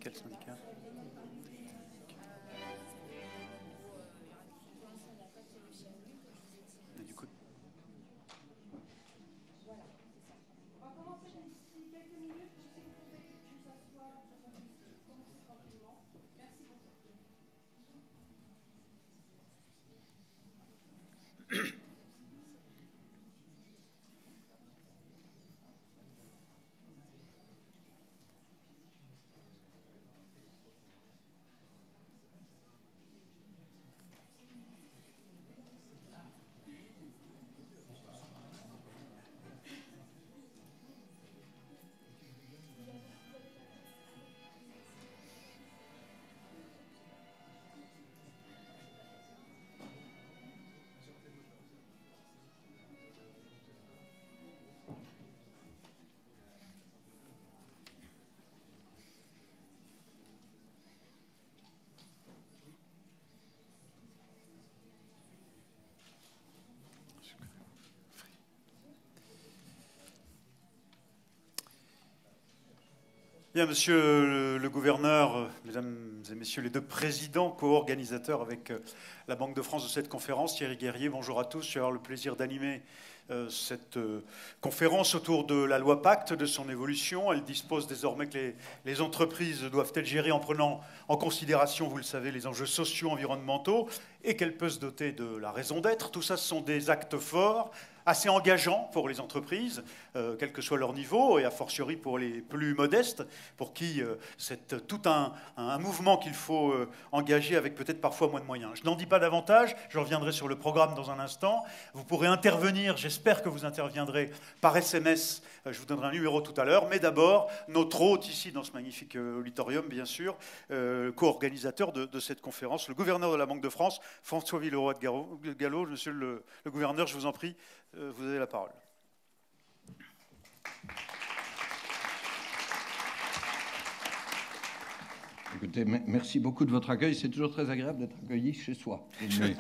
Quel syndicat? Et du coup, bien, monsieur le gouverneur, mesdames et messieurs les deux présidents, co-organisateurs avec la Banque de France de cette conférence, Thierry Guerrier, bonjour à tous. Je vais avoir le plaisir d'animer cette conférence autour de la loi Pacte, de son évolution. Elle dispose désormais que les entreprises doivent être gérées en prenant en considération, vous le savez, les enjeux sociaux, environnementaux, et qu'elle peut se doter de la raison d'être. Tout ça, ce sont des actes forts, assez engageants pour les entreprises, quel que soit leur niveau, et a fortiori pour les plus modestes, pour qui c'est tout un mouvement qu'il faut engager avec peut-être parfois moins de moyens. Je n'en dis pas davantage, je reviendrai sur le programme dans un instant. Vous pourrez intervenir, j'espère que vous interviendrez par SMS, je vous donnerai un numéro tout à l'heure, mais d'abord, notre hôte ici dans ce magnifique auditorium, bien sûr, co-organisateur de cette conférence, le gouverneur de la Banque de France, François Villeroy de Galhau. Monsieur le gouverneur, je vous en prie, vous avez la parole. Écoutez, merci beaucoup de votre accueil. C'est toujours très agréable d'être accueilli chez soi. Mais,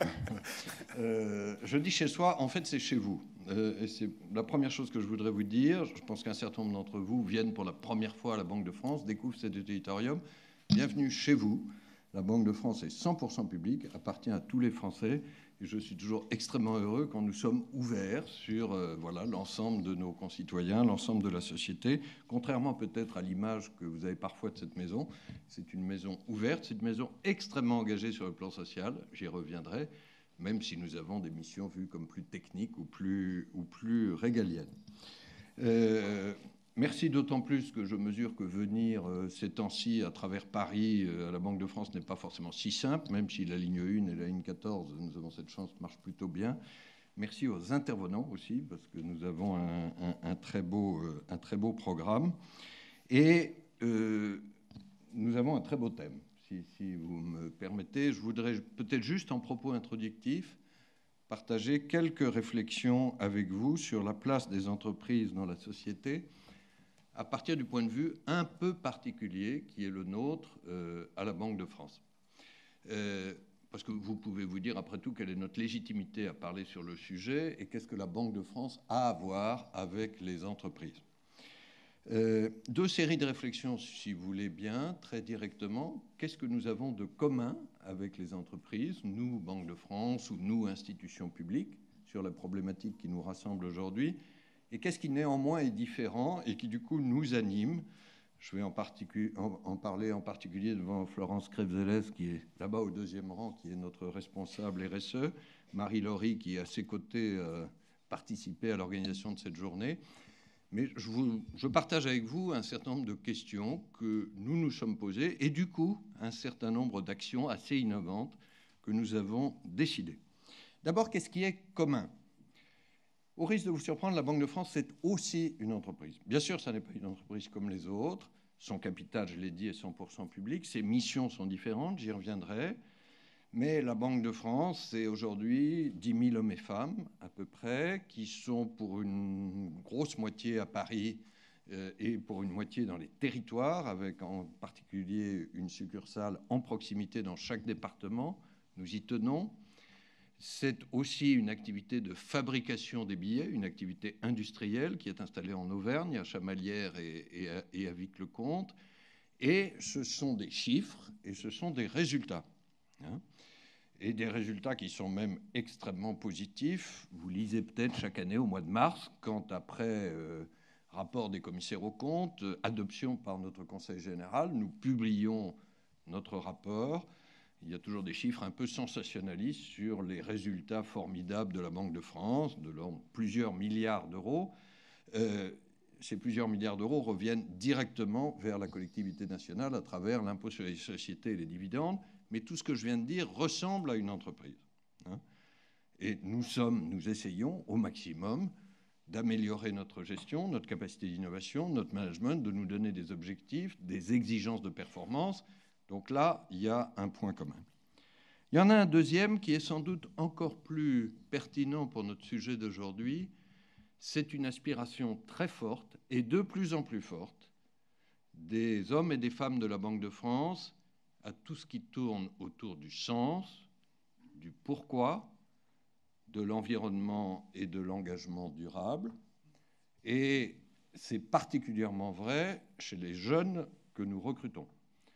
je dis chez soi, en fait, c'est chez vous. Et c'est la première chose que je voudrais vous dire. Je pense qu'un certain nombre d'entre vous viennent pour la première fois à la Banque de France, découvrent cet auditorium. Bienvenue chez vous. La Banque de France est 100% publique, appartient à tous les Français. Et je suis toujours extrêmement heureux quand nous sommes ouverts sur voilà, l'ensemble de nos concitoyens, l'ensemble de la société. Contrairement peut-être à l'image que vous avez parfois de cette maison, c'est une maison ouverte, c'est une maison extrêmement engagée sur le plan social, j'y reviendrai, même si nous avons des missions vues comme plus techniques ou plus régaliennes. Merci d'autant plus que je mesure que venir ces temps-ci à travers Paris à la Banque de France n'est pas forcément si simple, même si la ligne 1 et la ligne 14, nous avons cette chance, marchent plutôt bien. Merci aux intervenants aussi, parce que nous avons un très beau programme. Et nous avons un très beau thème, si vous me permettez. Je voudrais peut-être juste en propos introductif partager quelques réflexions avec vous sur la place des entreprises dans la société, à partir du point de vue un peu particulier qui est le nôtre à la Banque de France. Parce que vous pouvez vous dire, après tout, quelle est notre légitimité à parler sur le sujet et qu'est-ce que la Banque de France a à voir avec les entreprises. Deux séries de réflexions, si vous voulez bien, très directement. Qu'est-ce que nous avons de commun avec les entreprises, nous, Banque de France, ou nous, institutions publiques, sur la problématique qui nous rassemble aujourd'hui? Et qu'est-ce qui néanmoins est différent et qui du coup nous anime? Je vais en parler en particulier devant Florence Crèvezeles, qui est là-bas au deuxième rang, qui est notre responsable RSE, Marie Laurie, qui est à ses côtés participait à l'organisation de cette journée. Mais je partage avec vous un certain nombre de questions que nous nous sommes posées et du coup un certain nombre d'actions assez innovantes que nous avons décidées. D'abord, qu'est-ce qui est commun? Au risque de vous surprendre, la Banque de France, c'est aussi une entreprise. Bien sûr, ça n'est pas une entreprise comme les autres. Son capital, je l'ai dit, est 100% public. Ses missions sont différentes, j'y reviendrai. Mais la Banque de France, c'est aujourd'hui 10 000 hommes et femmes, à peu près, qui sont pour une grosse moitié à Paris et pour une moitié dans les territoires, avec en particulier une succursale en proximité dans chaque département. Nous y tenons. C'est aussi une activité de fabrication des billets, une activité industrielle qui est installée en Auvergne, à Chamalières et à Vic-le-Comte. Et ce sont des chiffres et ce sont des résultats. Hein, et des résultats qui sont même extrêmement positifs. Vous lisez peut-être chaque année au mois de mars, quand après rapport des commissaires aux comptes, adoption par notre Conseil général, nous publions notre rapport. Il y a toujours des chiffres un peu sensationnalistes sur les résultats formidables de la Banque de France, de l'ordre de plusieurs milliards d'euros. Ces plusieurs milliards d'euros reviennent directement vers la collectivité nationale à travers l'impôt sur les sociétés et les dividendes. Mais tout ce que je viens de dire ressemble à une entreprise. Hein. Et nous essayons au maximum d'améliorer notre gestion, notre capacité d'innovation, notre management, de nous donner des objectifs, des exigences de performance. Donc là, il y a un point commun. Il y en a un deuxième qui est sans doute encore plus pertinent pour notre sujet d'aujourd'hui. C'est une aspiration très forte et de plus en plus forte des hommes et des femmes de la Banque de France à tout ce qui tourne autour du sens, du pourquoi, de l'environnement et de l'engagement durable. Et c'est particulièrement vrai chez les jeunes que nous recrutons.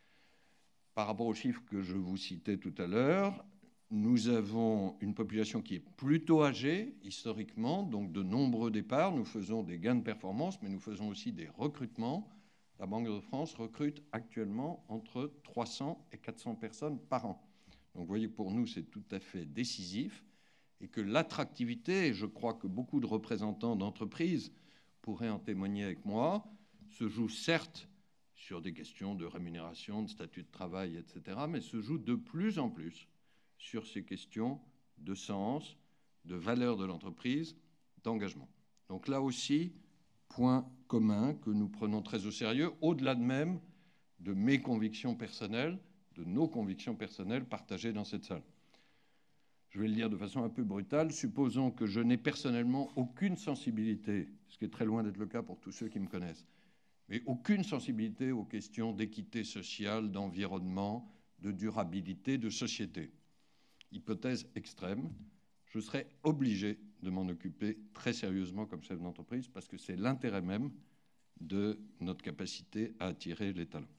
Par rapport aux chiffres que je vous citais tout à l'heure, nous avons une population qui est plutôt âgée, historiquement, donc de nombreux départs. Nous faisons des gains de performance, mais nous faisons aussi des recrutements. La Banque de France recrute actuellement entre 300 et 400 personnes par an. Donc vous voyez, pour nous, c'est tout à fait décisif et que l'attractivité, et je crois que beaucoup de représentants d'entreprises pourraient en témoigner avec moi, se joue certes sur des questions de rémunération, de statut de travail, etc., mais se joue de plus en plus sur ces questions de sens, de valeur de l'entreprise, d'engagement. Donc là aussi, point commun que nous prenons très au sérieux, au-delà de même de mes convictions personnelles, de nos convictions personnelles partagées dans cette salle. Je vais le dire de façon un peu brutale, supposons que je n'ai personnellement aucune sensibilité, ce qui est très loin d'être le cas pour tous ceux qui me connaissent, mais aucune sensibilité aux questions d'équité sociale, d'environnement, de durabilité, de société. Hypothèse extrême, je serais obligé de m'en occuper très sérieusement comme chef d'entreprise parce que c'est l'intérêt même de notre capacité à attirer les talents.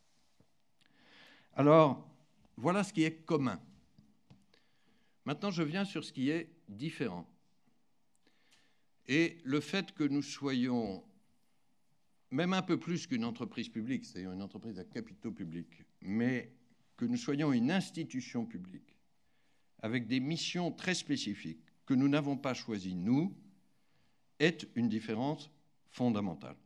Alors, voilà ce qui est commun. Maintenant, je viens sur ce qui est différent. Et le fait que nous soyons même un peu plus qu'une entreprise publique, c'est-à-dire une entreprise à capitaux publics, mais que nous soyons une institution publique, avec des missions très spécifiques que nous n'avons pas choisies, nous, est une différence fondamentale.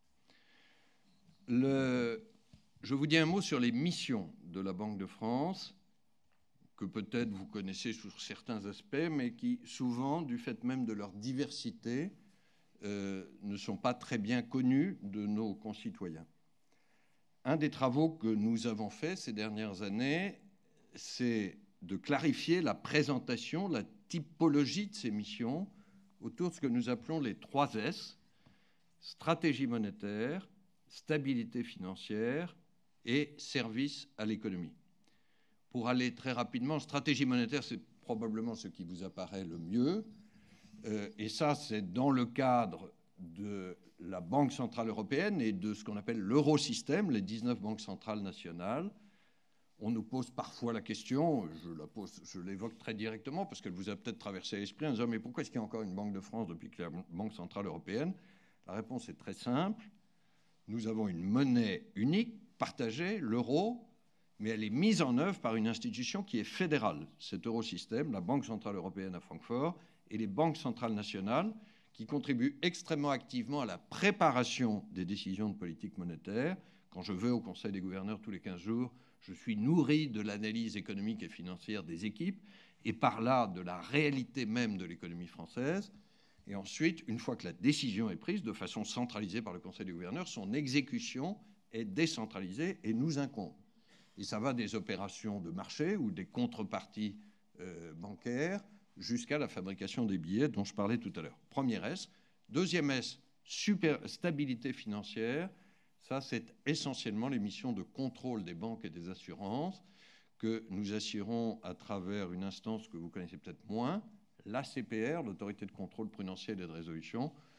Je vous dis un mot sur les missions de la Banque de France, que peut-être vous connaissez sur certains aspects, mais qui, souvent, du fait même de leur diversité, ne sont pas très bien connus de nos concitoyens. Un des travaux que nous avons faits ces dernières années, c'est de clarifier la présentation, la typologie de ces missions autour de ce que nous appelons les 3 S, stratégie monétaire, stabilité financière et service à l'économie. Pour aller très rapidement, stratégie monétaire, c'est probablement ce qui vous apparaît le mieux. Et ça, c'est dans le cadre de la Banque centrale européenne et de ce qu'on appelle l'eurosystème, les 19 banques centrales nationales. On nous pose parfois la question, je l'évoque très directement parce qu'elle vous a peut-être traversé l'esprit en disant mais pourquoi est-ce qu'il y a encore une Banque de France depuis que la Banque centrale européenne? La réponse est très simple. Nous avons une monnaie unique, partagée, l'euro, mais elle est mise en œuvre par une institution qui est fédérale. Cet eurosystème, la Banque centrale européenne à Francfort et les banques centrales nationales qui contribuent extrêmement activement à la préparation des décisions de politique monétaire. Quand je vais au Conseil des gouverneurs tous les 15 jours, je suis nourri de l'analyse économique et financière des équipes et par là de la réalité même de l'économie française. Et ensuite, une fois que la décision est prise de façon centralisée par le Conseil des gouverneurs, son exécution est décentralisée et nous incombe. Et ça va des opérations de marché ou des contreparties bancaires jusqu'à la fabrication des billets dont je parlais tout à l'heure. Premier S. Deuxième S, stabilité financière. Ça, c'est essentiellement les missions de contrôle des banques et des assurances que nous assurons à travers une instance que vous connaissez peut-être moins, l'ACPR, l'Autorité de contrôle prudentiel et de résolution,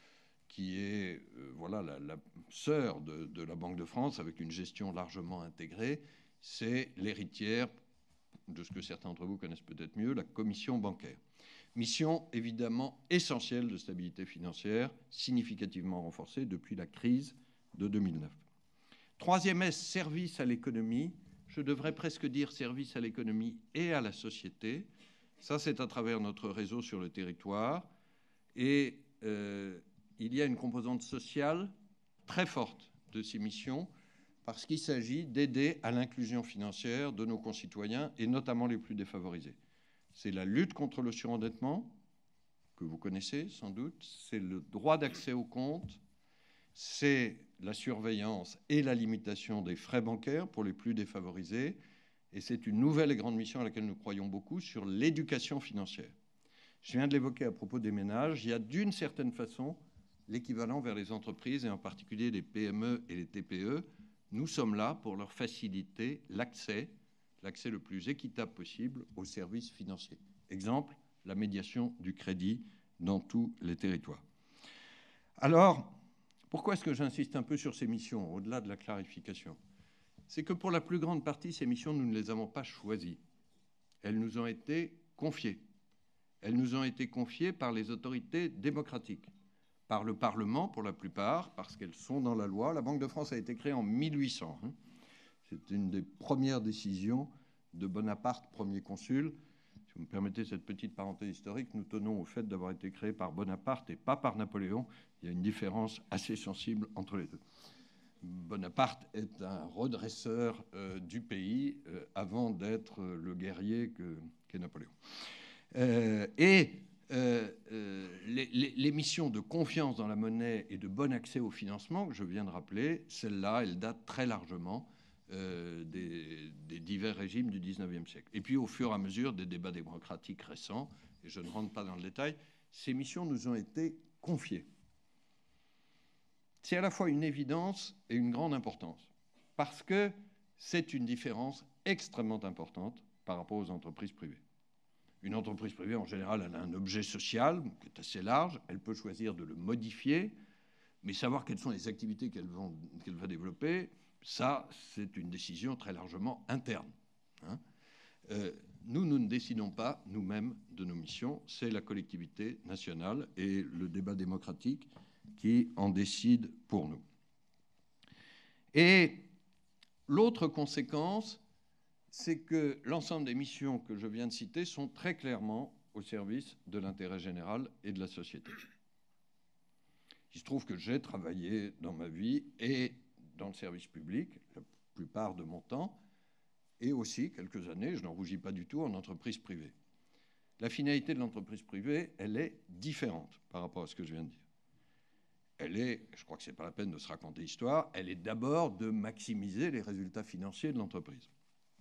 qui est voilà, la sœur de la Banque de France, avec une gestion largement intégrée. C'est l'héritière de ce que certains d'entre vous connaissent peut-être mieux, la commission bancaire. Mission évidemment essentielle de stabilité financière, significativement renforcée depuis la crise de 2009. Troisième S, service à l'économie. Je devrais presque dire service à l'économie et à la société. Ça, c'est à travers notre réseau sur le territoire. Et il y a une composante sociale très forte de ces missions parce qu'il s'agit d'aider à l'inclusion financière de nos concitoyens et notamment les plus défavorisés. C'est la lutte contre le surendettement, que vous connaissez sans doute, c'est le droit d'accès aux comptes, c'est la surveillance et la limitation des frais bancaires pour les plus défavorisés, et c'est une nouvelle et grande mission à laquelle nous croyons beaucoup sur l'éducation financière. Je viens de l'évoquer à propos des ménages, il y a d'une certaine façon l'équivalent vers les entreprises, et en particulier les PME et les TPE. Nous sommes là pour leur faciliter l'accès le plus équitable possible aux services financiers. Exemple, la médiation du crédit dans tous les territoires. Alors, pourquoi est-ce que j'insiste un peu sur ces missions, au-delà de la clarification? C'est que pour la plus grande partie, ces missions, nous ne les avons pas choisies. Elles nous ont été confiées. Elles nous ont été confiées par les autorités démocratiques, par le Parlement pour la plupart, parce qu'elles sont dans la loi. La Banque de France a été créée en 1800. C'est une des premières décisions de Bonaparte, premier consul. Si vous me permettez cette petite parenthèse historique, nous tenons au fait d'avoir été créé par Bonaparte et pas par Napoléon. Il y a une différence assez sensible entre les deux. Bonaparte est un redresseur du pays avant d'être le guerrier qu'est Napoléon. Les missions de confiance dans la monnaie et de bon accès au financement que je viens de rappeler, celles-là, elles datent très largement des divers régimes du XIXe siècle. Et puis, au fur et à mesure des débats démocratiques récents, et je ne rentre pas dans le détail, ces missions nous ont été confiées. C'est à la fois une évidence et une grande importance, parce que c'est une différence extrêmement importante par rapport aux entreprises privées. Une entreprise privée, en général, elle a un objet social qui est assez large, elle peut choisir de le modifier, mais savoir quelles sont les activités qu'elle va développer, ça, c'est une décision très largement interne. Nous ne décidons pas nous-mêmes de nos missions, c'est la collectivité nationale et le débat démocratique qui en décide pour nous. Et l'autre conséquence, c'est que l'ensemble des missions que je viens de citer sont très clairement au service de l'intérêt général et de la société. Il se trouve que j'ai travaillé dans ma vie et dans le service public, la plupart de mon temps, et aussi quelques années, je n'en rougis pas du tout, en entreprise privée. La finalité de l'entreprise privée, elle est différente par rapport à ce que je viens de dire. Elle est, je crois que ce n'est pas la peine de se raconter l'histoire, elle est d'abord de maximiser les résultats financiers de l'entreprise.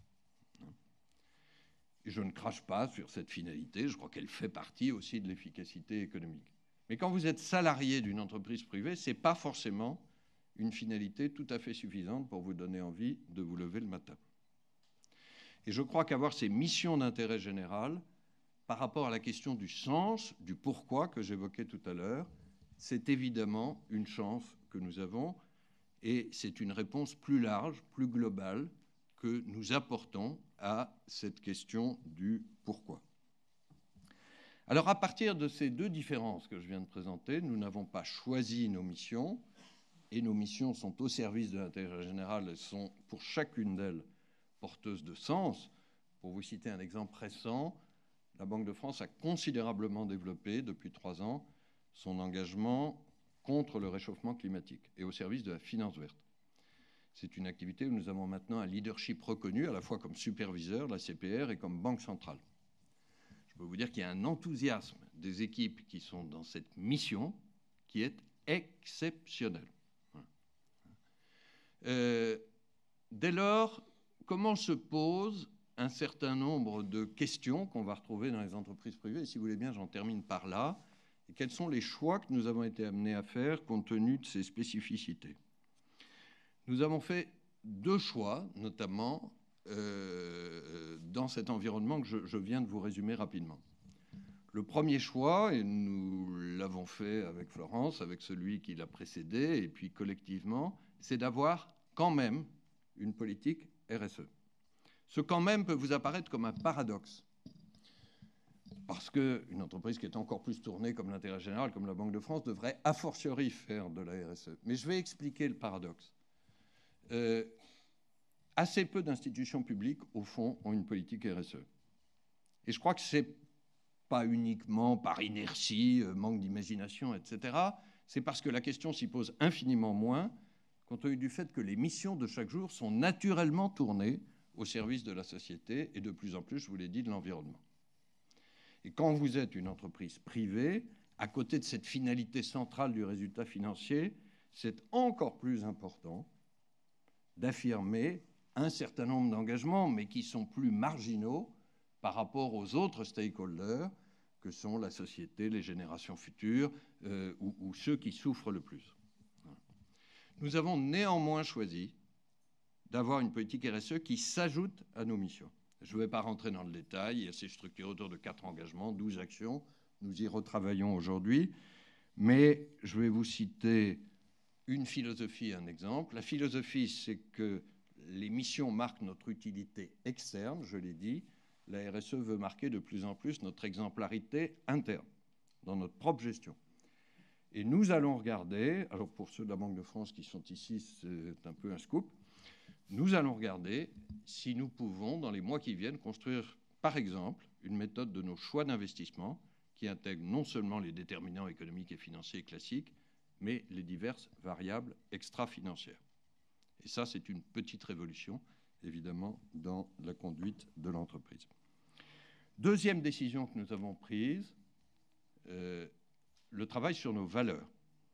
Et je ne crache pas sur cette finalité, je crois qu'elle fait partie aussi de l'efficacité économique. Mais quand vous êtes salarié d'une entreprise privée, ce n'est pas forcément une finalité tout à fait suffisante pour vous donner envie de vous lever le matin. Et je crois qu'avoir ces missions d'intérêt général, par rapport à la question du sens, du pourquoi que j'évoquais tout à l'heure, c'est évidemment une chance que nous avons et c'est une réponse plus large, plus globale que nous apportons à cette question du pourquoi. Alors, à partir de ces deux différences que je viens de présenter, nous n'avons pas choisi nos missions, et nos missions sont au service de l'intérêt général, elles sont pour chacune d'elles porteuses de sens. Pour vous citer un exemple récent, la Banque de France a considérablement développé depuis 3 ans son engagement contre le réchauffement climatique et au service de la finance verte. C'est une activité où nous avons maintenant un leadership reconnu, à la fois comme superviseur de la CPR et comme banque centrale. Je peux vous dire qu'il y a un enthousiasme des équipes qui sont dans cette mission qui est exceptionnel. Dès lors, comment se posent un certain nombre de questions qu'on va retrouver dans les entreprises privées? Et si vous voulez bien, j'en termine par là. Et quels sont les choix que nous avons été amenés à faire compte tenu de ces spécificités? Nous avons fait 2 choix, notamment dans cet environnement que je viens de vous résumer rapidement. Le premier choix, et nous l'avons fait avec Florence, avec celui qui l'a précédé, et puis collectivement, c'est d'avoir quand même une politique RSE. Ce quand même peut vous apparaître comme un paradoxe, parce qu'une entreprise qui est encore plus tournée comme l'intérêt général, comme la Banque de France, devrait a fortiori faire de la RSE. Mais je vais expliquer le paradoxe. Assez peu d'institutions publiques, au fond, ont une politique RSE. Et je crois que ce n'est pas uniquement par inertie, manque d'imagination, etc. C'est parce que la question s'y pose infiniment moins, compte tenu du fait que les missions de chaque jour sont naturellement tournées au service de la société et de plus en plus, je vous l'ai dit, de l'environnement. Et quand vous êtes une entreprise privée, à côté de cette finalité centrale du résultat financier, c'est encore plus important d'affirmer un certain nombre d'engagements, mais qui sont plus marginaux par rapport aux autres stakeholders, que sont la société, les générations futures, ou ceux qui souffrent le plus. Nous avons néanmoins choisi d'avoir une politique RSE qui s'ajoute à nos missions. Je ne vais pas rentrer dans le détail, il y a ces structures autour de 4 engagements, 12 actions, nous y retravaillons aujourd'hui, mais je vais vous citer une philosophie, un exemple. La philosophie, c'est que les missions marquent notre utilité externe, je l'ai dit. La RSE veut marquer de plus en plus notre exemplarité interne, dans notre propre gestion. Et nous allons regarder, alors pour ceux de la Banque de France qui sont ici, c'est un peu un scoop, nous allons regarder si nous pouvons, dans les mois qui viennent, construire, par exemple, une méthode de nos choix d'investissement qui intègre non seulement les déterminants économiques et financiers classiques, mais les diverses variables extra-financières. Et ça, c'est une petite révolution, évidemment, dans la conduite de l'entreprise. Deuxième décision que nous avons prise, le travail sur nos valeurs.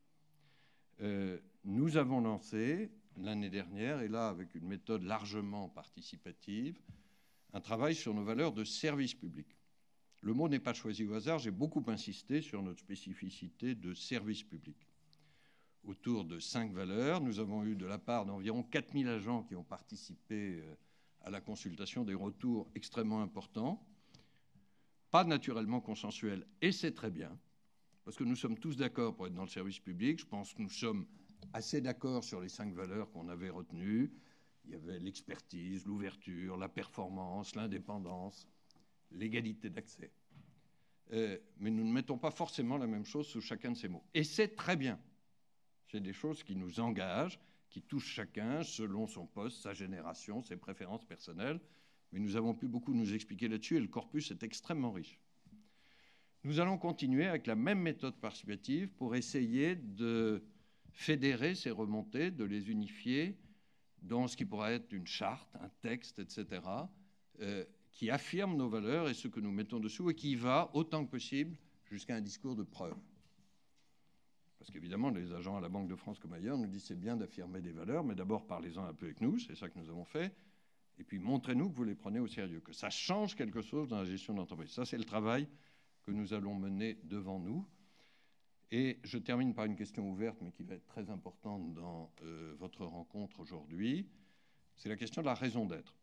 Nous avons lancé l'année dernière, et là avec une méthode largement participative, un travail sur nos valeurs de service public. Le mot n'est pas choisi au hasard, j'ai beaucoup insisté sur notre spécificité de service public. Autour de 5 valeurs, nous avons eu de la part d'environ 4000 agents qui ont participé à la consultation des retours extrêmement importants, pas naturellement consensuels, et c'est très bien, parce que nous sommes tous d'accord pour être dans le service public. Je pense que nous sommes assez d'accord sur les 5 valeurs qu'on avait retenues. Il y avait l'expertise, l'ouverture, la performance, l'indépendance, l'égalité d'accès. Mais nous ne mettons pas forcément la même chose sous chacun de ces mots. Et c'est très bien. C'est des choses qui nous engagent, qui touchent chacun selon son poste, sa génération, ses préférences personnelles. Mais nous avons pu beaucoup nous expliquer là-dessus et le corpus est extrêmement riche. Nous allons continuer avec la même méthode participative pour essayer de fédérer ces remontées, de les unifier dans ce qui pourrait être une charte, un texte, etc., qui affirme nos valeurs et ce que nous mettons dessous et qui va, autant que possible, jusqu'à un discours de preuve. Parce qu'évidemment, les agents à la Banque de France comme ailleurs nous disent c'est bien d'affirmer des valeurs, mais d'abord parlez-en un peu avec nous, c'est ça que nous avons fait, et puis montrez-nous que vous les prenez au sérieux, que ça change quelque chose dans la gestion d'entreprise. Ça, c'est le travail que nous allons mener devant nous. Et je termine par une question ouverte, mais qui va être très importante dans votre rencontre aujourd'hui. C'est la question de la raison d'être.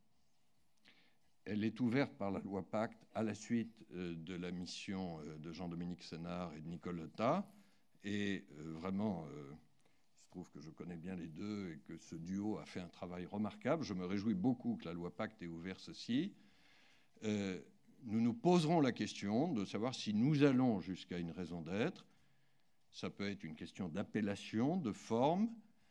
Elle est ouverte par la loi Pacte à la suite de la mission de Jean-Dominique Sénard et de Nicole Letta. Et vraiment, il se trouve que je connais bien les deux et que ce duo a fait un travail remarquable. Je me réjouis beaucoup que la loi Pacte ait ouvert ceci. Nous nous poserons la question de savoir si nous allons jusqu'à une raison d'être. Ça peut être une question d'appellation, de forme.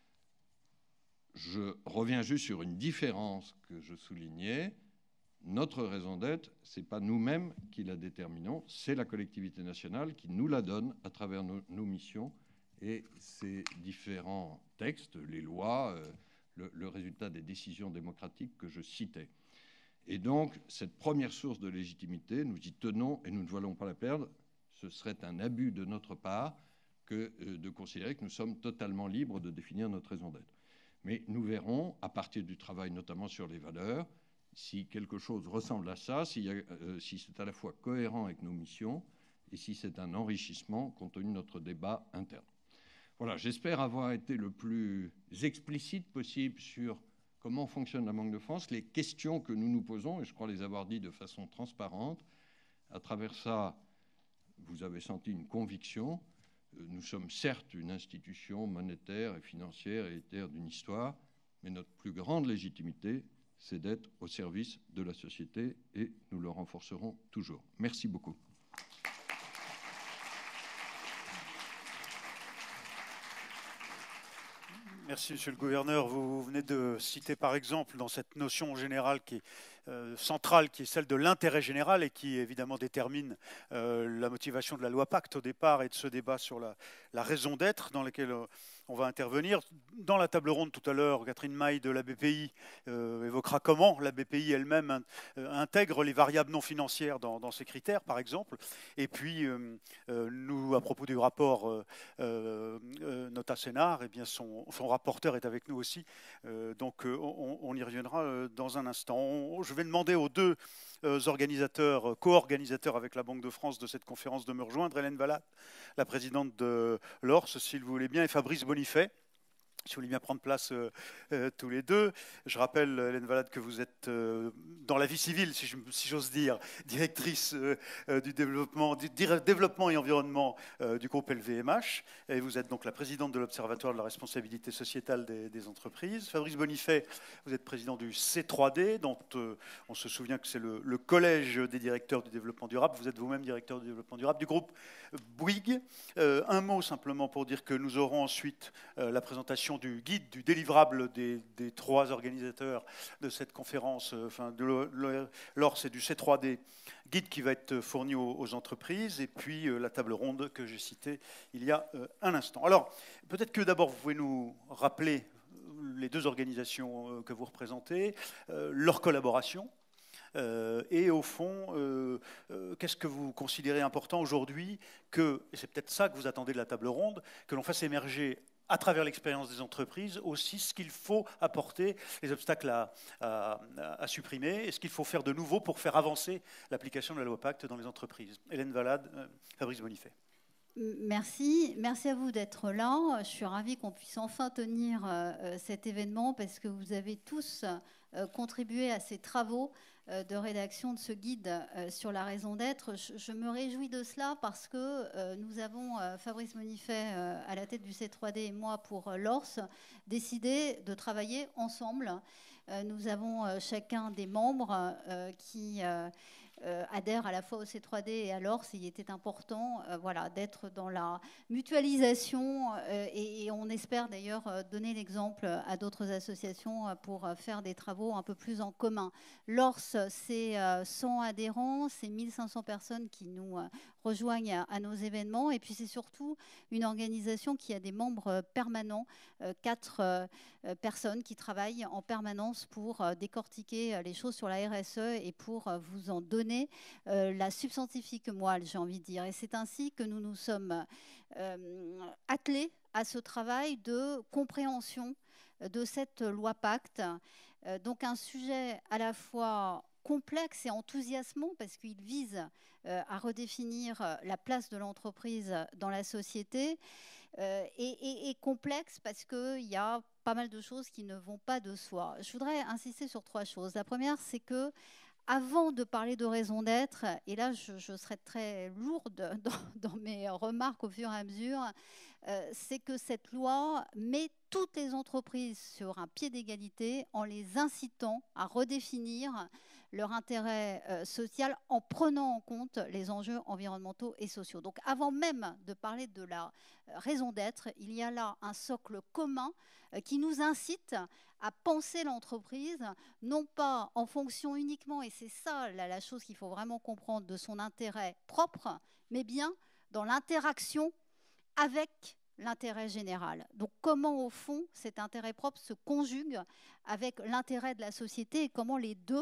Je reviens juste sur une différence que je soulignais. Notre raison d'être, ce n'est pas nous-mêmes qui la déterminons, c'est la collectivité nationale qui nous la donne à travers nos missions et ces différents textes, les lois, le résultat des décisions démocratiques que je citais. Et donc, cette première source de légitimité, nous y tenons et nous ne voulons pas la perdre. Ce serait un abus de notre part que de considérer que nous sommes totalement libres de définir notre raison d'être. Mais nous verrons, à partir du travail notamment sur les valeurs, si quelque chose ressemble à ça, si c'est à la fois cohérent avec nos missions et si c'est un enrichissement compte tenu de notre débat interne. Voilà, j'espère avoir été le plus explicite possible sur comment fonctionne la Banque de France, les questions que nous nous posons, et je crois les avoir dit de façon transparente. À travers ça, vous avez senti une conviction. Nous sommes certes une institution monétaire et financière héritière d'une histoire, mais notre plus grande légitimité, c'est d'être au service de la société et nous le renforcerons toujours. Merci beaucoup. Merci, Monsieur le Gouverneur. Vous venez de citer par exemple dans cette notion générale qui est centrale, qui est celle de l'intérêt général et qui évidemment détermine la motivation de la loi Pacte au départ et de ce débat sur la raison d'être dans lequel on va intervenir. Dans la table ronde tout à l'heure, Catherine Maille de la BPI évoquera comment la BPI elle-même intègre les variables non financières dans ses critères, par exemple. Et puis, nous, à propos du rapport Nota Senar, eh bien son rapporteur est avec nous aussi. Donc, on y reviendra dans un instant. Je vais demander aux deux organisateurs, co-organisateurs avec la Banque de France de cette conférence de me rejoindre, Hélène Valade, la présidente de l'ORS, si vous voulez bien, et Fabrice Bonifay. Si vous voulez bien prendre place tous les deux. Je rappelle, Hélène Valade, que vous êtes dans la vie civile, si j'ose dire, directrice du développement et environnement du groupe LVMH. Et vous êtes donc la présidente de l'Observatoire de la responsabilité sociétale des entreprises. Fabrice Bonifay, vous êtes président du C3D, dont on se souvient que c'est le collège des directeurs du développement durable. Vous êtes vous-même directeur du développement durable du groupe Bouygues. Un mot simplement pour dire que nous aurons ensuite la présentation du guide, du délivrable des trois organisateurs de cette conférence, enfin de l'ORS et du C3D, guide qui va être fourni aux entreprises, et puis la table ronde que j'ai citée il y a un instant. Alors, peut-être que d'abord vous pouvez nous rappeler les deux organisations que vous représentez, leur collaboration, et au fond, qu'est-ce que vous considérez important aujourd'hui que, et c'est peut-être ça que vous attendez de la table ronde, que l'on fasse émerger à travers l'expérience des entreprises, aussi ce qu'il faut apporter, les obstacles à supprimer, et ce qu'il faut faire de nouveau pour faire avancer l'application de la loi Pacte dans les entreprises. Hélène Valade, Fabrice Bonifay. Merci à vous d'être là. Je suis ravie qu'on puisse enfin tenir cet événement parce que vous avez tous contribué à ces travaux de rédaction de ce guide sur la raison d'être. Je me réjouis de cela parce que nous avons, Fabrice Bonifay à la tête du C3D et moi pour l'ORS, décidé de travailler ensemble. Nous avons chacun des membres qui adhèrent à la fois au C3D et à l'ORS. Il était important voilà, d'être dans la mutualisation et on espère d'ailleurs donner l'exemple à d'autres associations pour faire des travaux un peu plus en commun. L'ORS, c'est 100 adhérents, c'est 1500 personnes qui nous rejoignent à nos événements et puis c'est surtout une organisation qui a des membres permanents, 4 personnes qui travaillent en permanence pour décortiquer les choses sur la RSE et pour vous en donner la substantifique moelle, j'ai envie de dire. Et c'est ainsi que nous nous sommes attelés à ce travail de compréhension de cette loi Pacte. Donc un sujet à la fois complexe et enthousiasmant parce qu'il vise à redéfinir la place de l'entreprise dans la société et complexe parce qu'il y a pas mal de choses qui ne vont pas de soi. Je voudrais insister sur 3 choses. La première, c'est que avant de parler de raison d'être, et là je serai très lourde dans mes remarques au fur et à mesure, c'est que cette loi met toutes les entreprises sur un pied d'égalité en les incitant à redéfinir leur intérêt social en prenant en compte les enjeux environnementaux et sociaux. Donc avant même de parler de la raison d'être, il y a là un socle commun qui nous incite à penser l'entreprise, non pas en fonction uniquement, et c'est ça la chose qu'il faut vraiment comprendre, de son intérêt propre, mais bien dans l'interaction avec l'intérêt général. Donc comment au fond cet intérêt propre se conjugue avec l'intérêt de la société et comment les deux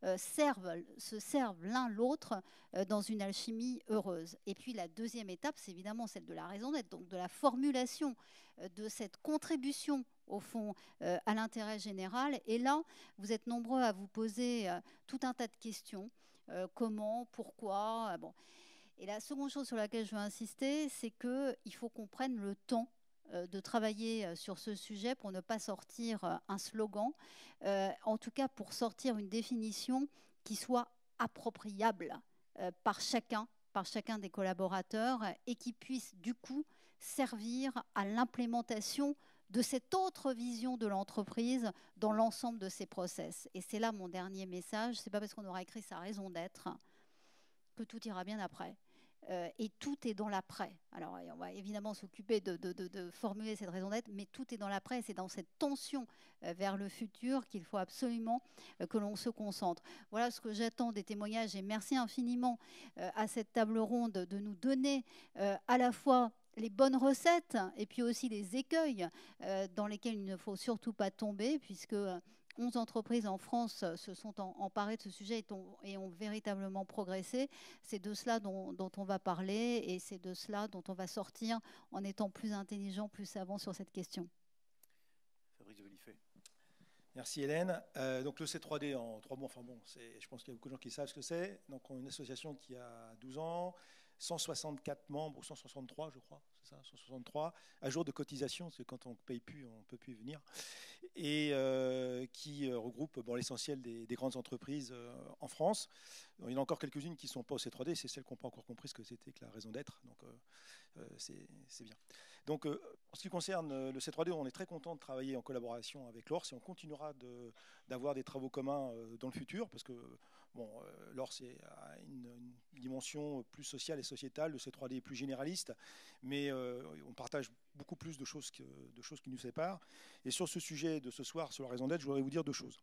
se servent l'un l'autre dans une alchimie heureuse. Et puis la deuxième étape, c'est évidemment celle de la raison d'être, donc de la formulation de cette contribution au fond à l'intérêt général. Et là, vous êtes nombreux à vous poser tout un tas de questions. Comment, pourquoi bon. Et la seconde chose sur laquelle je veux insister, c'est qu'il faut qu'on prenne le temps de travailler sur ce sujet pour ne pas sortir un slogan, en tout cas pour sortir une définition qui soit appropriable par chacun, par chacun des collaborateurs et qui puisse du coup servir à l'implémentation de cette autre vision de l'entreprise dans l'ensemble de ses process. Et c'est là mon dernier message. Ce n'est pas parce qu'on aura écrit sa raison d'être que tout ira bien après. Et tout est dans l'après. Alors, on va évidemment s'occuper de formuler cette raison d'être, mais tout est dans l'après. C'est dans cette tension vers le futur qu'il faut absolument que l'on se concentre. Voilà ce que j'attends des témoignages. Et merci infiniment à cette table ronde de nous donner à la fois les bonnes recettes et puis aussi les écueils dans lesquels il ne faut surtout pas tomber, puisque 11 entreprises en France se sont emparées de ce sujet et ont véritablement progressé. C'est de cela dont on va parler et c'est de cela dont on va sortir en étant plus intelligent, plus savant sur cette question. Fabrice de Vallifet. Merci Hélène. Donc le C3D en 3 mots, enfin bon, je pense qu'il y a beaucoup de gens qui savent ce que c'est. Donc on est une association qui a 12 ans, 164 membres, ou 163 je crois, c'est ça, 163, à jour de cotisation, parce que quand on ne paye plus, on ne peut plus venir, et qui regroupe l'essentiel des grandes entreprises en France. Il y en a encore quelques-unes qui ne sont pas au C3D, c'est celles qui n'ont pas encore compris ce que c'était que la raison d'être, donc c'est bien. Donc en ce qui concerne le C3D, on est très content de travailler en collaboration avec l'ORS et on continuera d'avoir des travaux communs dans le futur, parce que bon, l'ORS a une dimension plus sociale et sociétale, le C3D est plus généraliste, mais on partage beaucoup plus de choses qui nous séparent. Et sur ce sujet de ce soir, sur la raison d'être, je voudrais vous dire 2 choses.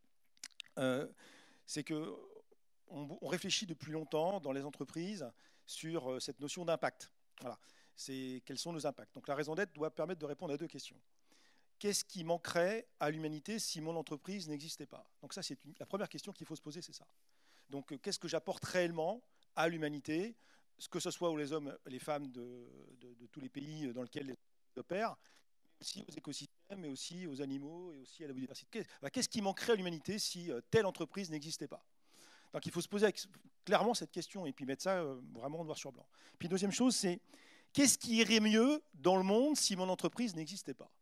C'est qu'on réfléchit depuis longtemps dans les entreprises sur cette notion d'impact. Voilà. Quels sont nos impacts? Donc la raison d'être doit permettre de répondre à 2 questions. Qu'est-ce qui manquerait à l'humanité si mon entreprise n'existait pas? Donc ça, c'est la première question qu'il faut se poser, c'est ça. Donc qu'est-ce que j'apporte réellement à l'humanité, que ce soit aux les hommes, les femmes de tous les pays dans lesquels les opèrent, aussi aux écosystèmes, mais aussi aux animaux et aussi à la biodiversité. Qu'est-ce qui manquerait à l'humanité si telle entreprise n'existait pas? Donc il faut se poser clairement cette question et puis mettre ça vraiment noir sur blanc. Puis deuxième chose, c'est qu'est-ce qui irait mieux dans le monde si mon entreprise n'existait pas?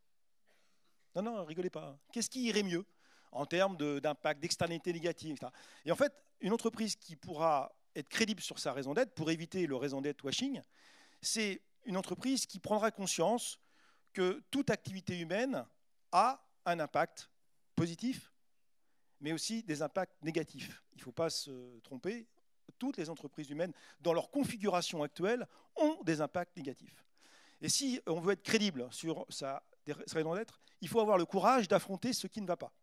Non, rigolez pas. Qu'est-ce qui irait mieux en termes d'impact, d'externalité négative, etc. Et en fait, une entreprise qui pourra être crédible sur sa raison d'être, pour éviter le raison d'être washing, c'est une entreprise qui prendra conscience que toute activité humaine a un impact positif, mais aussi des impacts négatifs. Il ne faut pas se tromper, toutes les entreprises humaines, dans leur configuration actuelle, ont des impacts négatifs. Et si on veut être crédible sur sa raison d'être, il faut avoir le courage d'affronter ce qui ne va pas.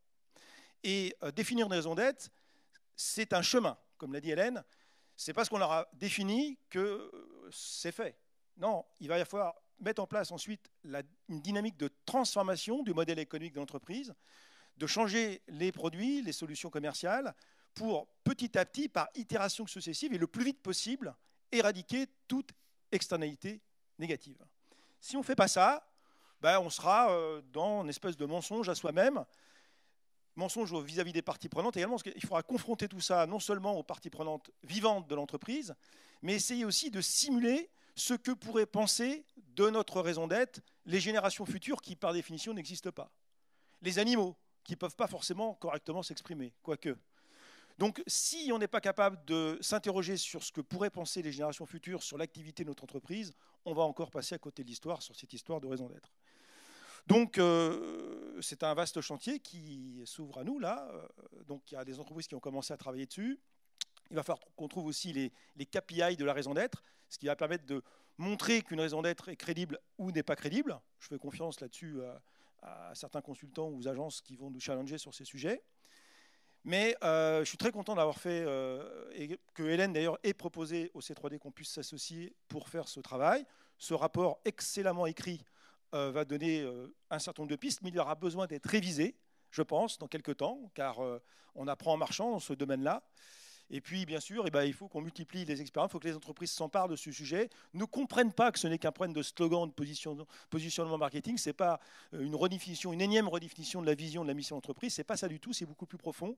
Et définir une raison d'être, c'est un chemin, comme l'a dit Hélène. C'est parce qu'on aura défini que c'est fait. Non, il va y falloir mettre en place ensuite une dynamique de transformation du modèle économique de l'entreprise, de changer les produits, les solutions commerciales, pour petit à petit, par itération successive et le plus vite possible, éradiquer toute externalité négative. Si on ne fait pas ça, on sera dans une espèce de mensonge à soi-même, mensonge vis-à-vis des parties prenantes également, parce qu'il faudra confronter tout ça non seulement aux parties prenantes vivantes de l'entreprise, mais essayer aussi de simuler ce que pourraient penser de notre raison d'être les générations futures qui, par définition, n'existent pas. Les animaux, qui ne peuvent pas forcément correctement s'exprimer, quoique. Donc, si on n'est pas capable de s'interroger sur ce que pourraient penser les générations futures sur l'activité de notre entreprise, on va encore passer à côté de l'histoire sur cette histoire de raison d'être. Donc, c'est un vaste chantier qui s'ouvre à nous, là. Donc, il y a des entreprises qui ont commencé à travailler dessus. Il va falloir qu'on trouve aussi les KPI de la raison d'être, ce qui va permettre de montrer qu'une raison d'être est crédible ou n'est pas crédible. Je fais confiance là-dessus à certains consultants ou agences qui vont nous challenger sur ces sujets. Mais je suis très content d'avoir fait, et que Hélène d'ailleurs ait proposé au C3D qu'on puisse s'associer pour faire ce travail. Ce rapport excellemment écrit va donner un certain nombre de pistes, mais il aura besoin d'être révisé, je pense, dans quelques temps, car on apprend en marchant dans ce domaine-là. Et puis, bien sûr, il faut qu'on multiplie les expériences, il faut que les entreprises s'emparent de ce sujet, ne comprennent pas que ce n'est qu'un problème de slogan, de positionnement marketing, ce n'est pas une énième redéfinition de la vision de la mission d'entreprise, ce n'est pas ça du tout, c'est beaucoup plus profond.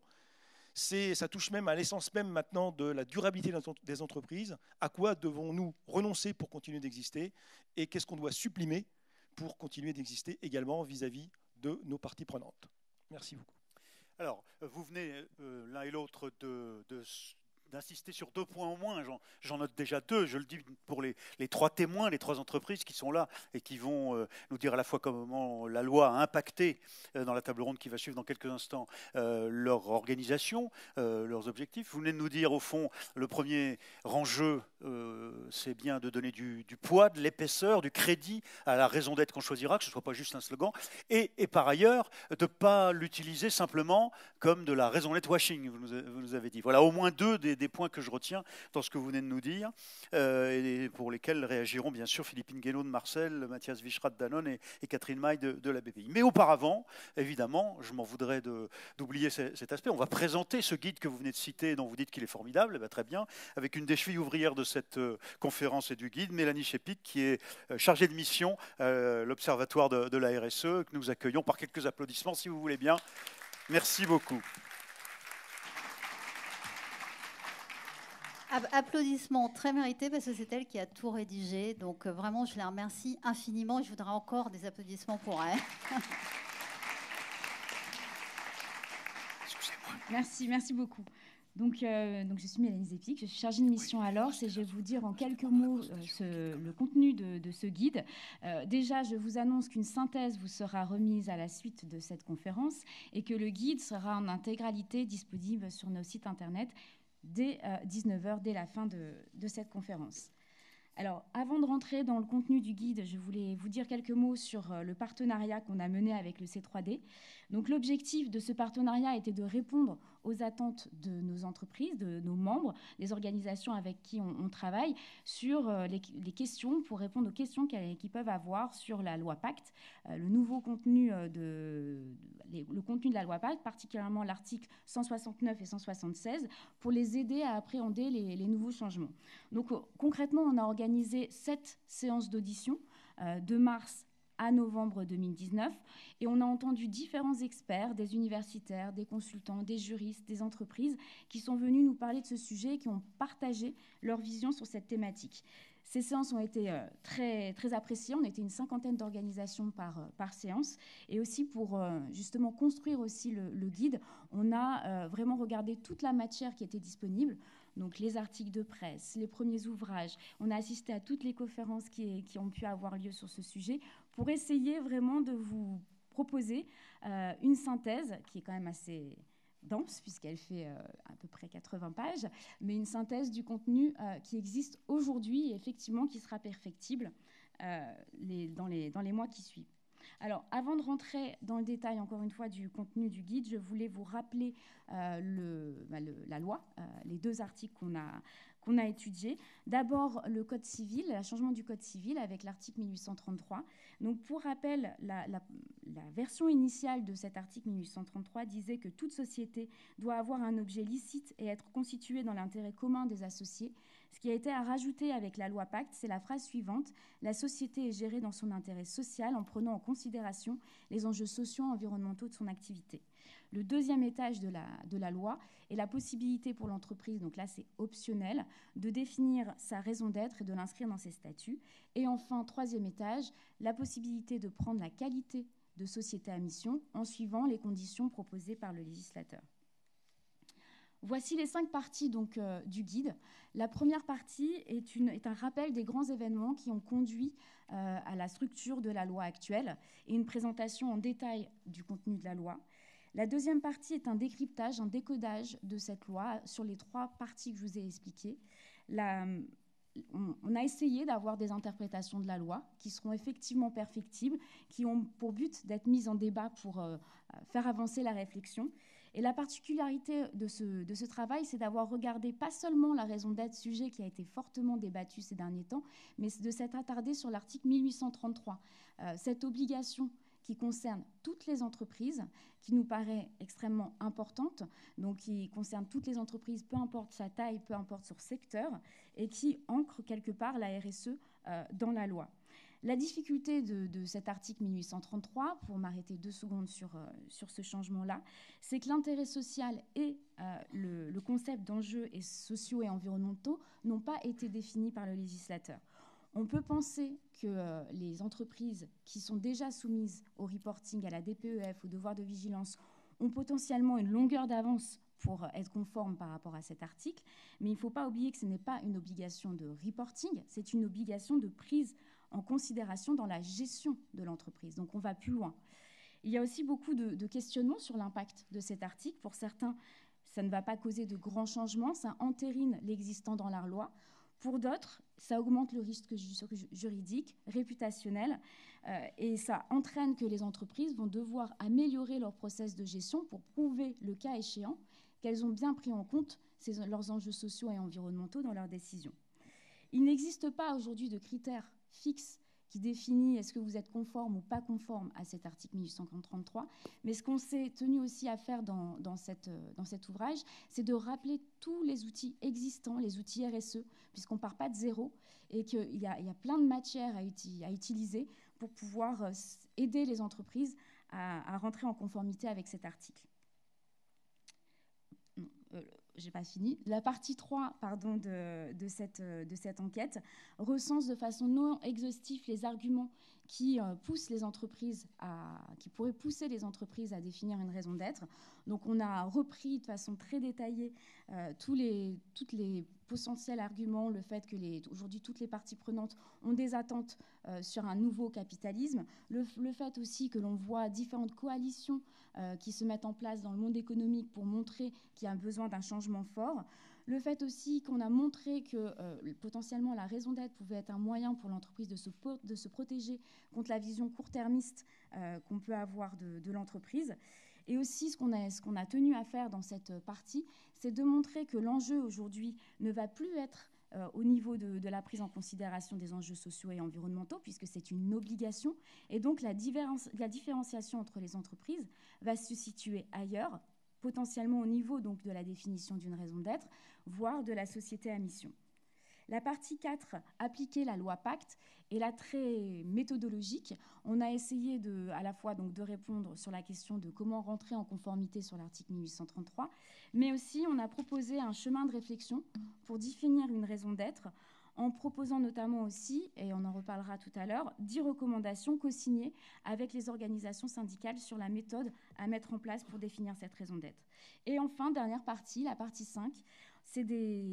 Ça touche même à l'essence même maintenant de la durabilité des entreprises. À quoi devons-nous renoncer pour continuer d'exister et qu'est-ce qu'on doit supprimer pour continuer d'exister également vis-à-vis de nos parties prenantes. Merci beaucoup. Alors, vous venez l'un et l'autre de d'insister sur 2 points au moins. J'en note déjà 2. Je le dis pour les 3 témoins, les 3 entreprises qui sont là et qui vont nous dire à la fois comment la loi a impacté dans la table ronde qui va suivre dans quelques instants leur organisation, leurs objectifs. Vous venez de nous dire, au fond, le premier enjeu, c'est bien de donner du poids, de l'épaisseur, du crédit à la raison d'être qu'on choisira, que ce ne soit pas juste un slogan, et par ailleurs, de ne pas l'utiliser simplement comme de la raison d'être washing, vous nous avez dit. Voilà au moins 2 des points que je retiens dans ce que vous venez de nous dire, et pour lesquels réagiront bien sûr Philippine Guénaud de Marcel, Mathias Vichrat de Danone et Catherine Maille de la BPI. Mais auparavant, évidemment, je m'en voudrais d'oublier cet aspect. On va présenter ce guide que vous venez de citer, dont vous dites qu'il est formidable, bien, très bien, avec une des chevilles ouvrières de cette conférence et du guide, Mélanie Chepic, qui est chargée de mission, l'Observatoire de la RSE, que nous accueillons par quelques applaudissements, si vous voulez bien. Merci beaucoup. Applaudissements très mérités parce que c'est elle qui a tout rédigé. Donc vraiment, je la remercie infiniment et je voudrais encore des applaudissements pour elle. Merci beaucoup. Donc je suis Mélanie Chepic, je suis chargée de mission à l'ORS et je vais vous dire en quelques mots le contenu de ce guide. Déjà, je vous annonce qu'une synthèse vous sera remise à la suite de cette conférence et que le guide sera en intégralité disponible sur nos sites internet dès 19h, dès la fin de cette conférence. Alors, avant de rentrer dans le contenu du guide, je voulais vous dire quelques mots sur le partenariat qu'on a mené avec le C3D. Donc, l'objectif de ce partenariat était de répondre aux attentes de nos entreprises, de nos membres, des organisations avec qui on travaille, sur les questions, pour répondre aux questions qu'ils peuvent avoir sur la loi Pacte, le nouveau contenu le contenu de la loi Pacte, particulièrement l'article 169 et 176, pour les aider à appréhender les nouveaux changements. Donc, concrètement, on a organisé 7 séances d'audition de mars à novembre 2019, et on a entendu différents experts, des universitaires, des consultants, des juristes, des entreprises, qui sont venus nous parler de ce sujet et qui ont partagé leur vision sur cette thématique. Ces séances ont été très, très appréciées. On était une 50aine d'organisations par séance. Et aussi pour justement construire aussi le guide, on a vraiment regardé toute la matière qui était disponible. Donc les articles de presse, les premiers ouvrages. On a assisté à toutes les conférences qui ont pu avoir lieu sur ce sujet pour essayer vraiment de vous proposer une synthèse qui est quand même assez dense, puisqu'elle fait à peu près 80 pages, mais une synthèse du contenu qui existe aujourd'hui et effectivement qui sera perfectible dans les mois qui suivent. Alors, avant de rentrer dans le détail, encore une fois, du contenu du guide, je voulais vous rappeler la loi, les 2 articles qu'on a étudiés. D'abord, le Code civil, le changement du Code civil avec l'article 1833. Donc, pour rappel, la version initiale de cet article 1833 disait que toute société doit avoir un objet licite et être constituée dans l'intérêt commun des associés. Ce qui a été à rajouter avec la loi Pacte, c'est la phrase suivante: la société est gérée dans son intérêt social en prenant en considération les enjeux sociaux et environnementaux de son activité. Le 2e étage de la loi est la possibilité pour l'entreprise, donc là c'est optionnel, de définir sa raison d'être et de l'inscrire dans ses statuts. Et enfin, 3e étage, la possibilité de prendre la qualité de société à mission en suivant les conditions proposées par le législateur. Voici les 5 parties donc, du guide. La première partie est un rappel des grands événements qui ont conduit à la structure de la loi actuelle et une présentation en détail du contenu de la loi. La deuxième partie est un décryptage, un décodage de cette loi sur les 3 parties que je vous ai expliquées. On a essayé d'avoir des interprétations de la loi qui seront effectivement perfectibles, qui ont pour but d'être mises en débat pour faire avancer la réflexion. Et la particularité de ce travail, c'est d'avoir regardé pas seulement la raison d'être, sujet qui a été fortement débattu ces derniers temps, mais de s'être attardé sur l'article 1833, cette obligation qui concerne toutes les entreprises, qui nous paraît extrêmement importante, donc qui concerne toutes les entreprises, peu importe sa taille, peu importe son secteur, et qui ancre quelque part la RSE dans la loi. La difficulté de cet article 1833, pour m'arrêter 2 secondes sur ce changement-là, c'est que l'intérêt social et le concept d'enjeux sociaux et environnementaux n'ont pas été définis par le législateur. On peut penser que les entreprises qui sont déjà soumises au reporting, à la DPEF, au devoir de vigilance, ont potentiellement une longueur d'avance pour être conforme par rapport à cet article. Mais il ne faut pas oublier que ce n'est pas une obligation de reporting, c'est une obligation de prise en considération dans la gestion de l'entreprise. Donc on va plus loin. Il y a aussi beaucoup de questionnements sur l'impact de cet article. Pour certains, ça ne va pas causer de grands changements, ça entérine l'existant dans la loi. Pour d'autres, ça augmente le risque juridique, réputationnel, et ça entraîne que les entreprises vont devoir améliorer leur process de gestion pour prouver, le cas échéant, qu'elles ont bien pris en compte leurs enjeux sociaux et environnementaux dans leurs décisions. Il n'existe pas aujourd'hui de critères fixes qui définit est-ce que vous êtes conforme ou pas conforme à cet article 1833. Mais ce qu'on s'est tenu aussi à faire dans cet ouvrage, c'est de rappeler tous les outils existants, les outils RSE, puisqu'on ne part pas de zéro et qu'il y a plein de matières à utiliser pour pouvoir aider les entreprises à rentrer en conformité avec cet article. J'ai pas fini. La partie 3 de cette enquête recense de façon non exhaustive les arguments qui poussent les entreprises qui pourraient pousser les entreprises à définir une raison d'être. Donc on a repris de façon très détaillée tous les potentiels arguments, le fait que aujourd'hui toutes les parties prenantes ont des attentes sur un nouveau capitalisme, le fait aussi que l'on voit différentes coalitions qui se mettent en place dans le monde économique pour montrer qu'il y a besoin d'un changement fort. Le fait aussi qu'on a montré que potentiellement la raison d'être pouvait être un moyen pour l'entreprise de se protéger contre la vision court-termiste qu'on peut avoir de l'entreprise. Et aussi, ce qu'on a tenu à faire dans cette partie, c'est de montrer que l'enjeu aujourd'hui ne va plus être au niveau de la prise en considération des enjeux sociaux et environnementaux, puisque c'est une obligation. Et donc, la différenciation entre les entreprises va se situer ailleurs, potentiellement au niveau donc, de la définition d'une raison d'être, voire de la société à mission. La partie 4, appliquer la loi Pacte, est là très méthodologique. On a essayé à la fois donc, de répondre sur la question de comment rentrer en conformité sur l'article 1833, mais aussi on a proposé un chemin de réflexion pour définir une raison d'être, en proposant notamment aussi, et on en reparlera tout à l'heure, 10 recommandations co-signées avec les organisations syndicales sur la méthode à mettre en place pour définir cette raison d'être. Et enfin, dernière partie, la partie 5, c'est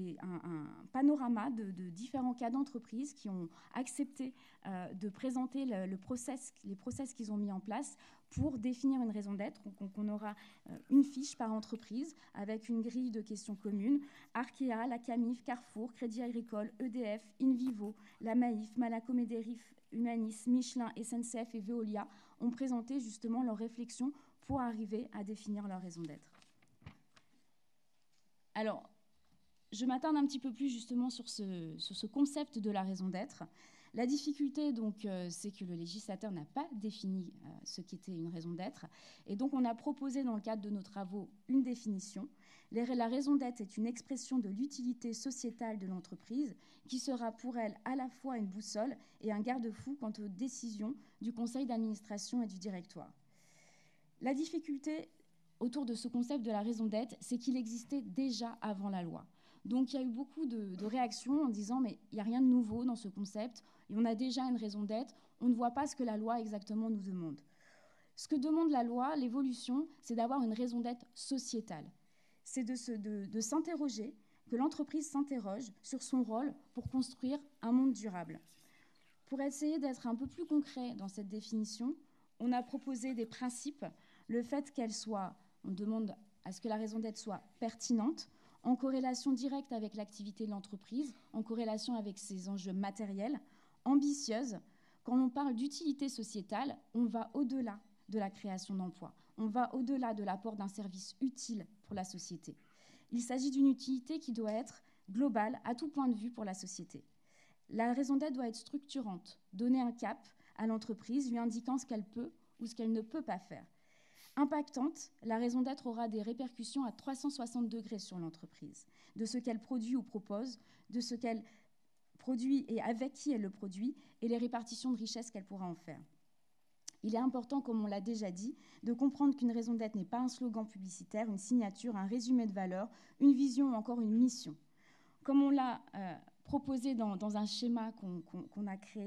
un panorama de différents cas d'entreprises qui ont accepté de présenter les process qu'ils ont mis en place pour définir une raison d'être. Donc, on aura une fiche par entreprise avec une grille de questions communes. Arkea, la Camif, Carrefour, Crédit Agricole, EDF, Invivo, la Maïf, Malaco Médérif, Humanis, Michelin, SNCF et Veolia ont présenté justement leurs réflexions pour arriver à définir leur raison d'être. Alors, je m'attarde un petit peu plus justement sur ce concept de la raison d'être. La difficulté, donc, c'est que le législateur n'a pas défini ce qu'était une raison d'être. Et donc, on a proposé, dans le cadre de nos travaux, une définition. La raison d'être est une expression de l'utilité sociétale de l'entreprise qui sera pour elle à la fois une boussole et un garde-fou quant aux décisions du conseil d'administration et du directoire. La difficulté autour de ce concept de la raison d'être, c'est qu'il existait déjà avant la loi. Donc, il y a eu beaucoup de réactions en disant « mais il n'y a rien de nouveau dans ce concept, et on a déjà une raison d'être, on ne voit pas ce que la loi exactement nous demande ». Ce que demande la loi, l'évolution, c'est d'avoir une raison d'être sociétale. C'est de s'interroger, que l'entreprise s'interroge sur son rôle pour construire un monde durable. Pour essayer d'être un peu plus concret dans cette définition, on a proposé des principes, le fait qu'elle soit, on demande à ce que la raison d'être soit pertinente, en corrélation directe avec l'activité de l'entreprise, en corrélation avec ses enjeux matériels, ambitieuse. Quand on parle d'utilité sociétale, on va au-delà de la création d'emplois. On va au-delà de l'apport d'un service utile pour la société. Il s'agit d'une utilité qui doit être globale à tout point de vue pour la société. La raison d'être doit être structurante, donner un cap à l'entreprise, lui indiquant ce qu'elle peut ou ce qu'elle ne peut pas faire. Impactante, la raison d'être aura des répercussions à 360 degrés sur l'entreprise, de ce qu'elle produit ou propose, de ce qu'elle produit et avec qui elle le produit, et les répartitions de richesses qu'elle pourra en faire. Il est important, comme on l'a déjà dit, de comprendre qu'une raison d'être n'est pas un slogan publicitaire, une signature, un résumé de valeurs, une vision ou encore une mission. Comme on l'a proposé dans un schéma qu'on a créé,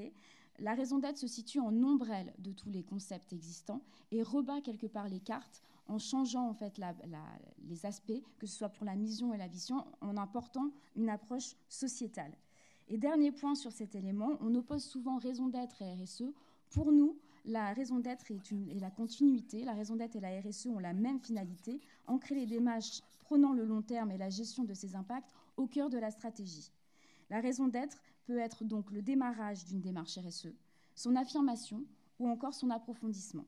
La raison d'être se situe en ombrelle de tous les concepts existants et rebat quelque part les cartes en changeant en fait les aspects, que ce soit pour la mission et la vision, en apportant une approche sociétale. Et dernier point sur cet élément, on oppose souvent raison d'être et RSE. Pour nous, la raison d'être est la continuité. La raison d'être et la RSE ont la même finalité, ancrer les démarches prenant le long terme et la gestion de ces impacts au cœur de la stratégie. La raison d'être peut être donc le démarrage d'une démarche RSE, son affirmation ou encore son approfondissement.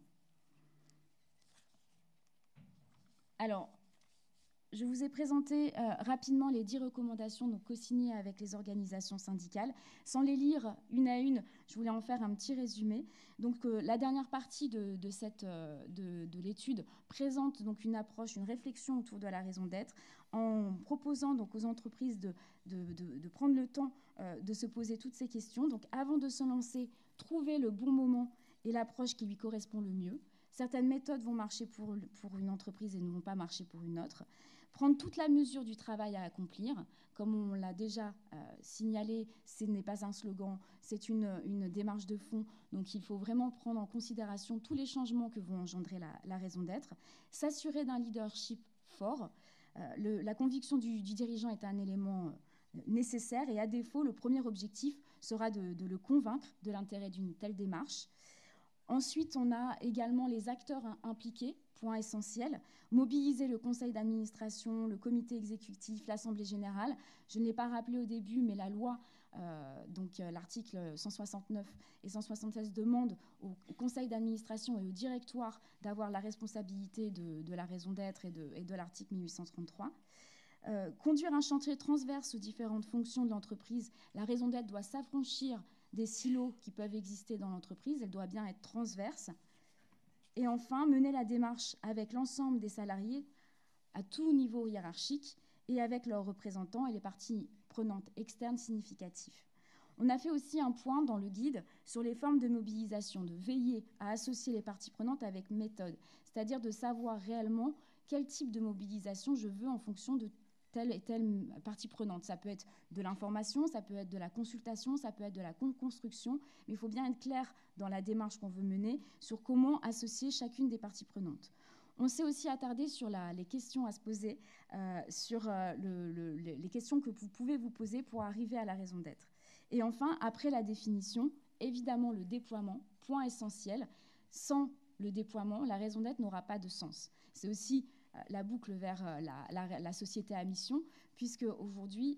Alors, je vous ai présenté rapidement les 10 recommandations co-signées avec les organisations syndicales. Sans les lire une à une, je voulais en faire un petit résumé. Donc, la dernière partie de l'étude présente donc une approche, une réflexion autour de la raison d'être, en proposant donc aux entreprises de prendre le temps de se poser toutes ces questions. Donc, avant de se lancer, trouver le bon moment et l'approche qui lui correspond le mieux. Certaines méthodes vont marcher pour une entreprise et ne vont pas marcher pour une autre. Prendre toute la mesure du travail à accomplir. Comme on l'a déjà signalé, ce n'est pas un slogan, c'est une démarche de fond. Donc il faut vraiment prendre en considération tous les changements que vont engendrer la raison d'être. S'assurer d'un leadership fort. La conviction du dirigeant est un élément nécessaire et à défaut, le premier objectif sera de le convaincre de l'intérêt d'une telle démarche. Ensuite, on a également les acteurs impliqués, point essentiel, mobiliser le conseil d'administration, le comité exécutif, l'assemblée générale. Je ne l'ai pas rappelé au début, mais la loi, l'article 169 et 176 demandent au conseil d'administration et au directoire d'avoir la responsabilité de la raison d'être et de l'article 1833. Conduire un chantier transverse aux différentes fonctions de l'entreprise. La raison d'être doit s'affranchir des silos qui peuvent exister dans l'entreprise, elle doit bien être transverse. Et enfin, mener la démarche avec l'ensemble des salariés à tout niveau hiérarchique et avec leurs représentants et les parties prenantes externes significatifs. On a fait aussi un point dans le guide sur les formes de mobilisation, de veiller à associer les parties prenantes avec méthode, c'est-à-dire de savoir réellement quel type de mobilisation je veux en fonction de telle et telle partie prenante. Ça peut être de l'information, ça peut être de la consultation, ça peut être de la construction, mais il faut bien être clair dans la démarche qu'on veut mener sur comment associer chacune des parties prenantes. On s'est aussi attardé sur les questions à se poser, sur les questions que vous pouvez vous poser pour arriver à la raison d'être. Et enfin, après la définition, évidemment le déploiement, point essentiel. Sans le déploiement, la raison d'être n'aura pas de sens. C'est aussi la boucle vers la société à mission, puisque aujourd'hui,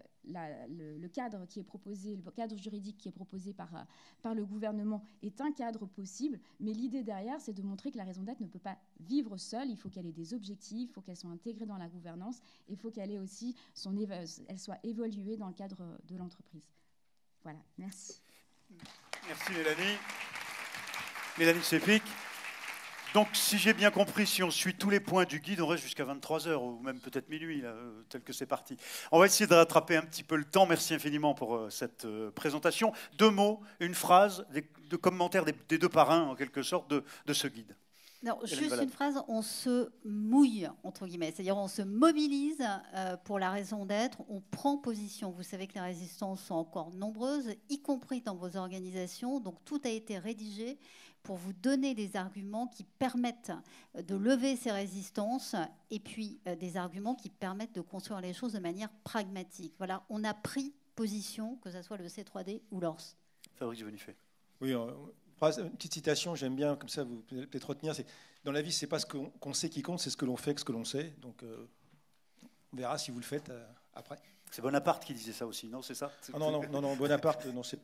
le cadre qui est proposé, le cadre juridique qui est proposé par le gouvernement est un cadre possible, mais l'idée derrière, c'est de montrer que la raison d'être ne peut pas vivre seule. Il faut qu'elle ait des objectifs, il faut qu'elle soit intégrée dans la gouvernance, et il faut qu'elle ait aussi elle soit évaluée dans le cadre de l'entreprise. Voilà, merci. Merci Mélanie. Mélanie Sépic. Donc, si j'ai bien compris, si on suit tous les points du guide, on reste jusqu'à 23h ou même peut-être minuit, là, tel que c'est parti. On va essayer de rattraper un petit peu le temps. Merci infiniment pour cette présentation. 2 mots, une phrase, de commentaires des 2 parrains, en quelque sorte, de ce guide. Non, juste une phrase, on se mouille, entre guillemets, c'est-à-dire on se mobilise pour la raison d'être, on prend position. Vous savez que les résistances sont encore nombreuses, y compris dans vos organisations, donc tout a été rédigé pour vous donner des arguments qui permettent de lever ces résistances et puis des arguments qui permettent de construire les choses de manière pragmatique. Voilà, on a pris position, que ce soit le C3D ou l'ORS. Fabrice Bonifay. Oui, une petite citation, j'aime bien, comme ça vous pouvez peut-être retenir, c'est dans la vie, c'est pas ce qu'on sait qui compte, c'est ce que l'on fait que ce que l'on sait. Donc on verra si vous le faites après. C'est Bonaparte qui disait ça aussi, non? C'est ça? Non, Bonaparte, non, c'est...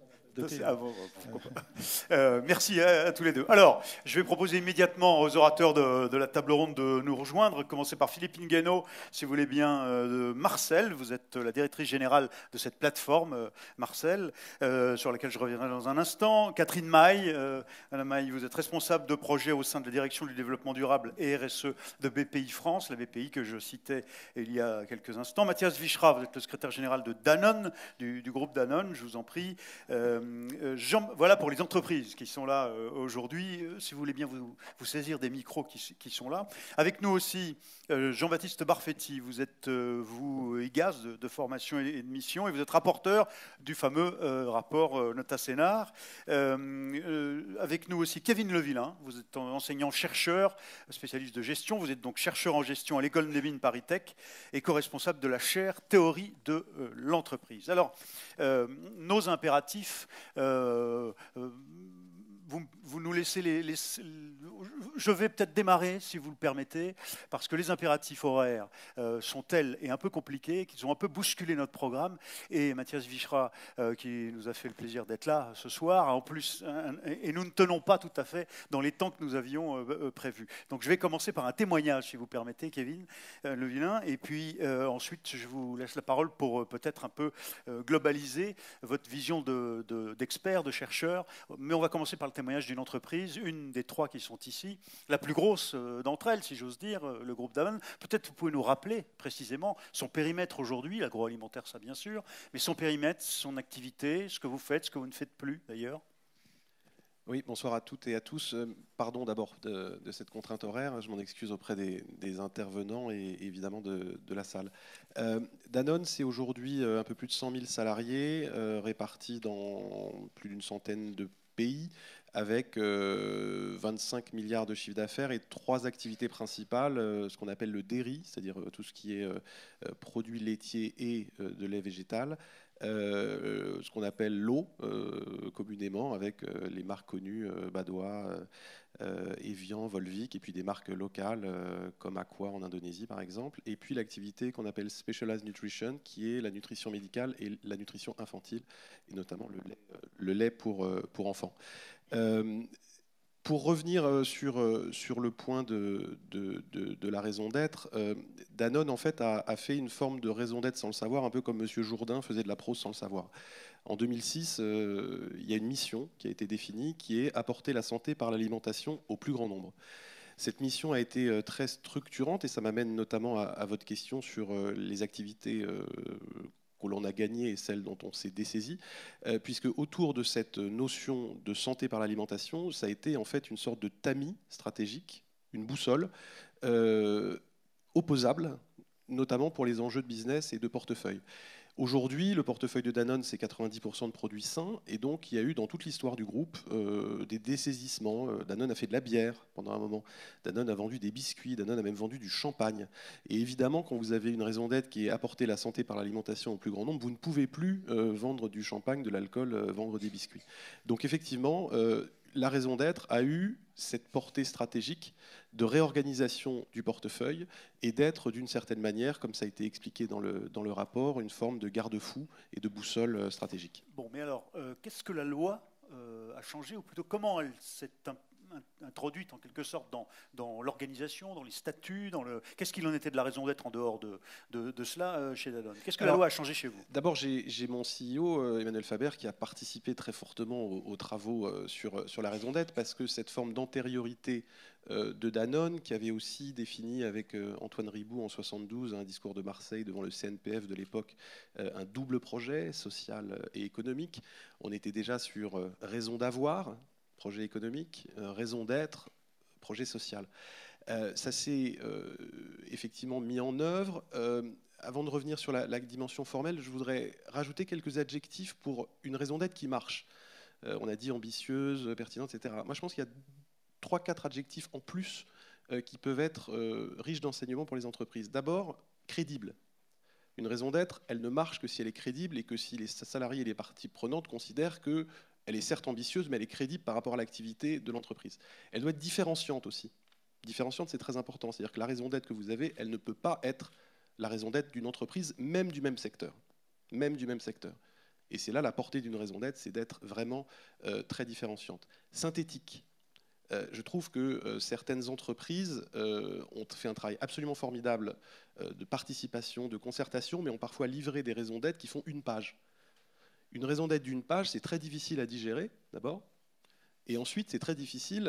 Merci à tous les deux. Alors, je vais proposer immédiatement aux orateurs de la table ronde de nous rejoindre. Commencer par Philippe Ngueno, si vous voulez bien, de Marcel. Vous êtes la directrice générale de cette plateforme, Marcel, sur laquelle je reviendrai dans un instant. Catherine Maille. Madame Maille, vous êtes responsable de projet au sein de la direction du développement durable et RSE de BPI France, la BPI que je citais il y a quelques instants. Mathias Vichra, vous êtes le secrétaire général de Danone, du groupe Danone, je vous en prie. Voilà pour les entreprises qui sont là aujourd'hui. Si vous voulez bien vous saisir des micros qui sont là. Avec nous aussi Jean-Baptiste Barfetti. Vous êtes, vous, IGAS de formation et de mission, et vous êtes rapporteur du fameux rapport Nota-Sénar. Avec nous aussi Kevin Levillain. Vous êtes enseignant-chercheur, spécialiste de gestion. Vous êtes donc chercheur en gestion à l'École des Mines Paris-Tech et co-responsable de la chaire Théorie de l'entreprise. Alors, nos impératifs, vous nous laissez je vais peut-être démarrer, si vous le permettez, parce que les impératifs horaires sont tels et un peu compliqués qu'ils ont un peu bousculé notre programme. Et Mathias Vichra, qui nous a fait le plaisir d'être là ce soir, en plus, et nous ne tenons pas tout à fait dans les temps que nous avions prévus. Donc je vais commencer par un témoignage, si vous permettez, Kevin Levillain, et puis ensuite je vous laisse la parole pour peut-être un peu globaliser votre vision d'expert, de chercheur. Mais on va commencer par le témoignage d'une entreprise, une des trois qui sont ici, la plus grosse d'entre elles, si j'ose dire, le groupe Danone. Peut-être vous pouvez nous rappeler précisément son périmètre aujourd'hui, l'agroalimentaire ça bien sûr, mais son périmètre, son activité, ce que vous faites, ce que vous ne faites plus d'ailleurs. Oui, bonsoir à toutes et à tous. Pardon d'abord de cette contrainte horaire, je m'en excuse auprès des intervenants et évidemment de la salle. Danone, c'est aujourd'hui un peu plus de 100 000 salariés répartis dans plus d'une centaine de pays, avec 25 milliards de chiffre d'affaires et 3 activités principales, ce qu'on appelle le dairy, c'est-à-dire tout ce qui est produits laitiers et de lait végétal, ce qu'on appelle l'eau communément, avec les marques connues, Badois, Evian, Volvic, et puis des marques locales comme Aqua en Indonésie par exemple, et puis l'activité qu'on appelle Specialized Nutrition, qui est la nutrition médicale et la nutrition infantile, et notamment le lait pour enfants. Pour revenir sur le point de la raison d'être, Danone en fait a fait une forme de raison d'être sans le savoir, un peu comme M. Jourdain faisait de la prose sans le savoir. En 2006, il y a une mission qui a été définie, qui est apporter la santé par l'alimentation au plus grand nombre. Cette mission a été très structurante et ça m'amène notamment à votre question sur les activités que l'on a gagnées et celles dont on s'est dessaisi, puisque autour de cette notion de santé par l'alimentation, ça a été en fait une sorte de tamis stratégique, une boussole opposable, notamment pour les enjeux de business et de portefeuille. Aujourd'hui, le portefeuille de Danone, c'est 90% de produits sains, et donc il y a eu dans toute l'histoire du groupe des dessaisissements. Danone a fait de la bière pendant un moment, Danone a vendu des biscuits, Danone a même vendu du champagne. Et évidemment, quand vous avez une raison d'être qui est apporter la santé par l'alimentation au plus grand nombre, vous ne pouvez plus vendre du champagne, de l'alcool, vendre des biscuits. Donc effectivement, la raison d'être a eu cette portée stratégique de réorganisation du portefeuille et d'être d'une certaine manière, comme ça a été expliqué dans le rapport, une forme de garde-fou et de boussole stratégique. Bon, mais alors, qu'est-ce que la loi a changé, ou plutôt comment elle s'est introduite en quelque sorte dans l'organisation, dans les statuts, qu'est-ce qu'il en était de la raison d'être en dehors de cela chez Danone? Qu'est-ce que la loi a changé chez vous? D'abord, j'ai mon CEO, Emmanuel Faber, qui a participé très fortement aux travaux sur la raison d'être, parce que cette forme d'antériorité de Danone, qui avait aussi défini avec Antoine Riboud en 1972 un discours de Marseille devant le CNPF de l'époque, un double projet social et économique. On était déjà sur raison d'avoir, projet économique, raison d'être, projet social. Ça s'est effectivement mis en œuvre. Avant de revenir sur la dimension formelle, je voudrais rajouter quelques adjectifs pour une raison d'être qui marche. On a dit ambitieuse, pertinente, etc. Moi, je pense qu'il y a 3-4 adjectifs en plus qui peuvent être riches d'enseignements pour les entreprises. D'abord, crédible. Une raison d'être, elle ne marche que si elle est crédible et que si les salariés et les parties prenantes considèrent que elle est certes ambitieuse, mais elle est crédible par rapport à l'activité de l'entreprise. Elle doit être différenciante aussi. Différenciante, c'est très important. C'est-à-dire que la raison d'être que vous avez, elle ne peut pas être la raison d'être d'une entreprise, même du même secteur. Même du même secteur. Et c'est là la portée d'une raison d'être, c'est d'être vraiment très différenciante. Synthétique. Je trouve que certaines entreprises ont fait un travail absolument formidable de participation, de concertation, mais ont parfois livré des raisons d'être qui font une page. Une raison d'être d'une page, c'est très difficile à digérer, d'abord, et ensuite, c'est très difficile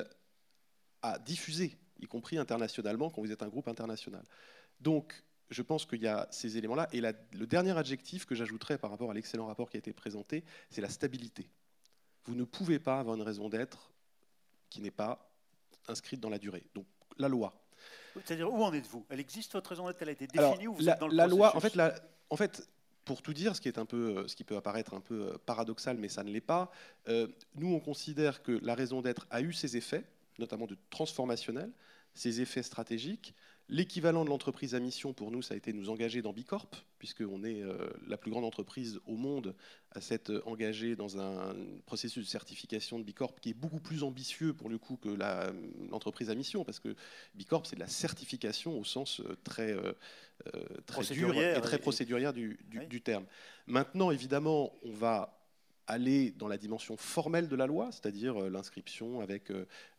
à diffuser, y compris internationalement, quand vous êtes un groupe international. Donc, je pense qu'il y a ces éléments-là. Et le dernier adjectif que j'ajouterais par rapport à l'excellent rapport qui a été présenté, c'est la stabilité. vous ne pouvez pas avoir une raison d'être qui n'est pas inscrite dans la durée. Donc la loi. C'est-à-dire, où en êtes-vous? Elle existe, votre raison d'être? Elle a été Alors, définie ou vous êtes dans le la loi, processus? en fait, pour tout dire, ce qui peut apparaître un peu paradoxal, mais ça ne l'est pas, nous, on considère que la raison d'être a eu ses effets, notamment de transformationnels, ses effets stratégiques. L'équivalent de l'entreprise à mission, pour nous, ça a été nous engager dans Bicorp, puisqu'on est la plus grande entreprise au monde à s'être engagée dans un processus de certification de Bicorp qui est beaucoup plus ambitieux, pour le coup, que l'entreprise à mission, parce que Bicorp, c'est de la certification au sens très dur et très procédurière du terme. Maintenant, évidemment, on va aller dans la dimension formelle de la loi, c'est-à-dire l'inscription avec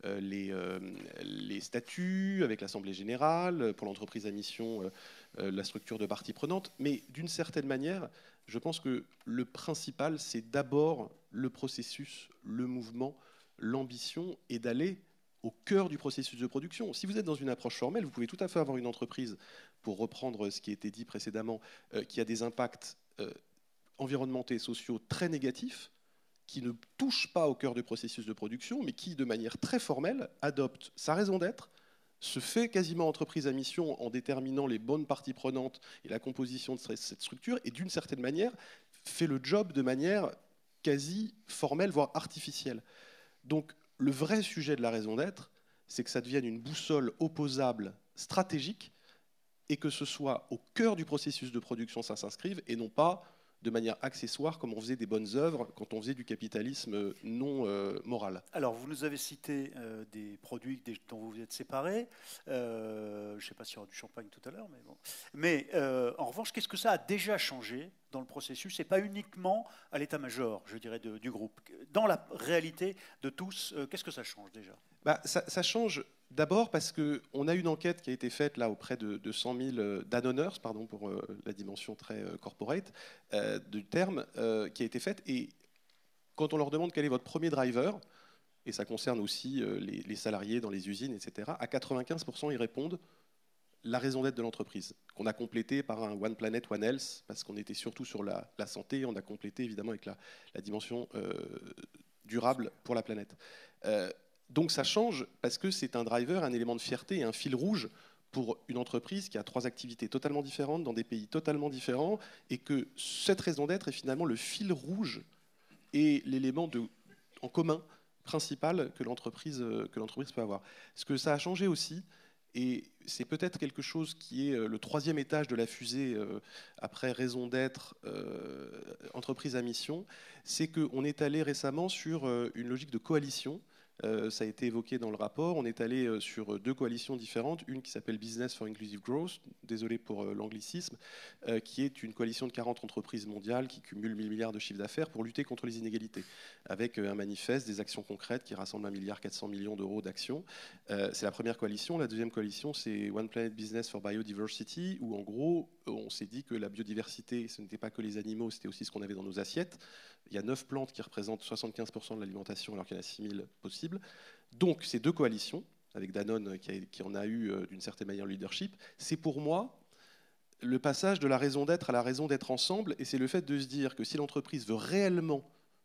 les statuts, avec l'Assemblée générale, pour l'entreprise à mission, la structure de parties prenantes. Mais d'une certaine manière, je pense que le principal, c'est d'abord le processus, le mouvement, l'ambition, et d'aller au cœur du processus de production. Si vous êtes dans une approche formelle, vous pouvez tout à fait avoir une entreprise, pour reprendre ce qui a été dit précédemment, qui a des impacts environnementaux et sociaux très négatifs, qui ne touchent pas au cœur du processus de production, mais qui, de manière très formelle, adopte sa raison d'être, se fait quasiment entreprise à mission en déterminant les bonnes parties prenantes et la composition de cette structure, et d'une certaine manière, fait le job de manière quasi formelle, voire artificielle. Donc, le vrai sujet de la raison d'être, c'est que ça devienne une boussole opposable stratégique, et que ce soit au cœur du processus de production, ça s'inscrive, et non pas de manière accessoire, comme on faisait des bonnes œuvres quand on faisait du capitalisme non moral. Alors, vous nous avez cité des produits dont vous vous êtes séparés. Je ne sais pas s'il y aura du champagne tout à l'heure, mais bon. Mais en revanche, qu'est-ce que ça a déjà changé dans le processus, et pas uniquement à l'état-major, je dirais, du groupe? Dans la réalité de tous, qu'est-ce que ça change déjà? Ça change d'abord parce qu'on a une enquête qui a été faite là auprès de 100 000 Danoners, pardon pour la dimension très corporate du terme, qui a été faite. Et quand on leur demande quel est votre premier driver, et ça concerne aussi les salariés dans les usines, etc., à 95%, ils répondent la raison d'être de l'entreprise, qu'on a complété par un One Planet, One Health, parce qu'on était surtout sur la santé, on a complété évidemment avec la dimension durable pour la planète. Donc ça change parce que c'est un driver, un élément de fierté et un fil rouge pour une entreprise qui a 3 activités totalement différentes dans des pays totalement différents, et que cette raison d'être est finalement le fil rouge et l'élément en commun principal que l'entreprise peut avoir. Ce que ça a changé aussi, et c'est peut-être quelque chose qui est le 3e étage de la fusée après raison d'être, entreprise à mission, c'est qu'on est allé récemment sur une logique de coalition. Ça a été évoqué dans le rapport. On est allé sur 2 coalitions différentes. Une qui s'appelle Business for Inclusive Growth, désolé pour l'anglicisme, qui est une coalition de 40 entreprises mondiales qui cumulent 1000 milliards de chiffre d'affaires pour lutter contre les inégalités, avec un manifeste, des actions concrètes qui rassemblent 1,4 milliard d'euros d'actions. C'est la première coalition. La deuxième coalition, c'est One Planet Business for Biodiversity, où en gros, on s'est dit que la biodiversité, ce n'était pas que les animaux, c'était aussi ce qu'on avait dans nos assiettes. Il y a 9 plantes qui représentent 75% de l'alimentation, alors qu'il y en a 6000 possibles. Donc, ces 2 coalitions, avec Danone qui en a eu d'une certaine manière le leadership, c'est pour moi le passage de la raison d'être à la raison d'être ensemble, et c'est le fait de se dire que si l'entreprise veut réellement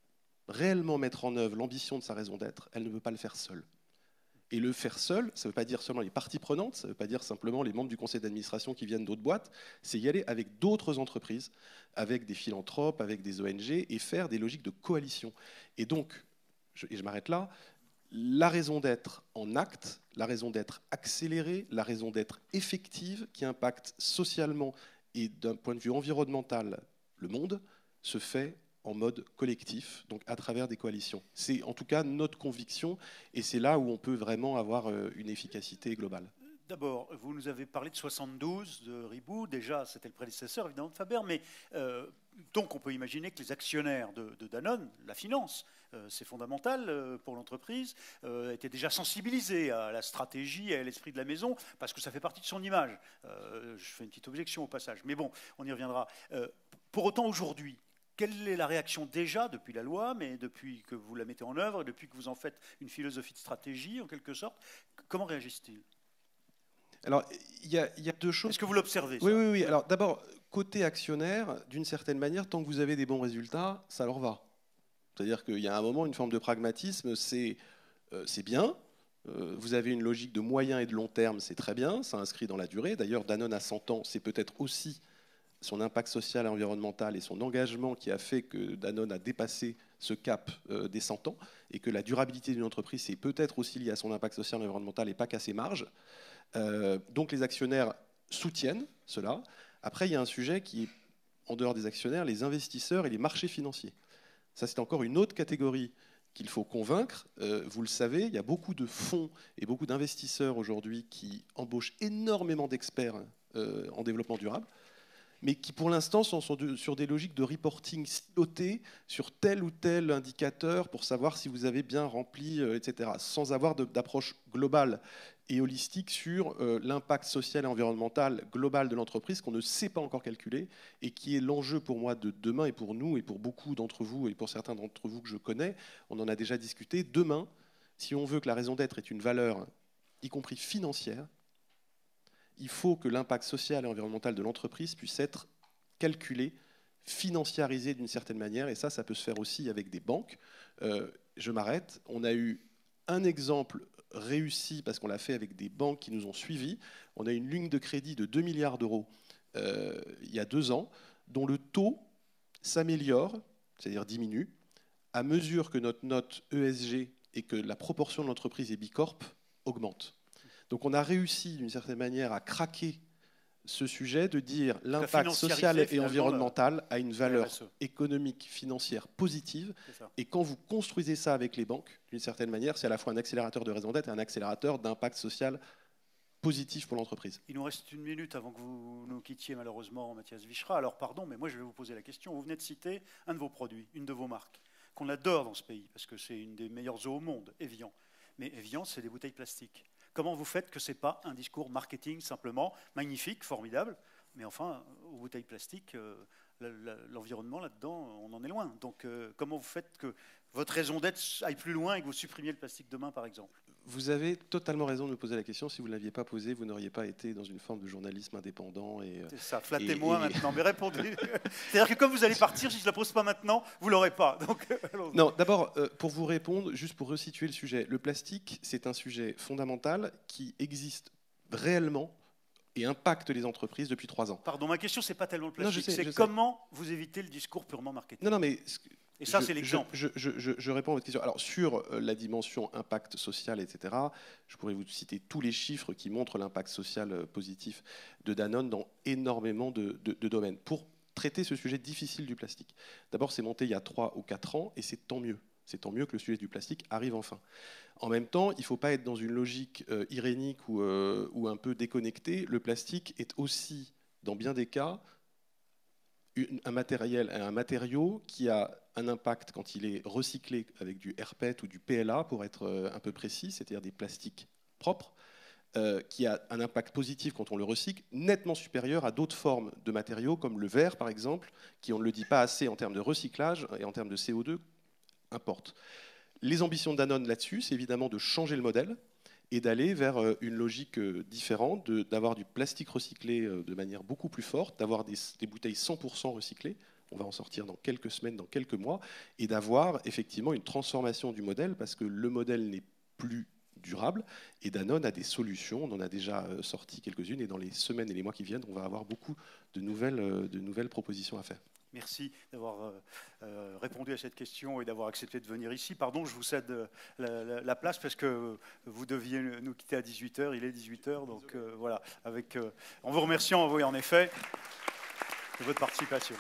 mettre en œuvre l'ambition de sa raison d'être, elle ne peut pas le faire seule. Et le faire seul, ça ne veut pas dire seulement les parties prenantes, ça ne veut pas dire simplement les membres du conseil d'administration qui viennent d'autres boîtes, c'est y aller avec d'autres entreprises, avec des philanthropes, avec des ONG, et faire des logiques de coalition. Et donc, je m'arrête là, la raison d'être en acte, la raison d'être accélérée, la raison d'être effective, qui impacte socialement et d'un point de vue environnemental le monde, se fait en mode collectif, donc à travers des coalitions. C'est en tout cas notre conviction, et c'est là où on peut vraiment avoir une efficacité globale. D'abord, vous nous avez parlé de 72, de Ribou. Déjà, c'était le prédécesseur, évidemment, de Faber. Mais donc, on peut imaginer que les actionnaires de Danone, la finance, c'est fondamental pour l'entreprise, étaient déjà sensibilisés à la stratégie et à l'esprit de la maison, parce que ça fait partie de son image. Je fais une petite objection au passage. Mais bon, on y reviendra. Pour autant, aujourd'hui, quelle est la réaction déjà depuis la loi, mais depuis que vous la mettez en œuvre, depuis que vous en faites une philosophie de stratégie, en quelque sorte? Comment réagissent-ils? Alors, il y a 2 choses. Est-ce que vous l'observez? Oui. Alors, d'abord, côté actionnaire, d'une certaine manière, tant que vous avez des bons résultats, ça leur va. C'est-à-dire qu'il y a un moment, une forme de pragmatisme, c'est bien. Vous avez une logique de moyen et de long terme, c'est très bien, ça inscrit dans la durée. D'ailleurs, Danone à 100 ans, c'est peut-être aussi son impact social et environnemental et son engagement qui a fait que Danone a dépassé ce cap des 100 ans, et que la durabilité d'une entreprise, c'est peut-être aussi lié à son impact social et environnemental et pas qu'à ses marges. Donc les actionnaires soutiennent cela. Après, il y a un sujet qui est, en dehors des actionnaires, les investisseurs et les marchés financiers. Ça, c'est encore une autre catégorie qu'il faut convaincre. Vous le savez, il y a beaucoup de fonds et beaucoup d'investisseurs aujourd'hui qui embauchent énormément d'experts en développement durable, mais qui pour l'instant sont sur des logiques de reporting siloté sur tel ou tel indicateur pour savoir si vous avez bien rempli, etc., sans avoir d'approche globale et holistique sur l'impact social et environnemental global de l'entreprise qu'on ne sait pas encore calculer et qui est l'enjeu pour moi de demain et pour nous et pour beaucoup d'entre vous et pour certains d'entre vous que je connais. On en a déjà discuté. Demain, si on veut que la raison d'être ait une valeur, y compris financière, il faut que l'impact social et environnemental de l'entreprise puisse être calculé, financiarisé d'une certaine manière, et ça peut se faire aussi avec des banques. Je m'arrête. On a eu un exemple réussi parce qu'on l'a fait avec des banques qui nous ont suivis. On a une ligne de crédit de 2 milliards d'euros il y a 2 ans, dont le taux s'améliore, c'est-à-dire diminue, à mesure que notre note ESG et que la proportion de l'entreprise et Bicorp augmente. Donc on a réussi d'une certaine manière à craquer ce sujet de dire l'impact social et environnemental a une valeur économique, financière positive. Et quand vous construisez ça avec les banques, d'une certaine manière, c'est à la fois un accélérateur de raison d'être et un accélérateur d'impact social positif pour l'entreprise. Il nous reste 1 minute avant que vous nous quittiez malheureusement, Mathias Wichra. Alors pardon, mais moi je vais vous poser la question. Vous venez de citer un de vos produits, une de vos marques, qu'on adore dans ce pays, parce que c'est une des meilleures eaux au monde, Evian. Mais Evian, c'est des bouteilles plastiques. Comment vous faites que ce n'est pas un discours marketing simplement magnifique, formidable, mais enfin, aux bouteilles plastiques, l'environnement là-dedans, on en est loin. Donc comment vous faites que votre raison d'être aille plus loin et que vous supprimiez le plastique demain, par exemple? Vous avez totalement raison de me poser la question. Si vous ne l'aviez pas posée, vous n'auriez pas été dans une forme de journalisme indépendant. C'est ça, flattez-moi maintenant, mais répondez. C'est-à-dire que comme vous allez partir, si je ne la pose pas maintenant, vous ne l'aurez pas. Donc, non, d'abord, pour vous répondre, juste pour resituer le sujet, le plastique, c'est un sujet fondamental qui existe réellement et impacte les entreprises depuis 3 ans. Pardon, ma question, ce n'est pas tellement le plastique, c'est comment vous évitez le discours purement marketing. Non, mais... Et ça, c'est l'exemple. Je réponds à votre question. Alors, sur la dimension impact social, etc., je pourrais vous citer tous les chiffres qui montrent l'impact social positif de Danone dans énormément de domaines. Pour traiter ce sujet difficile du plastique, d'abord, c'est monté il y a 3 ou 4 ans, et c'est tant mieux. C'est tant mieux que le sujet du plastique arrive enfin. En même temps, il ne faut pas être dans une logique irénique ou un peu déconnectée. Le plastique est aussi, dans bien des cas, un matériau qui a un impact quand il est recyclé avec du rPET ou du PLA, pour être un peu précis, c'est-à-dire des plastiques propres, qui a un impact positif quand on le recycle, nettement supérieur à d'autres formes de matériaux, comme le verre par exemple, qui, on ne le dit pas assez en termes de recyclage et en termes de CO2, importe. Les ambitions de Danone là-dessus, c'est évidemment de changer le modèle et d'aller vers une logique différente, d'avoir du plastique recyclé de manière beaucoup plus forte, d'avoir des bouteilles 100% recyclées, on va en sortir dans quelques semaines, dans quelques mois, et d'avoir effectivement une transformation du modèle, parce que le modèle n'est plus durable, et Danone a des solutions, on en a déjà sorti quelques-unes, et dans les semaines et les mois qui viennent, on va avoir beaucoup de nouvelles propositions à faire. Merci d'avoir répondu à cette question et d'avoir accepté de venir ici. Pardon, je vous cède la place parce que vous deviez nous quitter à 18h. Il est 18h, donc voilà. En vous remerciant, oui, en effet, de votre participation.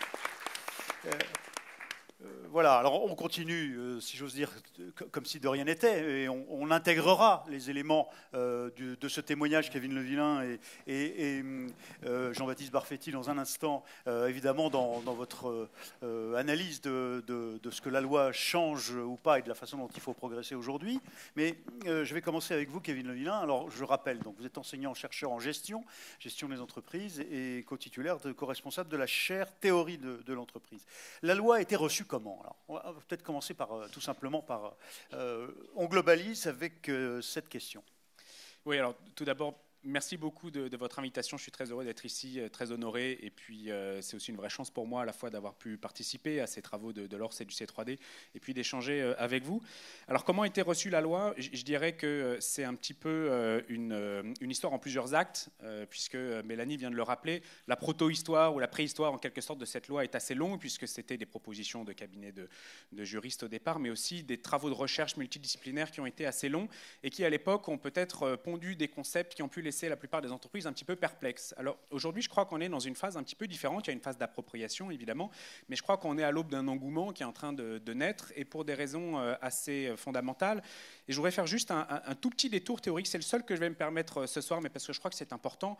Voilà, alors on continue, si j'ose dire, comme si de rien n'était, et on intégrera les éléments de ce témoignage, Kevin Levillain et Jean-Baptiste Barfetti, dans un instant, évidemment, dans votre analyse de ce que la loi change ou pas et de la façon dont il faut progresser aujourd'hui. Mais je vais commencer avec vous, Kevin Levillain. Alors, je rappelle, donc, vous êtes enseignant-chercheur en gestion des entreprises et co-titulaire co-responsable de la chaire théorie de l'entreprise. La loi a été reçue comment? Alors, on va peut-être commencer tout simplement par... on globalise avec cette question. Oui, alors tout d'abord, Merci beaucoup de votre invitation. Je suis très heureux d'être ici, très honoré. Et puis, c'est aussi une vraie chance pour moi à la fois d'avoir pu participer à ces travaux de l'ORSE et du C3D et puis d'échanger avec vous. Alors, comment a été reçue la loi ? Je dirais que c'est un petit peu une histoire en plusieurs actes, puisque Mélanie vient de le rappeler. La proto-histoire ou la préhistoire, en quelque sorte, de cette loi est assez longue, puisque c'était des propositions de cabinets de juristes au départ, mais aussi des travaux de recherche multidisciplinaires qui ont été assez longs et qui, à l'époque, ont peut-être pondu des concepts qui ont pu laisser la plupart des entreprises un petit peu perplexes. Alors aujourd'hui, je crois qu'on est dans une phase un petit peu différente. Il y a une phase d'appropriation, évidemment, mais je crois qu'on est à l'aube d'un engouement qui est en train de naître, et pour des raisons assez fondamentales. Et je voudrais faire juste un tout petit détour théorique. C'est le seul que je vais me permettre ce soir, mais parce que je crois que c'est important.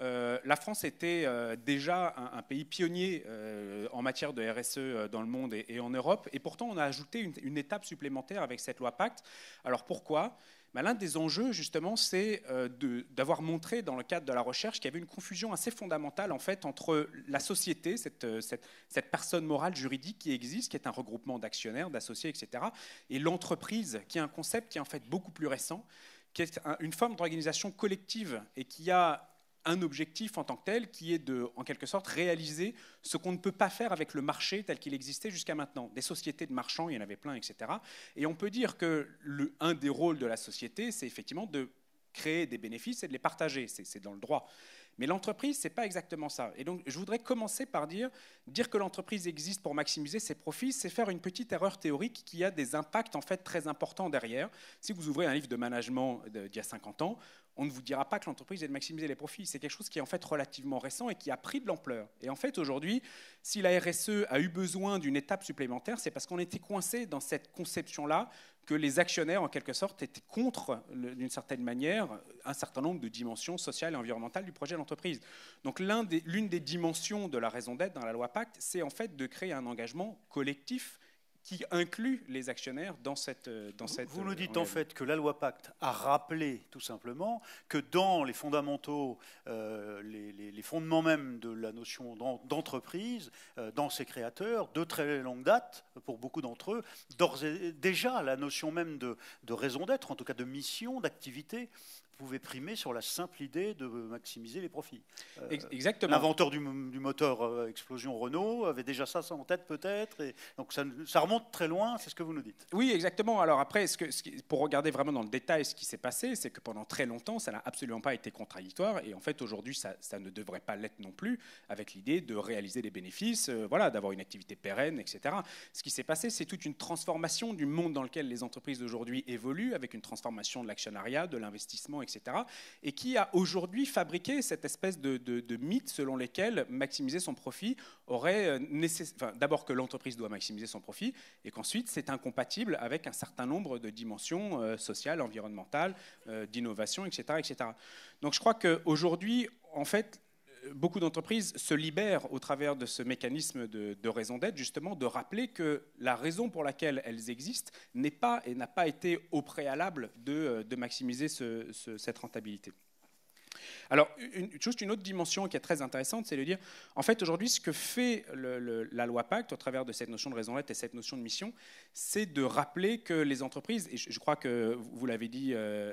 La France était déjà un pays pionnier en matière de RSE dans le monde et en Europe, et pourtant on a ajouté une étape supplémentaire avec cette loi Pacte. Alors pourquoi ? L'un des enjeux, justement, c'est d'avoir montré, dans le cadre de la recherche, qu'il y avait une confusion assez fondamentale, en fait, entre la société, cette personne morale juridique qui existe, qui est un regroupement d'actionnaires, d'associés, etc., et l'entreprise, qui est un concept qui est en fait beaucoup plus récent, qui est une forme d'organisation collective et qui a un objectif en tant que tel, qui est de, en quelque sorte, réaliser ce qu'on ne peut pas faire avec le marché tel qu'il existait jusqu'à maintenant. Des sociétés de marchands, il y en avait plein, etc. Et on peut dire que un des rôles de la société, c'est effectivement de créer des bénéfices et de les partager. C'est dans le droit. Mais l'entreprise, ce n'est pas exactement ça. Et donc, je voudrais commencer par dire que l'entreprise existe pour maximiser ses profits, c'est faire une petite erreur théorique qui a des impacts en fait très importants derrière. Si vous ouvrez un livre de management d'il y a 50 ans, on ne vous dira pas que l'entreprise est de maximiser les profits. C'est quelque chose qui est en fait relativement récent et qui a pris de l'ampleur. Et en fait, aujourd'hui, si la RSE a eu besoin d'une étape supplémentaire, c'est parce qu'on était coincé dans cette conception-là que les actionnaires, en quelque sorte, étaient contre, d'une certaine manière, un certain nombre de dimensions sociales et environnementales du projet d'entreprise. Donc l'une des dimensions de la raison d'être dans la loi Pacte, c'est en fait de créer un engagement collectif qui inclut les actionnaires dans cette... Vous nous dites en fait que la loi Pacte a rappelé tout simplement que dans les fondamentaux, les fondements même de la notion d'entreprise, dans ses créateurs, de très longue date, pour beaucoup d'entre eux, d'ores et déjà la notion même de raison d'être, en tout cas de mission, d'activité, pouvait primer sur la simple idée de maximiser les profits. Exactement. L'inventeur du moteur explosion Renault avait déjà ça en tête peut-être, et donc ça remonte très loin, c'est ce que vous nous dites. Oui, exactement. Alors après, pour regarder vraiment dans le détail ce qui s'est passé, c'est que pendant très longtemps, ça n'a absolument pas été contradictoire, et en fait aujourd'hui, ça ne devrait pas l'être non plus, avec l'idée de réaliser des bénéfices, d'avoir une activité pérenne, etc. Ce qui s'est passé, c'est toute une transformation du monde dans lequel les entreprises d'aujourd'hui évoluent, avec une transformation de l'actionnariat, de l'investissement, etc., et qui a aujourd'hui fabriqué cette espèce de mythe selon lequel maximiser son profit aurait d'abord que l'entreprise doit maximiser son profit, et qu'ensuite c'est incompatible avec un certain nombre de dimensions sociales, environnementales, d'innovation, etc., etc. Donc je crois qu'aujourd'hui, en fait, beaucoup d'entreprises se libèrent au travers de ce mécanisme de raison d'être, justement, de rappeler que la raison pour laquelle elles existent n'est pas et n'a pas été au préalable de maximiser cette rentabilité. Alors, juste une autre dimension qui est très intéressante, c'est de dire, en fait, aujourd'hui, ce que fait la loi Pacte, au travers de cette notion de raison d'être et cette notion de mission, c'est de rappeler que les entreprises, et je crois que vous l'avez dit,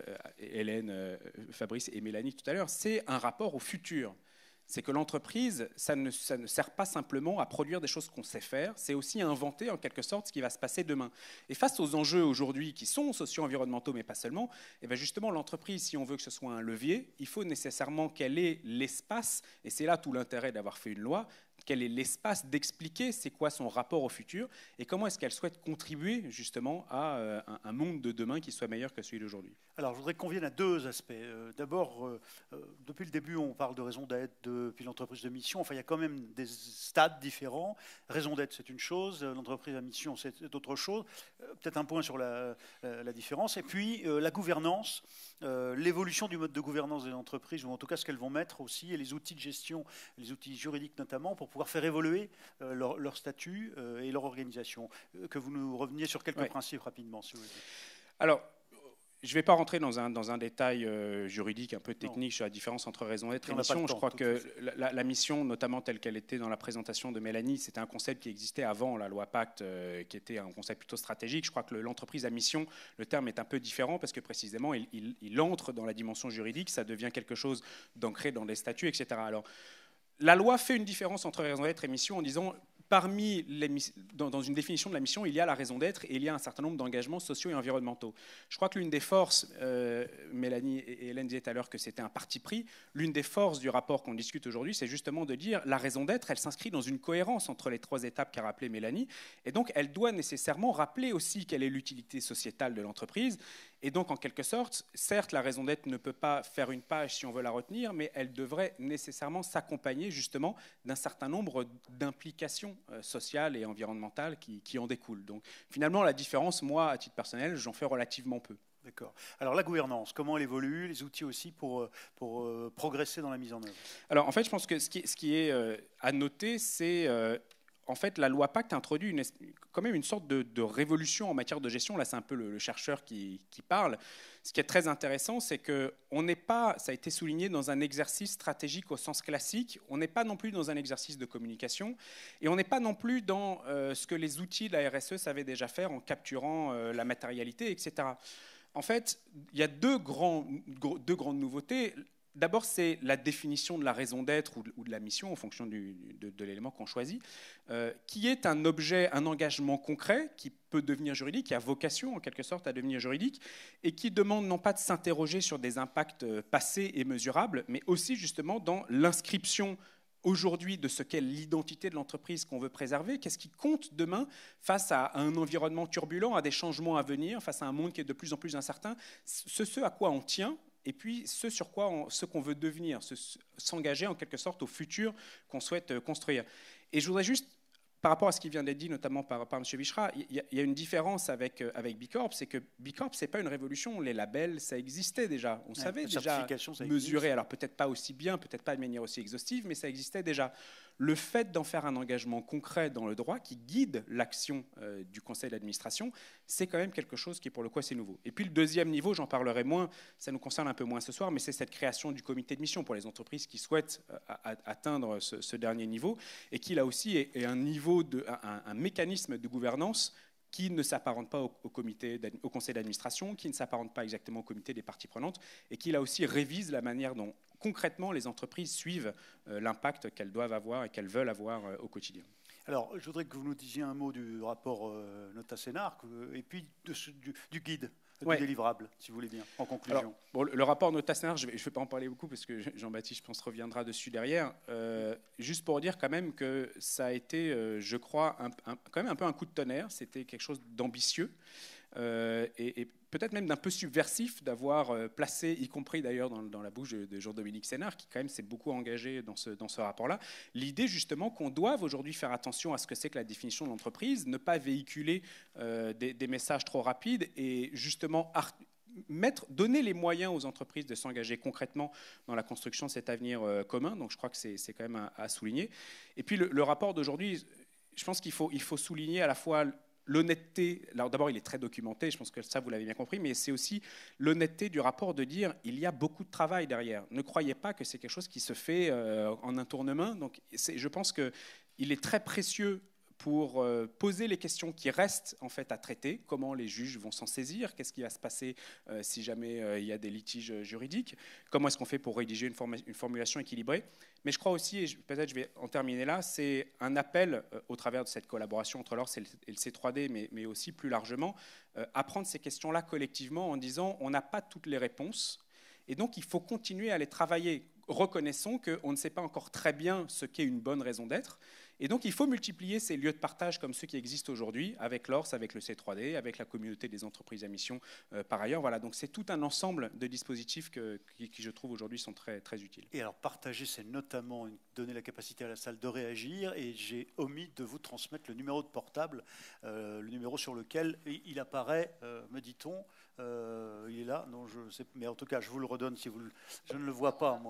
Hélène, Fabrice et Mélanie tout à l'heure, c'est un rapport au futur. C'est que l'entreprise, ça ne sert pas simplement à produire des choses qu'on sait faire, c'est aussi à inventer en quelque sorte ce qui va se passer demain. Et face aux enjeux aujourd'hui qui sont socio-environnementaux, mais pas seulement, et bien justement l'entreprise, si on veut que ce soit un levier, il faut nécessairement qu'elle ait l'espace, et c'est là tout l'intérêt d'avoir fait une loi, quel est l'espace d'expliquer c'est quoi son rapport au futur et comment est-ce qu'elle souhaite contribuer justement à un monde de demain qui soit meilleur que celui d'aujourd'hui. Alors je voudrais qu'on vienne à deux aspects. D'abord, depuis le début on parle de raison d'être, puis l'entreprise de mission, enfin il y a quand même des stades différents. Raison d'être c'est une chose, l'entreprise à mission c'est autre chose. Peut-être un point sur la différence. Et puis la gouvernance, l'évolution du mode de gouvernance des entreprises, ou en tout cas ce qu'elles vont mettre aussi, et les outils de gestion, les outils juridiques notamment, pour pouvoir faire évoluer leur statut et leur organisation. Que vous nous reveniez sur quelques principes rapidement, si vous voulez. Alors, je ne vais pas rentrer dans un détail juridique un peu technique sur la différence entre raison d'être et mission. Je crois que la mission, notamment telle qu'elle était dans la présentation de Mélanie, c'était un concept qui existait avant la loi Pacte, qui était un concept plutôt stratégique. Je crois que l'entreprise à mission, le terme est un peu différent parce que précisément, il entre dans la dimension juridique, ça devient quelque chose d'ancré dans des statuts, etc. Alors, la loi fait une différence entre raison d'être et mission en disant... dans une définition de la mission, il y a la raison d'être et il y a un certain nombre d'engagements sociaux et environnementaux. Je crois que l'une des forces, Mélanie et Hélène disaient tout à l'heure que c'était un parti pris, l'une des forces du rapport qu'on discute aujourd'hui, c'est justement de dire la raison d'être, elle s'inscrit dans une cohérence entre les 3 étapes qu'a rappelé Mélanie, et donc elle doit nécessairement rappeler aussi quelle est l'utilité sociétale de l'entreprise. Et donc, en quelque sorte, certes, la raison d'être ne peut pas faire une page si on veut la retenir, mais elle devrait nécessairement s'accompagner justement d'un certain nombre d'implications sociales et environnementales qui en découlent. Donc, finalement, la différence, moi, à titre personnel, j'en fais relativement peu. D'accord. Alors, la gouvernance, comment elle évolue, les outils aussi pour progresser dans la mise en œuvre? Alors, en fait, je pense que ce qui est à noter, c'est... en fait, la loi Pacte introduit quand même une sorte de révolution en matière de gestion. Là, c'est un peu le chercheur qui parle. Ce qui est très intéressant, c'est qu'on n'est pas, ça a été souligné, dans un exercice stratégique au sens classique. On n'est pas non plus dans un exercice de communication. Et on n'est pas non plus dans ce que les outils de la RSE savaient déjà faire en capturant la matérialité, etc. En fait, il y a deux grandes nouveautés. D'abord, c'est la définition de la raison d'être ou de la mission, en fonction de l'élément qu'on choisit, qui est un objet, un engagement concret qui peut devenir juridique, qui a vocation en quelque sorte à devenir juridique, et qui demande non pas de s'interroger sur des impacts passés et mesurables, mais aussi justement dans l'inscription aujourd'hui de ce qu'est l'identité de l'entreprise qu'on veut préserver, qu'est-ce qui compte demain face à un environnement turbulent, à des changements à venir, face à un monde qui est de plus en plus incertain, ce à quoi on tient, et puis ce qu'on veut devenir, s'engager en quelque sorte au futur qu'on souhaite construire. Et je voudrais juste, par rapport à ce qui vient d'être dit, notamment par M. Bichra, il y a une différence avec Bicorp, c'est que Bicorp, ce n'est pas une révolution. Les labels, ça existait déjà. On savait déjà mesurer, alors peut-être pas aussi bien, peut-être pas de manière aussi exhaustive, mais ça existait déjà. Le fait d'en faire un engagement concret dans le droit qui guide l'action du conseil d'administration, c'est quand même quelque chose qui, pour le coup, c'est nouveau. Et puis le deuxième niveau, j'en parlerai moins, ça nous concerne un peu moins ce soir, mais c'est cette création du comité de mission pour les entreprises qui souhaitent atteindre ce dernier niveau et qui, là aussi, est un mécanisme de gouvernance qui ne s'apparente pas au conseil d'administration, qui ne s'apparente pas exactement au comité des parties prenantes, et qui là aussi révise la manière dont concrètement les entreprises suivent l'impact qu'elles doivent avoir et qu'elles veulent avoir au quotidien. Alors, je voudrais que vous nous disiez un mot du rapport Nota Senar et puis du guide. Du délivrable, si vous voulez bien, en conclusion. Alors, bon, le rapport Nota Senar, je ne vais pas en parler beaucoup parce que Jean-Baptiste, je pense, reviendra dessus derrière. Juste pour dire quand même que ça a été, je crois, quand même un peu un coup de tonnerre. C'était quelque chose d'ambitieux et peut-être même d'un peu subversif d'avoir placé, y compris d'ailleurs dans la bouche de Jean-Dominique Sénard, qui quand même s'est beaucoup engagé dans ce rapport-là, l'idée justement qu'on doive aujourd'hui faire attention à ce que c'est que la définition de l'entreprise, ne pas véhiculer des messages trop rapides et justement donner les moyens aux entreprises de s'engager concrètement dans la construction de cet avenir commun. Donc je crois que c'est quand même à souligner. Et puis le rapport d'aujourd'hui, je pense qu'il faut souligner à la fois l'honnêteté. Alors d'abord, il est très documenté, je pense que ça, vous l'avez bien compris, mais c'est aussi l'honnêteté du rapport de dire il y a beaucoup de travail derrière. Ne croyez pas que c'est quelque chose qui se fait en un tournement. Donc je pense qu'il est très précieux pour poser les questions qui restent en fait à traiter, comment les juges vont s'en saisir, qu'est-ce qui va se passer si jamais il y a des litiges juridiques, comment est-ce qu'on fait pour rédiger une formulation équilibrée. Mais je crois aussi, et peut-être je vais en terminer là, c'est un appel au travers de cette collaboration entre l'ORS et le C3D, mais aussi plus largement, à prendre ces questions-là collectivement en disant on n'a pas toutes les réponses, et donc il faut continuer à les travailler. Reconnaissons qu'on ne sait pas encore très bien ce qu'est une bonne raison d'être. Et donc, il faut multiplier ces lieux de partage comme ceux qui existent aujourd'hui, avec l'ORS, avec le C3D, avec la communauté des entreprises à mission par ailleurs. Voilà, donc c'est tout un ensemble de dispositifs qui je trouve, aujourd'hui, sont très, très utiles. Et alors, partager, c'est notamment donner la capacité à la salle de réagir. Et j'ai omis de vous transmettre le numéro de portable, le numéro sur lequel il apparaît, me dit-on. Il est là, non, je sais, mais en tout cas, je vous le redonne si je ne le vois pas, moi.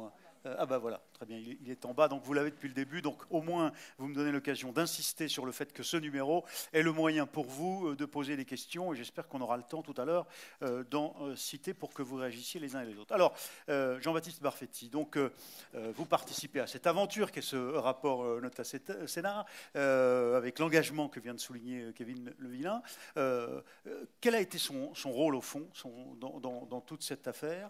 Ah bah voilà, très bien, il est en bas, donc vous l'avez depuis le début, donc au moins vous me donnez l'occasion d'insister sur le fait que ce numéro est le moyen pour vous de poser des questions, et j'espère qu'on aura le temps tout à l'heure d'en citer pour que vous réagissiez les uns et les autres. Alors, Jean-Baptiste Barfetti, donc vous participez à cette aventure qui est ce rapport Nota Sénat, avec l'engagement que vient de souligner Kevin Levillain. Quel a été son rôle au fond dans toute cette affaire,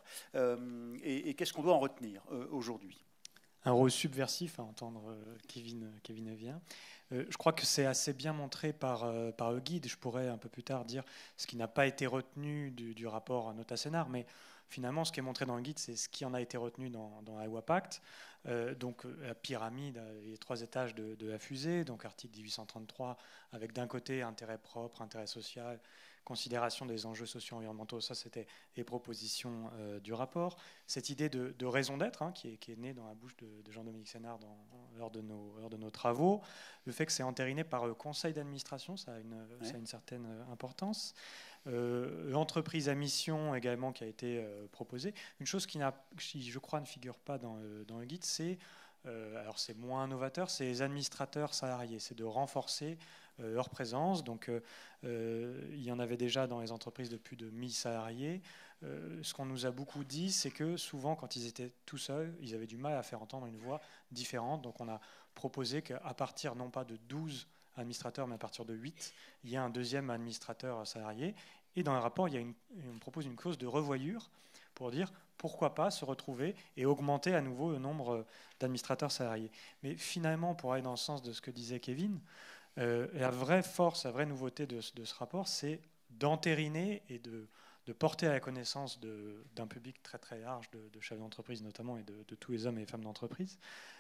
et qu'est-ce qu'on doit en retenir aujourd'hui? Un rôle subversif, à entendre Kevin Levillain. Je crois que c'est assez bien montré par le guide. Je pourrais un peu plus tard dire ce qui n'a pas été retenu du rapport Nota Sénat, mais finalement, ce qui est montré dans le guide, c'est ce qui en a été retenu dans la loi Pacte. Donc la pyramide, les 3 étages de la fusée, donc article 1833, avec d'un côté intérêt propre, intérêt social, considération des enjeux socio-environnementaux, ça c'était les propositions du rapport. Cette idée de raison d'être, qui est née dans la bouche de Jean-Dominique Sénard lors de nos travaux, le fait que c'est entériné par le conseil d'administration, ça a une certaine importance. L'entreprise à mission également qui a été proposée. Une chose qui, je crois, ne figure pas dans le guide, c'est, alors c'est moins novateur, c'est les administrateurs salariés, c'est de renforcer leur présence. Donc il y en avait déjà dans les entreprises de plus de 1000 salariés. Ce qu'on nous a beaucoup dit, c'est que souvent, quand ils étaient tout seuls, ils avaient du mal à faire entendre une voix différente. Donc on a proposé qu'à partir non pas de 12 administrateurs, mais à partir de 8, il y a un deuxième administrateur salarié. Et dans le rapport, on propose une clause de revoyure pour dire pourquoi pas se retrouver et augmenter à nouveau le nombre d'administrateurs salariés. Mais finalement, pour aller dans le sens de ce que disait Kevin, la vraie force, la vraie nouveauté de ce rapport, c'est d'entériner et de porter à la connaissance d'un public très très large de chefs d'entreprise notamment et de tous les hommes et les femmes d'entreprise,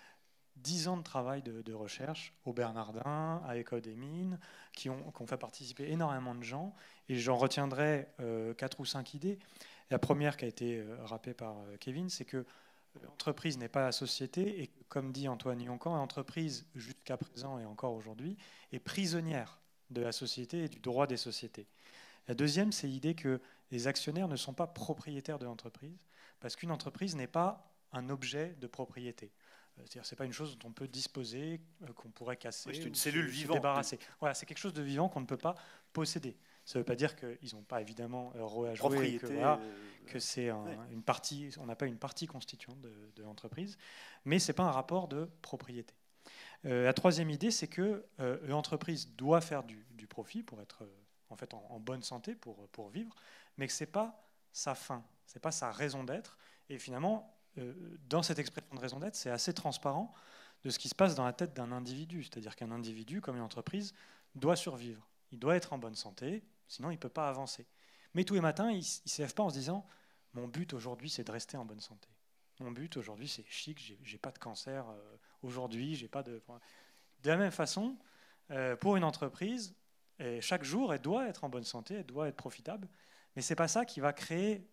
10 ans de travail de recherche au Bernardin, à l'École des Mines, qui ont fait participer énormément de gens. Et j'en retiendrai 4 ou 5 idées. La première qui a été rappelée par Kevin, c'est que l'entreprise n'est pas la société. Et comme dit Antoine Yoncan, l'entreprise, jusqu'à présent et encore aujourd'hui, est prisonnière de la société et du droit des sociétés. La deuxième, c'est l'idée que les actionnaires ne sont pas propriétaires de l'entreprise, parce qu'une entreprise n'est pas un objet de propriété. C'est-à-dire, c'est pas une chose dont on peut disposer, qu'on pourrait casser, c'est une cellule vivante, débarrasser. Voilà, c'est quelque chose de vivant qu'on ne peut pas posséder. Ça ne veut pas dire qu'ils n'ont pas évidemment leur rôle à jouer, que c'est une partie, on n'a pas une partie constituante de l'entreprise, mais c'est pas un rapport de propriété. La troisième idée, c'est que l'entreprise doit faire du profit pour être en fait en bonne santé, pour vivre, mais que c'est pas sa fin, c'est pas sa raison d'être, et finalement dans cette expression de raison d'être, c'est assez transparent de ce qui se passe dans la tête d'un individu. C'est-à-dire qu'un individu, comme une entreprise, doit survivre. Il doit être en bonne santé, sinon il ne peut pas avancer. Mais tous les matins, il ne se lève pas en se disant « Mon but aujourd'hui, c'est de rester en bonne santé. Mon but aujourd'hui, c'est chic, j'ai pas de cancer aujourd'hui, j'ai pas de... » De la même façon, pour une entreprise, chaque jour, elle doit être en bonne santé, elle doit être profitable, mais ce n'est pas ça qui va créer...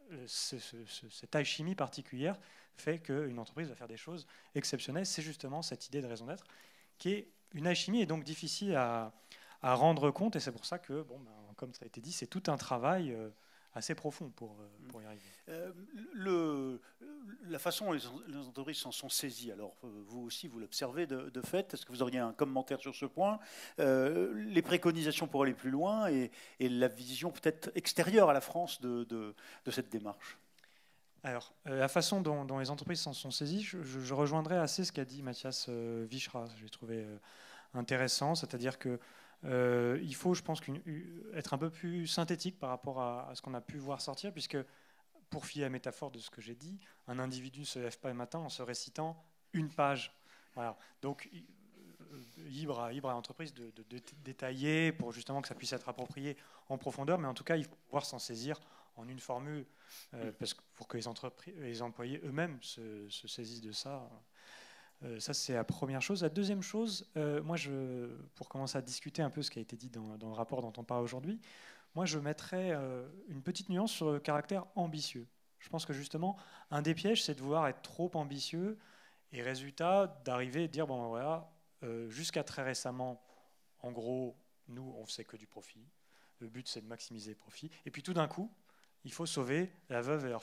cette alchimie particulière fait qu'une entreprise va faire des choses exceptionnelles. C'est justement cette idée de raison d'être qui est une alchimie et donc difficile à rendre compte. Et c'est pour ça que, comme ça a été dit, c'est tout un travail assez profond pour y arriver. La façon dont les entreprises s'en sont saisies, alors vous aussi vous l'observez de fait, est-ce que vous auriez un commentaire sur ce point, les préconisations pour aller plus loin et la vision peut-être extérieure à la France de cette démarche? Alors, la façon dont les entreprises s'en sont saisies, je rejoindrai assez ce qu'a dit Mathias Vichra, j'ai trouvé intéressant, c'est-à-dire que il faut, je pense, être un peu plus synthétique par rapport à ce qu'on a pu voir sortir, puisque, pour filer à la métaphore de ce que j'ai dit, un individu ne se lève pas le matin en se récitant une page. Voilà. Donc, libre à l'entreprise de détailler pour justement que ça puisse être approprié en profondeur, mais en tout cas, il faut pouvoir s'en saisir en une formule pour que les employés eux-mêmes se saisissent de ça. Ça, c'est la première chose. La deuxième chose, moi, pour commencer à discuter un peu ce qui a été dit dans le rapport dont on parle aujourd'hui, moi, je mettrais une petite nuance sur le caractère ambitieux. Je pense que justement, un des pièges, c'est de vouloir être trop ambitieux et résultat, d'arriver et de dire, bon, voilà, jusqu'à très récemment, en gros, nous, on faisait que du profit. Le but, c'est de maximiser le profit. Et puis tout d'un coup, il faut sauver la veuve et l'orphelin. Je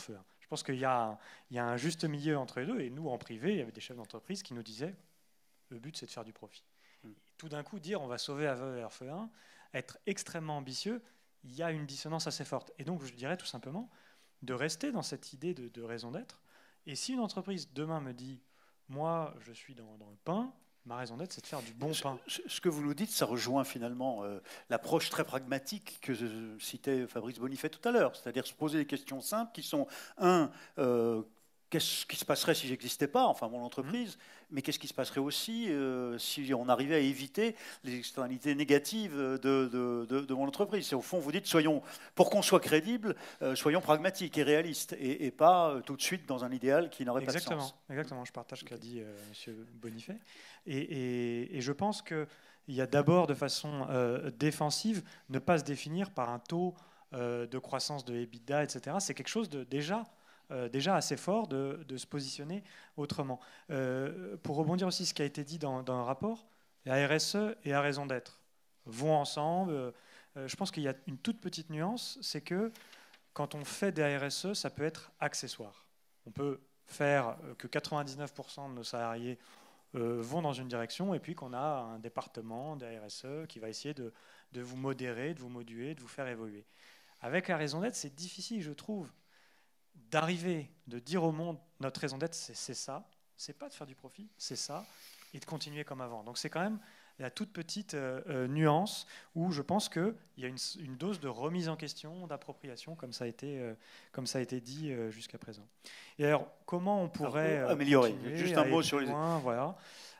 pense qu'il y a un juste milieu entre les deux. Et nous, en privé, il y avait des chefs d'entreprise qui nous disaient le but, c'est de faire du profit. Et tout d'un coup, dire on va sauver Aveux et RFE1, être extrêmement ambitieux, il y a une dissonance assez forte. Et donc, je dirais tout simplement de rester dans cette idée de raison d'être. Et si une entreprise, demain, me dit moi, je suis dans le pain, ma raison d'être, c'est de faire du bon pain. Ce que vous nous dites, ça rejoint finalement l'approche très pragmatique que citait Fabrice Bonifay tout à l'heure, c'est-à-dire se poser des questions simples qui sont, qu'est-ce qui se passerait si j'existais pas, enfin mon entreprise, mais qu'est-ce qui se passerait aussi si on arrivait à éviter les externalités négatives de mon entreprise. C'est au fond, vous dites, pour qu'on soit crédible, soyons pragmatiques et réalistes, et pas tout de suite dans un idéal qui n'aurait pas de sens. Exactement, je partage ce qu'a dit M. Bonifay. Et je pense qu'il y a d'abord, de façon défensive, ne pas se définir par un taux de croissance de EBITDA, etc. C'est quelque chose de déjà assez fort de se positionner autrement. Pour rebondir aussi ce qui a été dit dans le rapport, la RSE et la raison d'être vont ensemble. Je pense qu'il y a une toute petite nuance, c'est que quand on fait des RSE, ça peut être accessoire. On peut faire que 99% de nos salariés vont dans une direction et puis qu'on a un département de RSE qui va essayer de vous modérer, de vous moduler, de vous faire évoluer. Avec la raison d'être, c'est difficile, je trouve, d'arriver, de dire au monde notre raison d'être, c'est ça, c'est pas de faire du profit, c'est ça, et de continuer comme avant. Donc c'est quand même la toute petite nuance où je pense qu'il y a une dose de remise en question, d'appropriation, comme ça a été dit jusqu'à présent. Et alors, comment on pourrait améliorer? Juste un mot sur les... Voilà.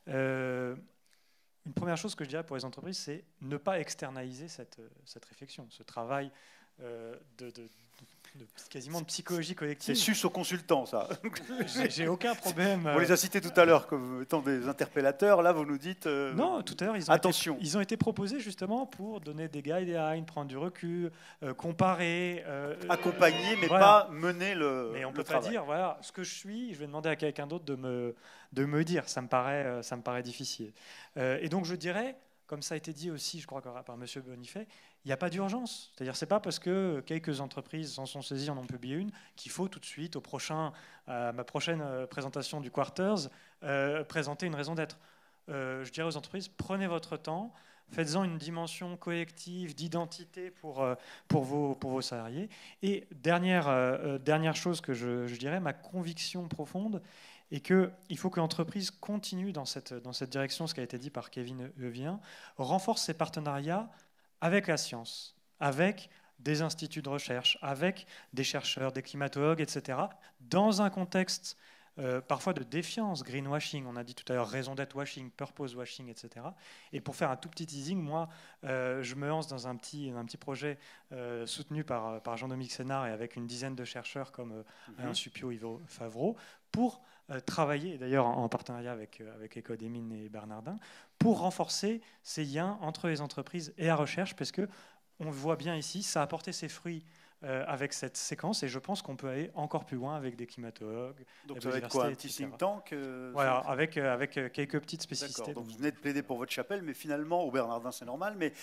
Une première chose que je dirais pour les entreprises, c'est ne pas externaliser cette réflexion, ce travail quasiment de psychologie collective. C'est sus aux consultants, ça. J'ai aucun problème. On les a cités tout à l'heure comme étant des interpellateurs. Là, vous nous dites non, tout à l'heure, attention. Ils ont été proposés justement pour donner des guidelines, prendre du recul, comparer. Accompagner, mais voilà. pas mener le Mais on ne peut travail. pas dire, voilà, ce que je suis, je vais demander à quelqu'un d'autre de me dire. Ça me paraît difficile. Et donc, je dirais, comme ça a été dit aussi, je crois, par M. Bonifay, il n'y a pas d'urgence. C'est-à-dire, c'est pas parce que quelques entreprises s'en sont saisies, en ont publié une, qu'il faut tout de suite, ma prochaine présentation du Quarters, présenter une raison d'être. Je dirais aux entreprises, prenez votre temps, faites-en une dimension collective d'identité pour vos salariés. Et dernière chose que je dirais, ma conviction profonde, et qu'il faut que l'entreprise continue dans cette direction, ce qui a été dit par Kevin Levien, renforce ses partenariats avec la science, avec des instituts de recherche, avec des chercheurs, des climatologues, etc., dans un contexte parfois de défiance, greenwashing, on a dit tout à l'heure raison d'être washing, purpose washing, etc. Et pour faire un tout petit teasing, moi, je me lance dans un petit projet soutenu par Jean-Dominique Sénard et avec une dizaine de chercheurs comme Alain Suppiot, Yves Favreau, pour travailler, d'ailleurs en partenariat avec École des Mines et Bernardin, pour renforcer ces liens entre les entreprises et la recherche, parce que on le voit bien ici, ça a porté ses fruits avec cette séquence, et je pense qu'on peut aller encore plus loin avec des climatologues. Donc ça va être quoi, un petit think tank Voilà, avec quelques petites spécificités. Donc vous venez de plaider pour votre chapelle, mais finalement, au Bernardin, c'est normal, mais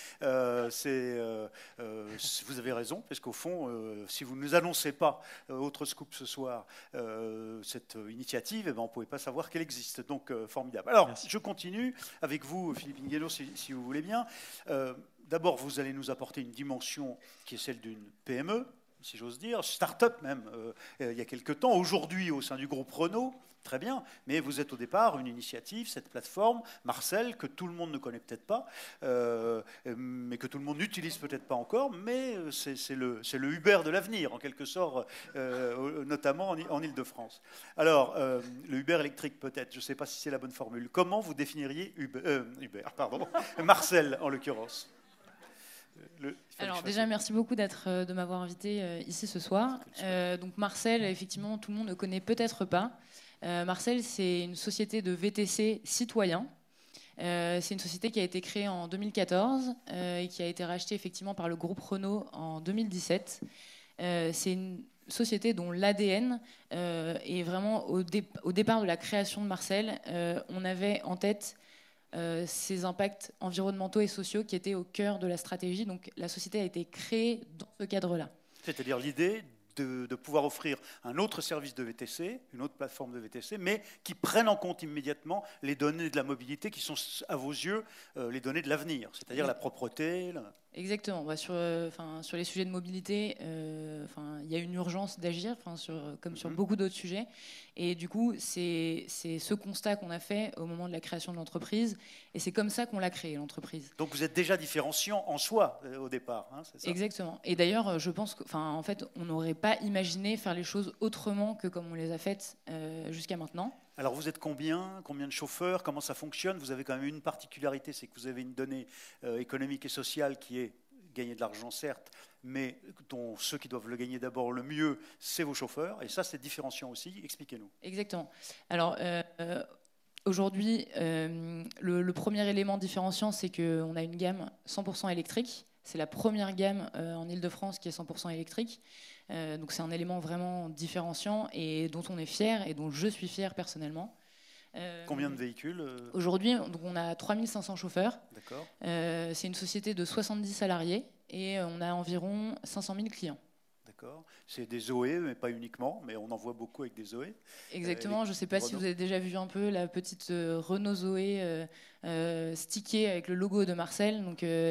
vous avez raison, parce qu'au fond, si vous ne nous annoncez pas, autre scoop ce soir, cette initiative, eh ben, on ne pouvait pas savoir qu'elle existe. Donc, formidable. Alors, merci. Je continue avec vous, Philippe Nguello, si vous voulez bien. D'abord, vous allez nous apporter une dimension qui est celle d'une PME, si j'ose dire, start-up même, il y a quelque temps. Aujourd'hui, au sein du groupe Renault, très bien, mais vous êtes au départ une initiative, cette plateforme, Marcel, que tout le monde ne connaît peut-être pas, mais que tout le monde n'utilise peut-être pas encore, mais c'est le Uber de l'avenir, en quelque sorte, notamment en Ile-de-France. Alors, le Uber électrique peut-être, je ne sais pas si c'est la bonne formule. Comment vous définiriez Marcel, en l'occurrence? Alors déjà, merci beaucoup de m'avoir invité ici ce soir. Donc Marcel, effectivement, tout le monde ne connaît peut-être pas. Marcel, c'est une société de VTC citoyen. C'est une société qui a été créée en 2014 et qui a été rachetée effectivement par le groupe Renault en 2017. C'est une société dont l'ADN est vraiment au départ de la création de Marcel. On avait en tête ces impacts environnementaux et sociaux qui étaient au cœur de la stratégie. Donc la société a été créée dans ce cadre-là. C'est-à-dire l'idée de pouvoir offrir un autre service de VTC, une autre plateforme de VTC, mais qui prennent en compte immédiatement les données de la mobilité qui sont, à vos yeux, les données de l'avenir, c'est-à-dire la propreté. Exactement. Sur les sujets de mobilité, il y a une urgence d'agir, comme sur beaucoup d'autres sujets. Et du coup, c'est ce constat qu'on a fait au moment de la création de l'entreprise. Et c'est comme ça qu'on l'a créée, l'entreprise. Donc vous êtes déjà différenciant en soi au départ, hein, c'est ça ? Exactement. Et d'ailleurs, je pense qu'en fait, on n'aurait pas imaginé faire les choses autrement que comme on les a faites jusqu'à maintenant. Alors vous êtes combien de chauffeurs? Comment ça fonctionne? Vous avez quand même une particularité, c'est que vous avez une donnée économique et sociale qui est gagner de l'argent certes, mais dont ceux qui doivent le gagner d'abord le mieux, c'est vos chauffeurs. Et ça, c'est différenciant aussi. Expliquez-nous. Exactement. Alors aujourd'hui, le premier élément différenciant, c'est qu'on a une gamme 100% électrique. C'est la première gamme en Ile-de-France qui est 100% électrique. Donc c'est un élément vraiment différenciant et dont on est fier et dont je suis fier personnellement. Combien de véhicules Aujourd'hui, on a 3500 chauffeurs. D'accord. C'est une société de 70 salariés et on a environ 500 000 clients. D'accord. C'est des Zoé, mais pas uniquement, mais on en voit beaucoup avec des Zoé. Exactement. Je ne sais pas si vous avez déjà vu un peu la petite Renault Zoé stickée avec le logo de Marcel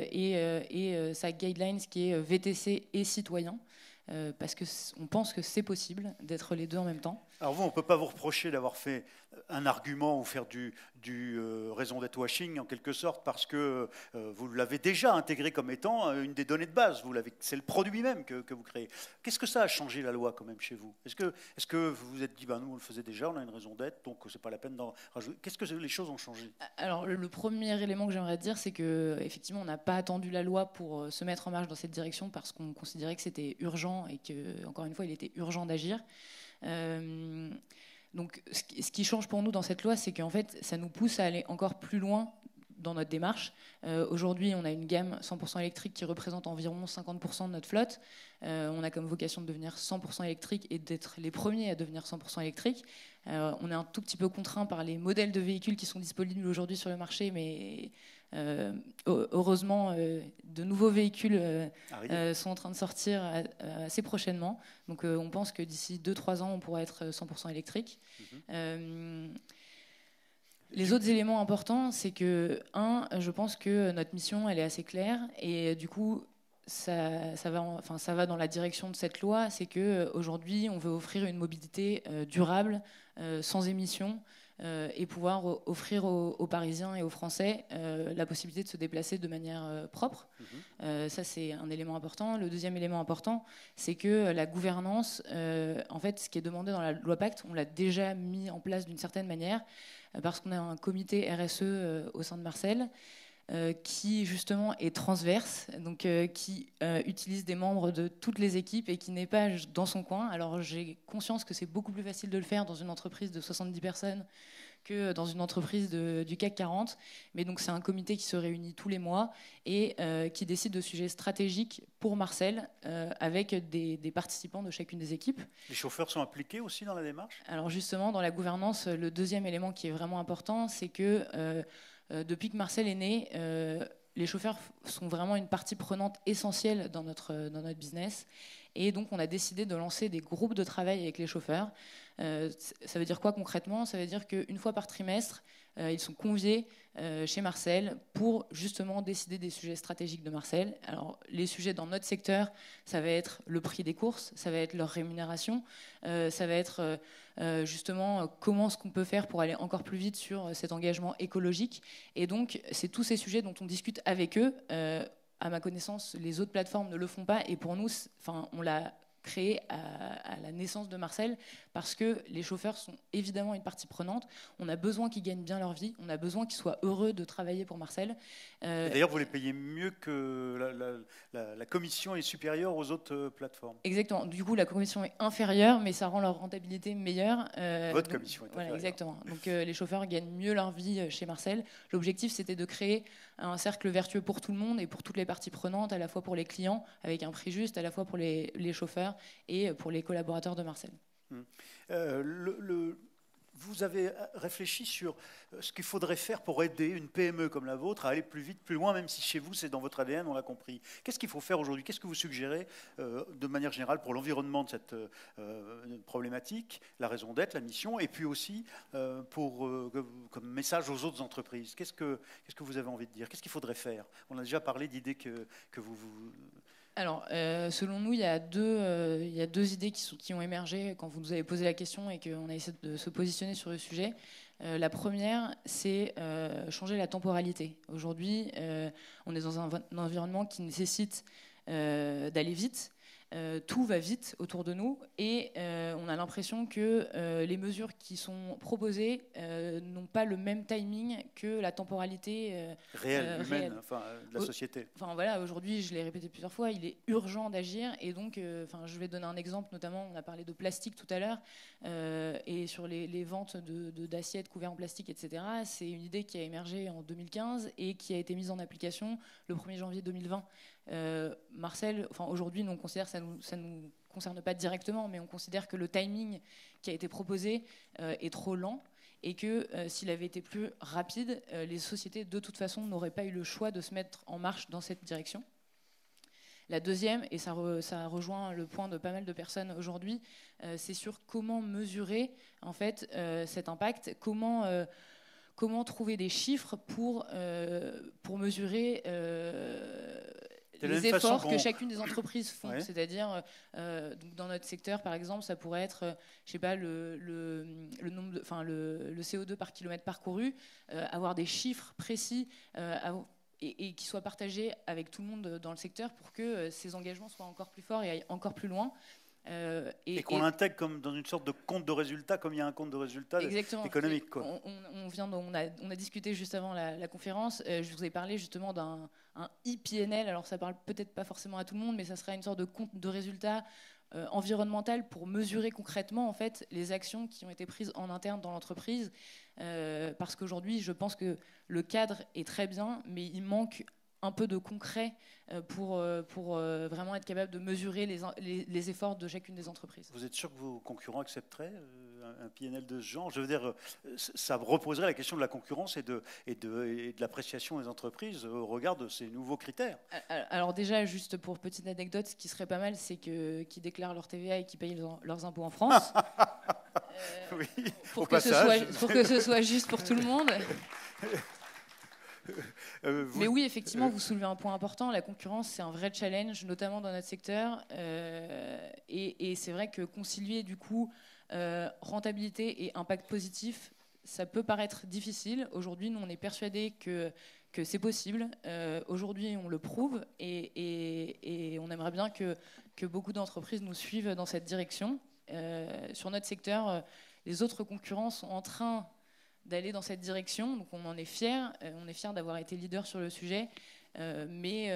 et sa guidelines qui est VTC et citoyen. Parce qu'on pense que c'est possible d'être les deux en même temps. Alors vous, on ne peut pas vous reprocher d'avoir fait un argument ou faire du raison d'être washing en quelque sorte, parce que vous l'avez déjà intégré comme étant une des données de base. C'est le produit même que vous créez. Qu'est-ce que ça a changé la loi quand même chez vous? Est-ce que vous vous êtes dit, nous on le faisait déjà, on a une raison d'être, donc c'est pas la peine d'en rajouter? Qu'est-ce que les choses ont changé? Alors le premier élément que j'aimerais dire, c'est qu'effectivement on n'a pas attendu la loi pour se mettre en marche dans cette direction, parce qu'on considérait que c'était urgent et que, encore une fois, il était urgent d'agir. Donc ce qui change pour nous dans cette loi, c'est qu'en fait ça nous pousse à aller encore plus loin dans notre démarche. Aujourd'hui, on a une gamme 100% électrique qui représente environ 50% de notre flotte. On a comme vocation de devenir 100% électrique et d'être les premiers à devenir 100% électrique. On est un tout petit peu contraint par les modèles de véhicules qui sont disponibles aujourd'hui sur le marché, mais heureusement, de nouveaux véhicules sont en train de sortir assez prochainement. Donc on pense que d'ici 2-3 ans, on pourra être 100% électrique. Les autres éléments importants, c'est que, je pense que notre mission, elle est assez claire, et du coup, ça va dans la direction de cette loi. C'est qu'aujourd'hui, on veut offrir une mobilité durable, sans émissions, et pouvoir offrir aux Parisiens et aux Français la possibilité de se déplacer de manière propre. Ça, c'est un élément important. Le deuxième élément important, c'est que la gouvernance, en fait, ce qui est demandé dans la loi Pacte, on l'a déjà mis en place d'une certaine manière, parce qu'on a un comité RSE au sein de Marcel, qui justement est transverse, donc qui utilise des membres de toutes les équipes et qui n'est pas dans son coin. Alors j'ai conscience que c'est beaucoup plus facile de le faire dans une entreprise de 70 personnes que dans une entreprise du CAC 40. Mais donc c'est un comité qui se réunit tous les mois et qui décide de sujets stratégiques pour Marcel, avec des participants de chacune des équipes. Les chauffeurs sont impliqués aussi dans la démarche? Alors justement, dans la gouvernance, le deuxième élément qui est vraiment important, c'est que depuis que Marcel est né, les chauffeurs sont vraiment une partie prenante essentielle dans notre business. Et donc, on a décidé de lancer des groupes de travail avec les chauffeurs. Ça veut dire quoi concrètement? Ça veut dire qu'une fois par trimestre, ils sont conviés chez Marcel pour justement décider des sujets stratégiques de Marcel. Alors, les sujets dans notre secteur, ça va être le prix des courses, ça va être leur rémunération, ça va être justement comment est-ce qu'on peut faire pour aller encore plus vite sur cet engagement écologique. Et donc, c'est tous ces sujets dont on discute avec eux. À ma connaissance, les autres plateformes ne le font pas. Et pour nous, on l'a créé à la naissance de Marcel, parce que les chauffeurs sont évidemment une partie prenante. On a besoin qu'ils gagnent bien leur vie, on a besoin qu'ils soient heureux de travailler pour Marcel. D'ailleurs, vous les payez mieux que la commission est supérieure aux autres plateformes. Exactement. Du coup, la commission est inférieure, mais ça rend leur rentabilité meilleure. Votre commission est inférieure. Voilà, exactement. Donc les chauffeurs gagnent mieux leur vie chez Marcel. L'objectif, c'était de créer un cercle vertueux pour tout le monde et pour toutes les parties prenantes, à la fois pour les clients, avec un prix juste, à la fois pour les chauffeurs et pour les collaborateurs de Marcel. Vous vous avez réfléchi sur ce qu'il faudrait faire pour aider une PME comme la vôtre à aller plus vite, plus loin, même si chez vous c'est dans votre ADN, on l'a compris. Qu'est-ce qu'il faut faire aujourd'hui? Qu'est-ce que vous suggérez de manière générale pour l'environnement de cette problématique, la raison d'être, la mission, et puis aussi comme message aux autres entreprises? Qu'est-ce que vous avez envie de dire? Qu'est-ce qu'il faudrait faire? On a déjà parlé d'idées que vous... Alors, selon nous, il y a deux idées qui ont émergé quand vous nous avez posé la question et qu'on a essayé de se positionner sur le sujet. La première, c'est changer la temporalité. Aujourd'hui, on est dans un environnement qui nécessite d'aller vite. Tout va vite autour de nous et on a l'impression que les mesures qui sont proposées n'ont pas le même timing que la temporalité réelle, humaine, de la société. Enfin voilà, aujourd'hui, je l'ai répété plusieurs fois, il est urgent d'agir et donc, je vais donner un exemple, notamment, on a parlé de plastique tout à l'heure et sur les ventes d'assiettes couvertes en plastique, etc. C'est une idée qui a émergé en 2015 et qui a été mise en application le 1er janvier 2020. Marcel, aujourd'hui, nous on considère que ça nous concerne pas directement, mais on considère que le timing qui a été proposé est trop lent et que s'il avait été plus rapide, les sociétés de toute façon n'auraient pas eu le choix de se mettre en marche dans cette direction. La deuxième, et ça rejoint le point de pas mal de personnes aujourd'hui, c'est sur comment mesurer en fait cet impact, comment trouver des chiffres pour mesurer les efforts que chacune des entreprises font. Ouais. C'est-à-dire, dans notre secteur, par exemple, ça pourrait être, je sais pas, le nombre le CO2 par kilomètre parcouru, avoir des chiffres précis et qui soient partagés avec tout le monde dans le secteur pour que ces engagements soient encore plus forts et aillent encore plus loin. Et qu'on l'intègre comme dans une sorte de compte de résultats, comme il y a un compte de résultats économique. Quoi. On a discuté juste avant la conférence, je vous ai parlé justement d'un e-PNL, alors ça parle peut-être pas forcément à tout le monde, mais ça serait une sorte de compte de résultats environnemental pour mesurer concrètement en fait, les actions qui ont été prises en interne dans l'entreprise. Parce qu'aujourd'hui, je pense que le cadre est très bien, mais il manque un peu de concret pour vraiment être capable de mesurer les efforts de chacune des entreprises. Vous êtes sûr que vos concurrents accepteraient un PNL de ce genre? Je veux dire, ça reposerait la question de la concurrence et de l'appréciation des entreprises au regard de ces nouveaux critères. Alors déjà, juste pour petite anecdote, ce qui serait pas mal, c'est qu'ils déclarent leur TVA et qu'ils payent leurs impôts en France. Oui, pour que ce soit juste pour tout le monde. Mais oui, effectivement, vous soulevez un point important. La concurrence, c'est un vrai challenge, notamment dans notre secteur. Et c'est vrai que concilier, du coup, rentabilité et impact positif, ça peut paraître difficile. Aujourd'hui, nous, on est persuadés que c'est possible. Aujourd'hui, on le prouve et on aimerait bien que beaucoup d'entreprises nous suivent dans cette direction. Sur notre secteur, les autres concurrents sont en train d'aller dans cette direction, donc on en est fiers. On est fiers d'avoir été leader sur le sujet, mais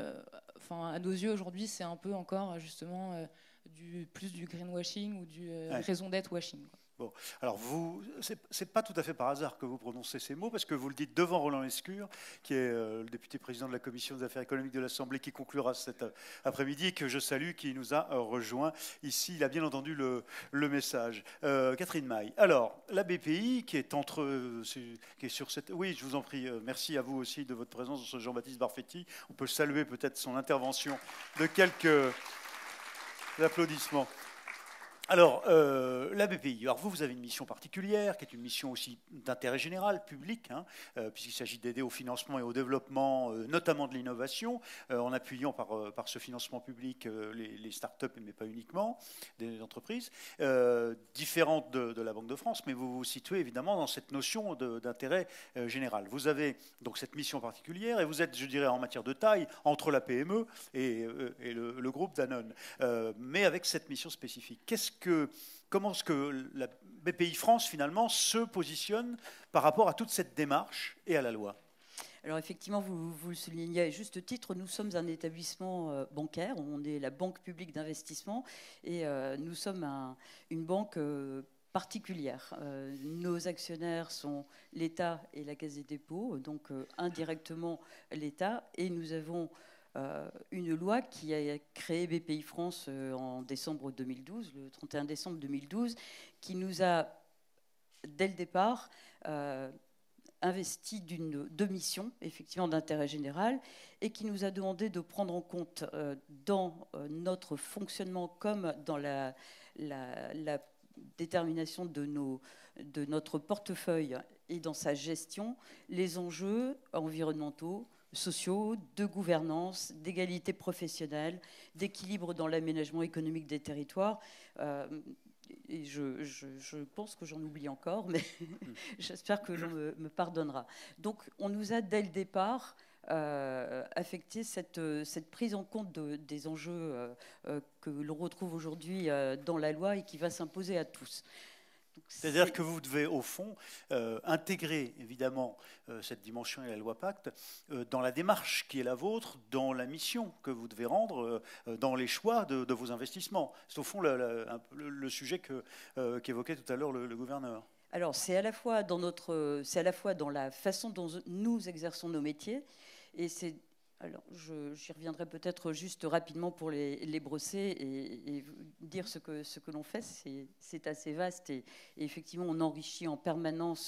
à nos yeux aujourd'hui, c'est un peu encore justement plus du greenwashing ou du raison d'être washing. Quoi. Bon, alors c'est pas tout à fait par hasard que vous prononcez ces mots, parce que vous le dites devant Roland Lescure, qui est le député président de la Commission des affaires économiques de l'Assemblée, qui conclura cet après-midi, que je salue, qui nous a rejoint ici. Il a bien entendu le message. Catherine Maille. Alors, la BPI, qui est qui est sur cette... Oui, je vous en prie, merci à vous aussi de votre présence, Jean-Baptiste Barfetti. On peut saluer peut-être son intervention de quelques applaudissements. Alors, la BPI, alors vous avez une mission particulière, qui est une mission aussi d'intérêt général, public, puisqu'il s'agit d'aider au financement et au développement, notamment de l'innovation, en appuyant par ce financement public les start-up, mais pas uniquement, des entreprises, différentes de la Banque de France, mais vous vous situez évidemment dans cette notion d'intérêt général. Vous avez donc cette mission particulière, et vous êtes, je dirais, en matière de taille, entre la PME et le groupe Danone, mais avec cette mission spécifique. Comment est-ce que la BPI France, finalement, se positionne par rapport à toute cette démarche et à la loi? Alors effectivement, vous le soulignez à juste titre, nous sommes un établissement bancaire, on est la banque publique d'investissement et nous sommes une banque particulière. Nos actionnaires sont l'État et la Caisse des dépôts, donc indirectement l'État, et nous avons une loi qui a créé BPI France en décembre 2012, le 31 décembre 2012, qui nous a dès le départ, investi de missions, effectivement, d'intérêt général, et qui nous a demandé de prendre en compte dans notre fonctionnement comme dans la détermination de notre portefeuille et dans sa gestion, les enjeux environnementaux, sociaux, de gouvernance, d'égalité professionnelle, d'équilibre dans l'aménagement économique des territoires. Et je pense que j'en oublie encore, mais j'espère que l'on me pardonnera. Donc on nous a dès le départ affecté cette prise en compte des enjeux que l'on retrouve aujourd'hui dans la loi et qui va s'imposer à tous. C'est-à-dire que vous devez, au fond, intégrer évidemment cette dimension et la loi Pacte dans la démarche qui est la vôtre, dans la mission que vous devez rendre, dans les choix de vos investissements. C'est au fond le sujet qu'évoquait tout à l'heure le gouverneur. Alors, c'est à la fois dans la façon dont nous exerçons nos métiers, et c'est. Alors, j'y reviendrai peut-être juste rapidement pour les brosser et dire ce que l'on fait. C'est assez vaste et effectivement, on enrichit en permanence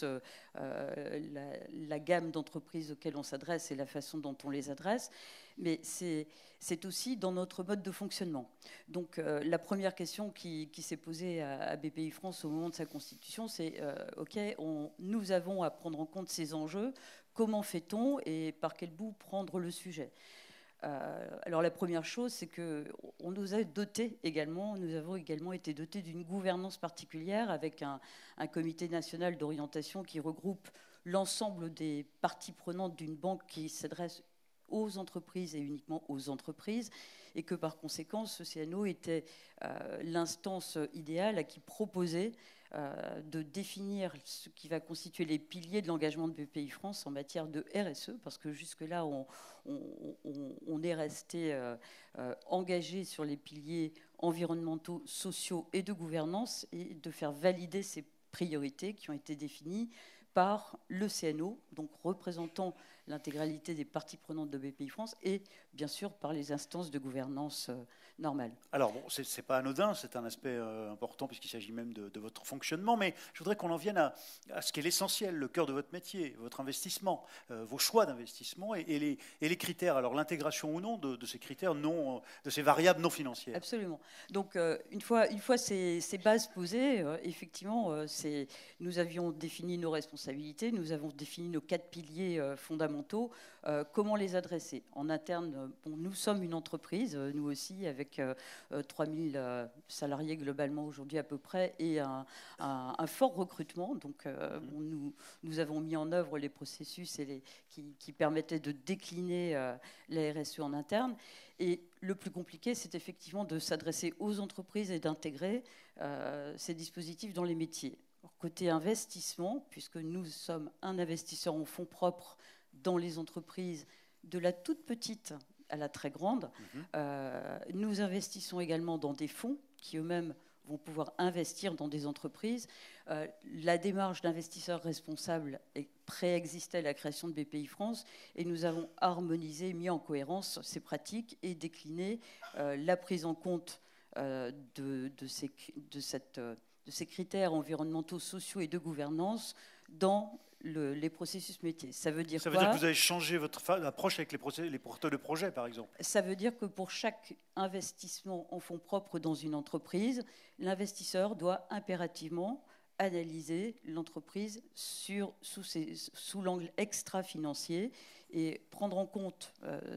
la gamme d'entreprises auxquelles on s'adresse et la façon dont on les adresse. Mais c'est aussi dans notre mode de fonctionnement. Donc, la première question qui s'est posée à BPI France au moment de sa constitution, c'est OK, nous avons à prendre en compte ces enjeux. Comment fait-on et par quel bout prendre le sujet ? Alors la première chose, c'est qu'on nous a dotés également, nous avons également été dotés d'une gouvernance particulière avec un comité national d'orientation qui regroupe l'ensemble des parties prenantes d'une banque qui s'adresse aux entreprises et uniquement aux entreprises, et que par conséquent, ce CNO était l'instance idéale à qui proposer de définir ce qui va constituer les piliers de l'engagement de BPI France en matière de RSE, parce que jusque-là, on est resté engagé sur les piliers environnementaux, sociaux et de gouvernance, et de faire valider ces priorités qui ont été définies par le CNO, donc représentant l'intégralité des parties prenantes de BPI France, et bien sûr par les instances de gouvernance normales. Alors, bon, ce n'est pas anodin, c'est un aspect important puisqu'il s'agit même de votre fonctionnement, mais je voudrais qu'on en vienne à ce qui est l'essentiel, le cœur de votre métier, votre investissement, vos choix d'investissement et les critères. Alors, l'intégration ou non de ces critères, de ces variables non financières. Absolument. Donc, une fois ces bases posées, effectivement, nous avions défini nos responsabilités, nous avons défini nos 4 piliers fondamentaux. Comment les adresser ? En interne, nous sommes une entreprise, nous aussi, avec 3000 salariés globalement aujourd'hui à peu près, et un fort recrutement. Donc, nous avons mis en œuvre les processus qui permettaient de décliner la RSE en interne. Et le plus compliqué, c'est effectivement de s'adresser aux entreprises et d'intégrer ces dispositifs dans les métiers. Côté investissement, puisque nous sommes un investisseur en fonds propres dans les entreprises, de la toute petite à la très grande, nous investissons également dans des fonds qui eux-mêmes vont pouvoir investir dans des entreprises. La démarche d'investisseurs responsables préexistait à la création de BPI France, et nous avons harmonisé, mis en cohérence ces pratiques et décliné la prise en compte de ces critères environnementaux, sociaux et de gouvernance dans les processus métiers. Ça veut dire que vous avez changé votre approche avec les porteurs de projets, par exemple. Ça veut dire que pour chaque investissement en fonds propres dans une entreprise, l'investisseur doit impérativement analyser l'entreprise sous l'angle extra-financier et prendre en compte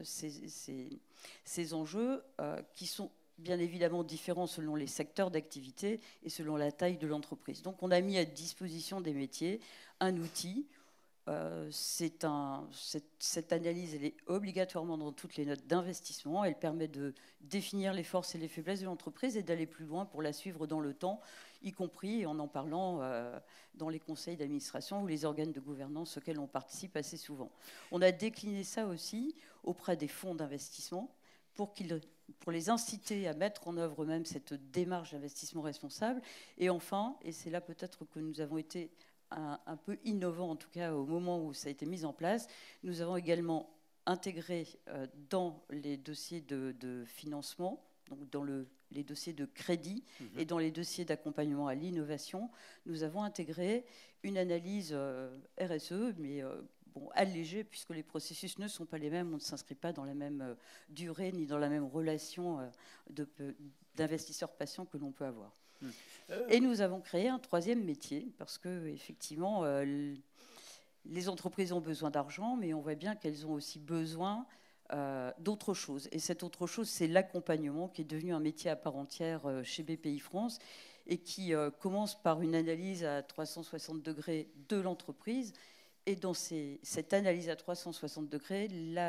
ces enjeux qui sont bien évidemment différents selon les secteurs d'activité et selon la taille de l'entreprise. Donc on a mis à disposition des métiers un outil. Cette analyse, elle est obligatoirement dans toutes les notes d'investissement. Elle permet de définir les forces et les faiblesses de l'entreprise et d'aller plus loin pour la suivre dans le temps, y compris en parlant dans les conseils d'administration ou les organes de gouvernance auxquels on participe assez souvent. On a décliné ça aussi auprès des fonds d'investissement pour les inciter à mettre en œuvre même cette démarche d'investissement responsable. Et enfin, et c'est là peut-être que nous avons été un peu innovants, en tout cas au moment où ça a été mis en place, nous avons également intégré dans les dossiers de financement donc dans les dossiers de crédit et dans les dossiers d'accompagnement à l'innovation, nous avons intégré une analyse RSE, mais allégée, puisque les processus ne sont pas les mêmes, on ne s'inscrit pas dans la même durée ni dans la même relation d'investisseur-patient que l'on peut avoir. Et nous avons créé un troisième métier, parce que effectivement, les entreprises ont besoin d'argent, mais on voit bien qu'elles ont aussi besoin d'autre chose. Et cette autre chose, c'est l'accompagnement, qui est devenu un métier à part entière chez BPI-France, et qui commence par une analyse à 360 degrés de l'entreprise. Et dans cette analyse à 360 degrés,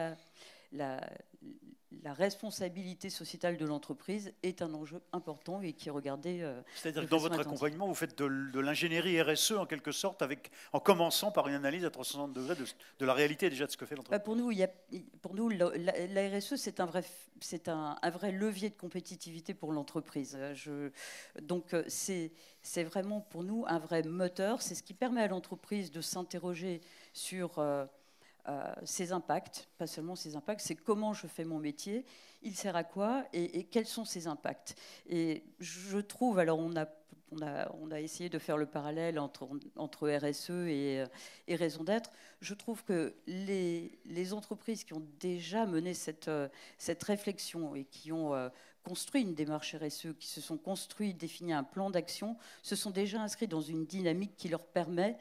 la responsabilité sociétale de l'entreprise est un enjeu important et qui est regardé. C'est-à-dire que dans votre accompagnement, vous faites de l'ingénierie RSE en quelque sorte, en commençant par une analyse à 360 degrés de la réalité déjà de ce que fait l'entreprise. Pour nous, la RSE, c'est un vrai levier de compétitivité pour l'entreprise. Donc, c'est vraiment pour nous un vrai moteur. C'est ce qui permet à l'entreprise de s'interroger sur ses impacts, pas seulement ses impacts, c'est comment je fais mon métier, il sert à quoi et quels sont ses impacts. Et je trouve, alors on a essayé de faire le parallèle entre RSE et raison d'être. Je trouve que les entreprises qui ont déjà mené cette réflexion et qui ont construit une démarche RSE, qui se sont construits, défini un plan d'action, se sont déjà inscrits dans une dynamique qui leur permet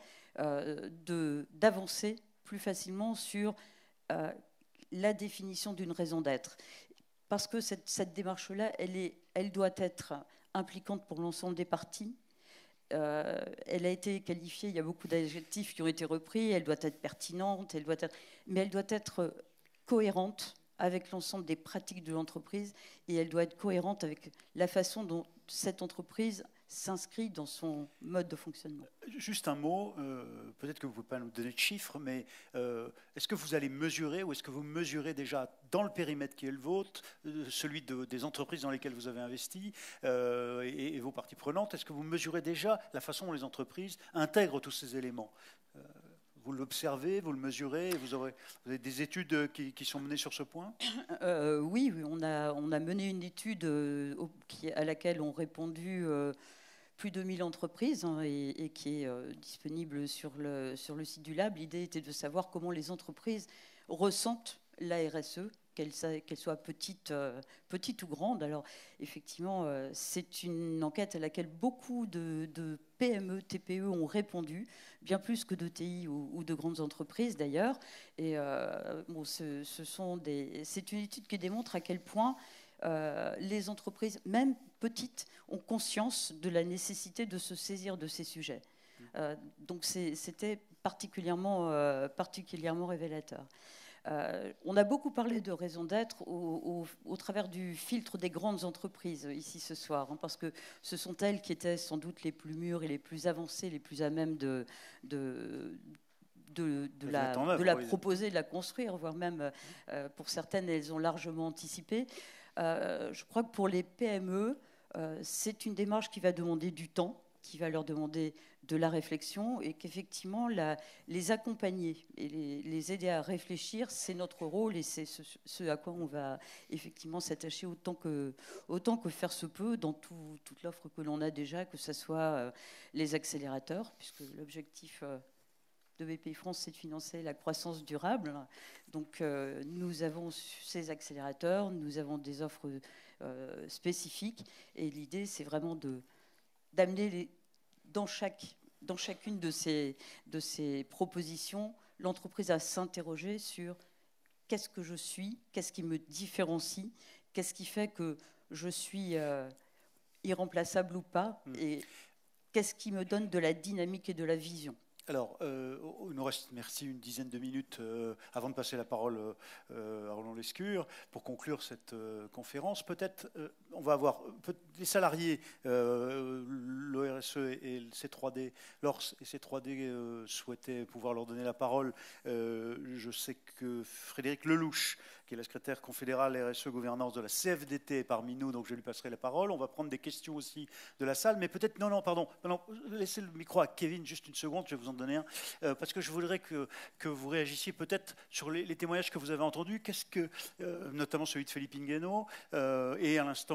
d'avancer plus facilement sur la définition d'une raison d'être. Parce que cette démarche-là, elle doit être impliquante pour l'ensemble des parties. Elle a été qualifiée, il y a beaucoup d'adjectifs qui ont été repris, elle doit être pertinente, mais elle doit être cohérente avec l'ensemble des pratiques de l'entreprise et elle doit être cohérente avec la façon dont cette entreprise s'inscrit dans son mode de fonctionnement. Juste un mot, peut-être que vous ne pouvez pas nous donner de chiffres, mais est-ce que vous allez mesurer ou est-ce que vous mesurez déjà dans le périmètre qui est le vôtre, celui des entreprises dans lesquelles vous avez investi et vos parties prenantes, est-ce que vous mesurez déjà la façon dont les entreprises intègrent tous ces éléments ? Vous l'observez, vous le mesurez, vous avez des études qui sont menées sur ce point ? Oui, on a mené une étude à laquelle ont répondu plus de 1000 entreprises et qui est disponible sur le site du Lab. L'idée était de savoir comment les entreprises ressentent la RSE, qu'elle soit petite ou grande. Alors, effectivement, c'est une enquête à laquelle beaucoup de PME, TPE ont répondu, bien plus que de TI ou de grandes entreprises d'ailleurs. Et c'est une étude qui démontre à quel point les entreprises, même petites, ont conscience de la nécessité de se saisir de ces sujets. Donc, c'était particulièrement révélateur. On a beaucoup parlé de raison d'être au travers du filtre des grandes entreprises ici ce soir, parce que ce sont elles qui étaient sans doute les plus mûres et les plus avancées, les plus à même de la proposer, de la construire, voire même pour certaines, elles ont largement anticipé. Je crois que pour les PME, c'est une démarche qui va demander du temps, qui va leur demander de la réflexion et qu'effectivement les accompagner et les aider à réfléchir, c'est notre rôle et c'est ce à quoi on va effectivement s'attacher autant que faire se peut dans toute l'offre que l'on a déjà, que ce soit les accélérateurs, puisque l'objectif de BPI-France, c'est de financer la croissance durable. Donc nous avons ces accélérateurs, nous avons des offres spécifiques et l'idée, c'est vraiment d'amener dans chacune de ces propositions, l'entreprise à s'interroger sur qu'est-ce que je suis, qu'est-ce qui me différencie, qu'est-ce qui fait que je suis irremplaçable ou pas, et qu'est-ce qui me donne de la dynamique et de la vision. Alors, il nous reste, merci, une dizaine de minutes avant de passer la parole à Roland Lescure pour conclure cette conférence. Peut-être, on va avoir des salariés, l'ORSE et le C3D, l'ORS et C3D souhaitaient pouvoir leur donner la parole. Je sais que Frédéric Lelouch, qui est la secrétaire confédérale RSE Gouvernance de la CFDT, est parmi nous, donc je lui passerai la parole. On va prendre des questions aussi de la salle, mais peut-être, non, laissez le micro à Kevin juste une seconde, je vais vous en donner un, parce que je voudrais que vous réagissiez peut-être sur les témoignages que vous avez entendus, notamment celui de Philippe Ingueno, et à l'instant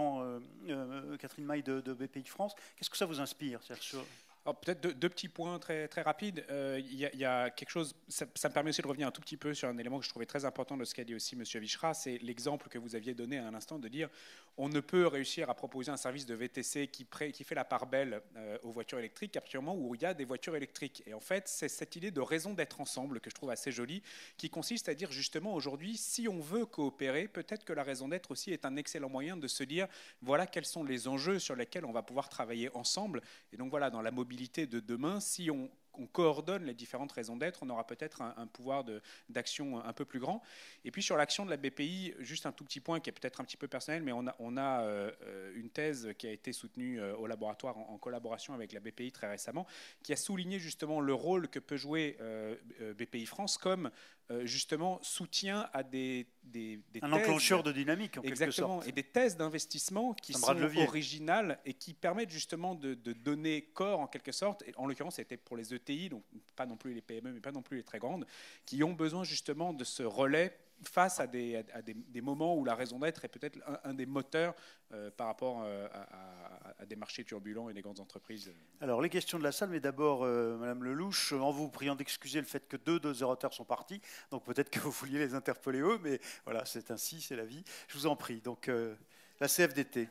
président Catherine Maille de BPI France. Qu'est-ce que ça vous inspire? Peut-être deux petits points très, très rapides. Il y a quelque chose, ça me permet aussi de revenir un tout petit peu sur un élément que je trouvais très important de ce qu'a dit aussi M. Vichra, c'est l'exemple que vous aviez donné à un instant de dire on ne peut réussir à proposer un service de VTC qui fait la part belle aux voitures électriques qu'à partir du moment où il y a des voitures électriques. Et en fait, c'est cette idée de raison d'être ensemble que je trouve assez jolie, qui consiste à dire justement aujourd'hui, si on veut coopérer, peut-être que la raison d'être aussi est un excellent moyen de se dire voilà quels sont les enjeux sur lesquels on va pouvoir travailler ensemble. Et donc voilà, dans la mobilité de demain, si on coordonne les différentes raisons d'être, on aura peut-être un pouvoir d'action un peu plus grand. Et puis sur l'action de la BPI, juste un tout petit point qui est peut-être un petit peu personnel, mais on a une thèse qui a été soutenue au laboratoire en collaboration avec la BPI très récemment, qui a souligné justement le rôle que peut jouer BPI France comme justement soutien à des un enclencheur de dynamique en quelque sorte. Et des thèses d'investissement qui sont originales et qui permettent justement de donner corps en quelque sorte. Et en l'occurrence, c'était pour les ETI, donc pas non plus les PME, mais pas non plus les très grandes, qui ont besoin justement de ce relais face à des moments où la raison d'être est peut-être un des moteurs par rapport à des marchés turbulents et des grandes entreprises. Alors, les questions de la salle, mais d'abord, Madame Lelouch, en vous priant d'excuser le fait que deux orateurs sont partis, donc peut-être que vous vouliez les interpeller eux, mais voilà, c'est ainsi, c'est la vie. Je vous en prie. Donc, la CFDT.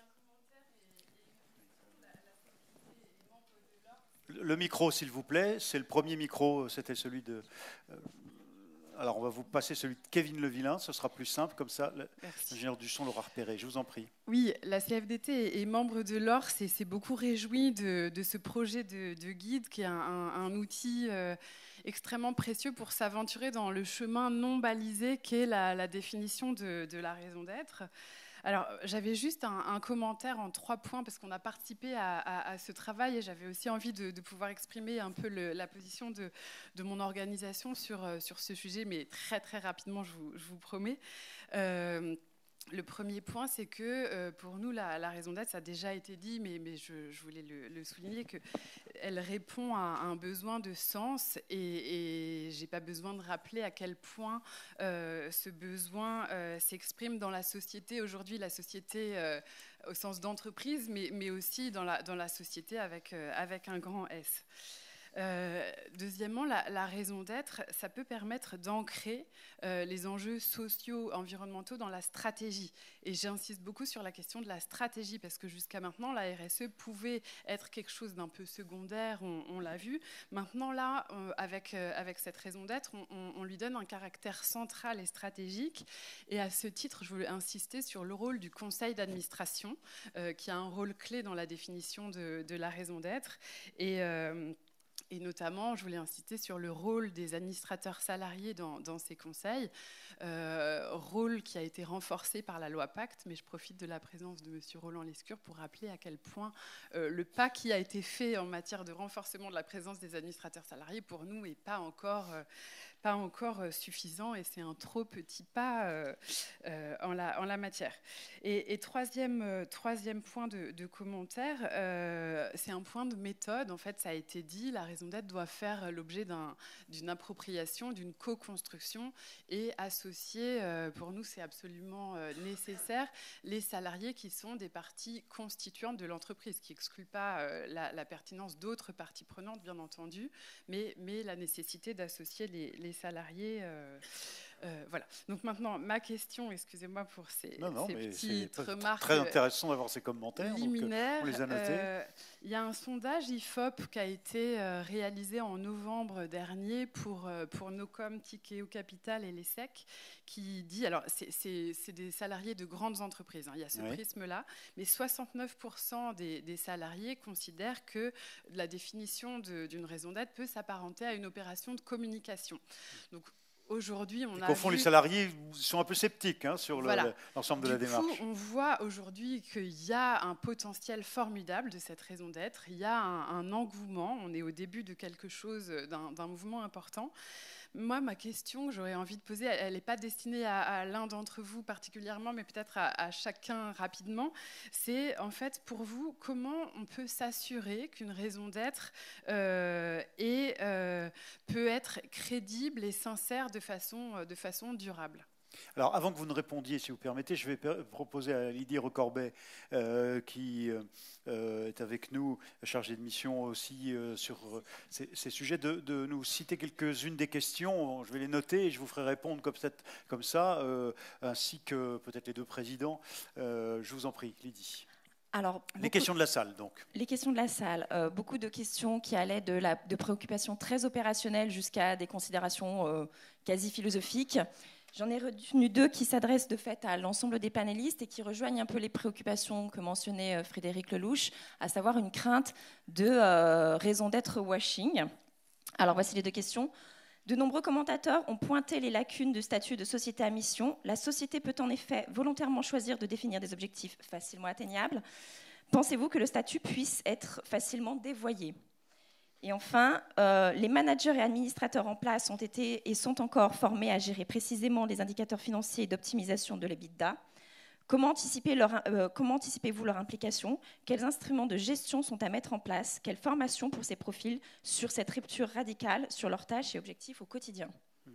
Le micro, s'il vous plaît, c'est le premier micro, c'était celui de... alors, on va vous passer celui de Kevin Levillain, ce sera plus simple, comme ça, l'ingénieur du son l'aura repéré. Je vous en prie. Oui, la CFDT est membre de l'ORS et s'est beaucoup réjouie de ce projet de guide qui est un outil extrêmement précieux pour s'aventurer dans le chemin non balisé qu'est la définition de la raison d'être. Alors, j'avais juste un commentaire en 3 points parce qu'on a participé à ce travail et j'avais aussi envie de pouvoir exprimer un peu la position de mon organisation sur ce sujet, mais très très rapidement, je vous promets. Le premier point, c'est que pour nous, la raison d'être, ça a déjà été dit, mais je voulais le souligner, qu'elle répond à un besoin de sens et je n'ai pas besoin de rappeler à quel point ce besoin s'exprime dans la société. Aujourd'hui, la société au sens d'entreprise, mais aussi dans la société avec un grand S. Deuxièmement, la raison d'être, ça peut permettre d'ancrer les enjeux sociaux, environnementaux dans la stratégie. Et j'insiste beaucoup sur la question de la stratégie, parce que jusqu'à maintenant, la RSE pouvait être quelque chose d'un peu secondaire, on l'a vu. Maintenant, là, avec cette raison d'être, on lui donne un caractère central et stratégique. Et à ce titre, je voulais insister sur le rôle du conseil d'administration, qui a un rôle clé dans la définition de la raison d'être. Et notamment, je voulais insister sur le rôle des administrateurs salariés dans ces conseils, rôle qui a été renforcé par la loi Pacte, mais je profite de la présence de M. Roland Lescure pour rappeler à quel point le pas qui a été fait en matière de renforcement de la présence des administrateurs salariés, pour nous, n'est pas encore suffisant et c'est un trop petit pas en la matière. Et troisième point de commentaire, c'est un point de méthode. En fait, ça a été dit, la raison d'être doit faire l'objet d'une appropriation, d'une co-construction et associer, pour nous c'est absolument nécessaire, les salariés qui sont des parties constituantes de l'entreprise, qui n'excluent pas la pertinence d'autres parties prenantes, bien entendu, mais la nécessité d'associer les salariés. Voilà. Donc maintenant, ma question, excusez-moi pour ces petites remarques. Très intéressant d'avoir ces commentaires. Liminaires. Donc, on les a notés. Il y a un sondage IFOP qui a été réalisé en novembre dernier pour Nocom, Tikeo Capital et l'ESSEC, qui dit, alors c'est des salariés de grandes entreprises, hein, il y a ce prisme-là, mais 69% des salariés considèrent que la définition d'une raison d'être peut s'apparenter à une opération de communication. Donc, aujourd'hui, au fond, les salariés sont un peu sceptiques sur l'ensemble de la démarche. Du coup, on voit aujourd'hui qu'il y a un potentiel formidable de cette raison d'être. Il y a un engouement. On est au début de quelque chose, d'un mouvement important. Moi, ma question que j'aurais envie de poser, elle n'est pas destinée à l'un d'entre vous particulièrement, mais peut-être à chacun rapidement. C'est, en fait, pour vous, comment on peut s'assurer qu'une raison d'être peut être crédible et sincère de façon durable ? Alors, avant que vous ne répondiez, si vous permettez, je vais proposer à Lydie Recorbet, qui est avec nous, chargée de mission aussi sur ces sujets, de nous citer quelques-unes des questions. Je vais les noter et je vous ferai répondre comme ça, ainsi que peut-être les deux présidents. Je vous en prie, Lydie. Alors, les questions de la salle, donc. Les questions de la salle. Beaucoup de questions qui allaient de préoccupations très opérationnelles jusqu'à des considérations quasi philosophiques. J'en ai retenu deux qui s'adressent de fait à l'ensemble des panélistes et qui rejoignent un peu les préoccupations que mentionnait Frédéric Lelouch, à savoir une crainte de raison d'être washing. Alors voici les deux questions. De nombreux commentateurs ont pointé les lacunes du statut de société à mission. La société peut en effet volontairement choisir de définir des objectifs facilement atteignables. Pensez-vous que le statut puisse être facilement dévoyé ? Et enfin, les managers et administrateurs en place ont été et sont encore formés à gérer précisément les indicateurs financiers d'optimisation de l'EBITDA. Comment anticipez-vous leur implication ? Quels instruments de gestion sont à mettre en place ? Quelle formation pour ces profils sur cette rupture radicale sur leurs tâches et objectifs au quotidien ?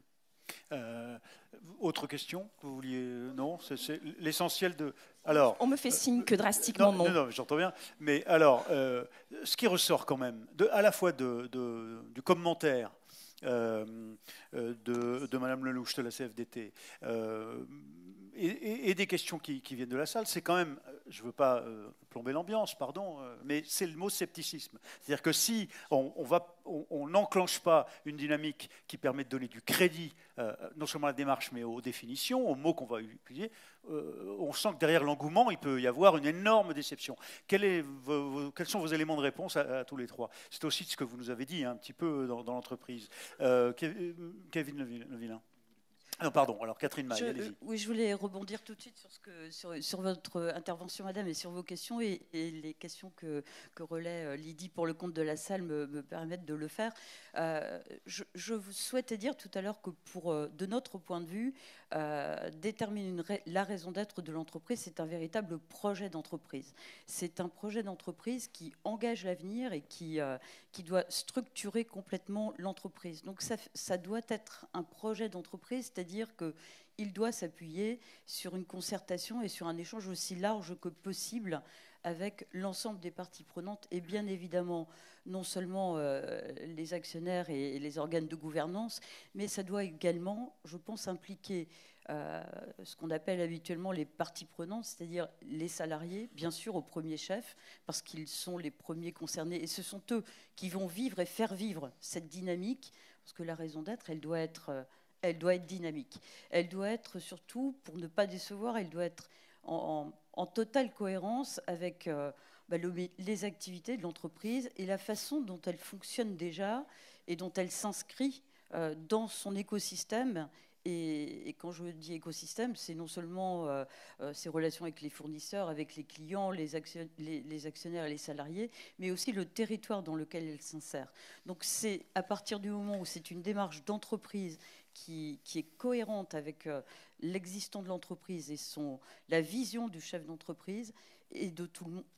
Autre question que vous vouliez? Non, c'est l'essentiel de... Alors, on me fait signe que drastiquement non. Non, j'entends bien. Mais alors, ce qui ressort quand même, à la fois du commentaire de Madame Lelouch de la CFDT et des questions qui viennent de la salle, c'est quand même, je ne veux pas plomber l'ambiance, pardon, mais c'est le mot scepticisme. C'est-à-dire que si on n'enclenche pas une dynamique qui permet de donner du crédit, non seulement à la démarche, mais aux définitions, aux mots qu'on va utiliser, on sent que derrière l'engouement, il peut y avoir une énorme déception. Quels sont vos éléments de réponse à tous les trois? C'est aussi ce que vous nous avez dit un petit peu dans l'entreprise. Kevin Levillain. Non, pardon, alors Catherine Maille, allez-y. Oui, je voulais rebondir tout de suite sur votre intervention, madame, et sur vos questions, et les questions que relaie Lydie pour le compte de la salle me permettent de le faire. Je vous souhaitais dire tout à l'heure que de notre point de vue, déterminer la raison d'être de l'entreprise, c'est un véritable projet d'entreprise. C'est un projet d'entreprise qui engage l'avenir et qui doit structurer complètement l'entreprise. Donc ça doit être un projet d'entreprise, c'est-à-dire qu'il doit s'appuyer sur une concertation et sur un échange aussi large que possible avec l'ensemble des parties prenantes et bien évidemment non seulement les actionnaires et les organes de gouvernance, mais ça doit également, je pense, impliquer ce qu'on appelle habituellement les parties prenantes, c'est-à-dire les salariés, bien sûr au premier chef, parce qu'ils sont les premiers concernés et ce sont eux qui vont vivre et faire vivre cette dynamique, parce que la raison d'être, elle doit être dynamique. Elle doit être surtout, pour ne pas décevoir, elle doit être en totale cohérence avec les activités de l'entreprise et la façon dont elle fonctionne déjà et dont elle s'inscrit dans son écosystème. Et quand je dis écosystème, c'est non seulement ses relations avec les fournisseurs, avec les clients, les actionnaires et les salariés, mais aussi le territoire dans lequel elle s'insère. Donc c'est à partir du moment où c'est une démarche d'entreprise qui est cohérente avec l'existant de l'entreprise et la vision du chef d'entreprise et de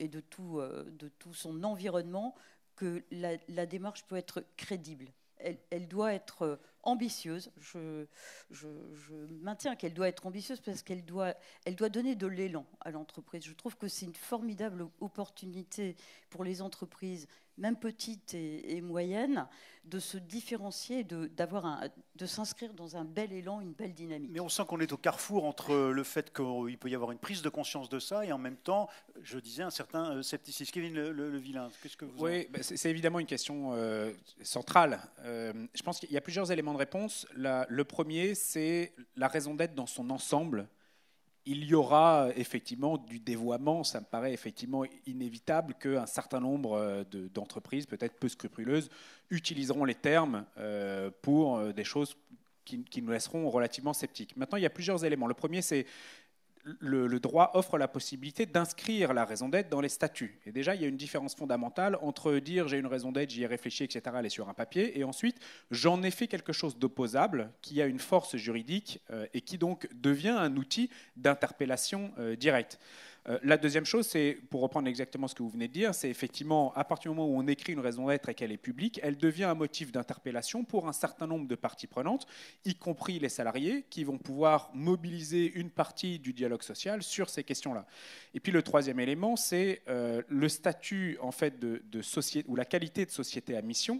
tout son environnement que la démarche peut être crédible. Elle doit être ambitieuse. Je maintiens qu'elle doit être ambitieuse parce qu'elle doit donner de l'élan à l'entreprise. Je trouve que c'est une formidable opportunité pour les entreprises, même petites et moyennes, de se différencier, de s'inscrire dans un bel élan, une belle dynamique. Mais on sent qu'on est au carrefour entre le fait qu'il peut y avoir une prise de conscience de ça et en même temps, je disais, un certain scepticisme. Kevin Levillain, qu'est-ce que vous... Oui, c'est évidemment une question centrale. Je pense qu'il y a plusieurs éléments de réponse. Le premier, c'est la raison d'être dans son ensemble. Il y aura effectivement du dévoiement, ça me paraît effectivement inévitable qu'un certain nombre d'entreprises, peut-être peu scrupuleuses, utiliseront les termes pour des choses qui nous laisseront relativement sceptiques. Maintenant, il y a plusieurs éléments. Le premier, c'est le droit offre la possibilité d'inscrire la raison d'être dans les statuts. Et déjà, il y a une différence fondamentale entre dire j'ai une raison d'être, j'y ai réfléchi, etc., elle est sur un papier, et ensuite j'en ai fait quelque chose d'opposable qui a une force juridique et qui donc devient un outil d'interpellation directe. La deuxième chose, c'est, pour reprendre exactement ce que vous venez de dire, c'est effectivement, à partir du moment où on écrit une raison d'être et qu'elle est publique, elle devient un motif d'interpellation pour un certain nombre de parties prenantes, y compris les salariés, qui vont pouvoir mobiliser une partie du dialogue social sur ces questions-là. Et puis le troisième élément, c'est le statut en fait, de société, ou la qualité de société à mission,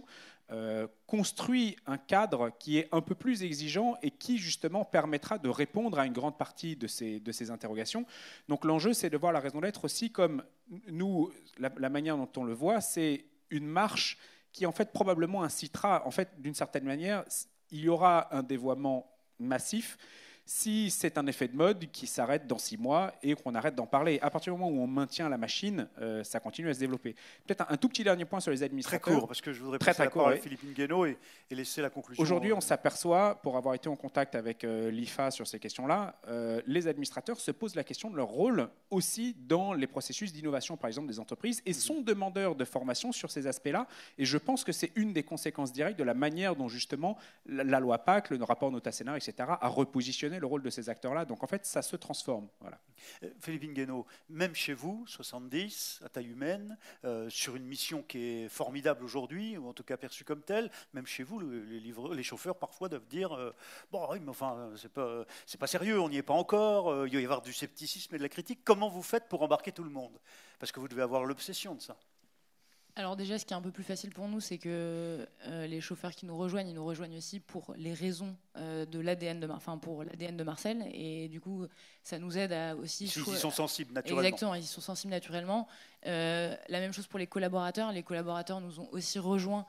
construit un cadre qui est un peu plus exigeant et qui justement permettra de répondre à une grande partie de ces interrogations. Donc l'enjeu, c'est de voir la raison d'être aussi comme nous, la manière dont on le voit, c'est une marche qui en fait probablement incitera, en fait d'une certaine manière, il y aura un dévoiement massif si c'est un effet de mode qui s'arrête dans 6 mois et qu'on arrête d'en parler. À partir du moment où on maintient la machine, ça continue à se développer. Peut-être un tout petit dernier point sur les administrateurs. Très court, parce que je voudrais passer la parole à Philippe Ngueno et laisser la conclusion. Aujourd'hui, on s'aperçoit, pour avoir été en contact avec l'IFA sur ces questions-là, les administrateurs se posent la question de leur rôle aussi dans les processus d'innovation, par exemple, des entreprises, et sont demandeurs de formation sur ces aspects-là. Et je pense que c'est une des conséquences directes de la manière dont, justement, la loi PAC, le rapport Nota-Sénat, etc., a repositionné le rôle de ces acteurs-là. Donc en fait, ça se transforme. Voilà. Philippe Ngueno, même chez vous, 70, à taille humaine, sur une mission qui est formidable aujourd'hui, ou en tout cas perçue comme telle, même chez vous, les chauffeurs parfois doivent dire bon, oui, mais enfin, c'est pas sérieux, on n'y est pas encore, il va y avoir du scepticisme et de la critique. Comment vous faites pour embarquer tout le monde? Parce que vous devez avoir l'obsession de ça. Alors déjà, ce qui est un peu plus facile pour nous, c'est que les chauffeurs qui nous rejoignent, ils nous rejoignent aussi pour les raisons de l'ADN pour l'ADN de Marcel, et du coup, ça nous aide à aussi. Ils sont sensibles naturellement. Exactement, ils sont sensibles naturellement. La même chose pour les collaborateurs. Les collaborateurs nous ont aussi rejoints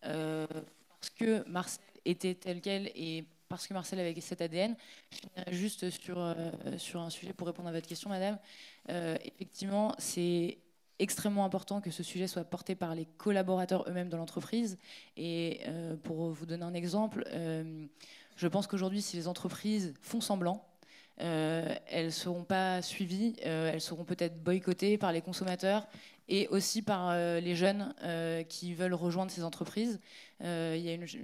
parce que Marcel était tel quel et parce que Marcel avait cet ADN. Je finirai juste sur un sujet pour répondre à votre question, madame. Effectivement, c'est extrêmement important que ce sujet soit porté par les collaborateurs eux-mêmes dans l'entreprise. Et pour vous donner un exemple, je pense qu'aujourd'hui, si les entreprises font semblant, elles ne seront pas suivies, elles seront peut-être boycottées par les consommateurs et aussi par les jeunes qui veulent rejoindre ces entreprises. Il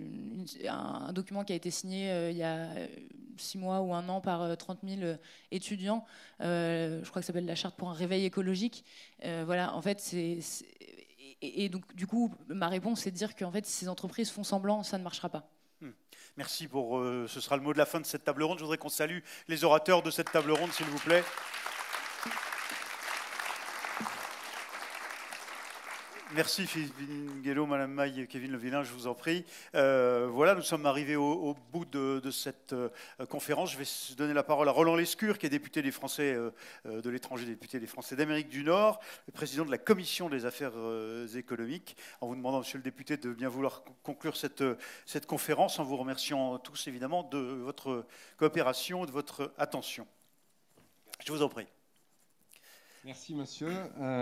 y a un document qui a été signé il y a 6 mois ou 1 an par 30 000 étudiants, je crois que ça s'appelle la charte pour un réveil écologique. Voilà, en fait, et donc du coup, ma réponse, c'est de dire qu'en fait, si ces entreprises font semblant, ça ne marchera pas. Merci pour. Ce sera le mot de la fin de cette table ronde. Je voudrais qu'on salue les orateurs de cette table ronde, s'il vous plaît. Merci Philippe Ngueno, Madame Maille, Kevin Levillain, je vous en prie. Voilà, nous sommes arrivés au bout de cette conférence. Je vais donner la parole à Roland Lescure, qui est député des Français de l'étranger, député des Français d'Amérique du Nord, le président de la Commission des affaires économiques, en vous demandant, Monsieur le député, de bien vouloir conclure cette conférence, en vous remerciant tous, évidemment, de votre coopération, de votre attention. Je vous en prie. Merci, monsieur.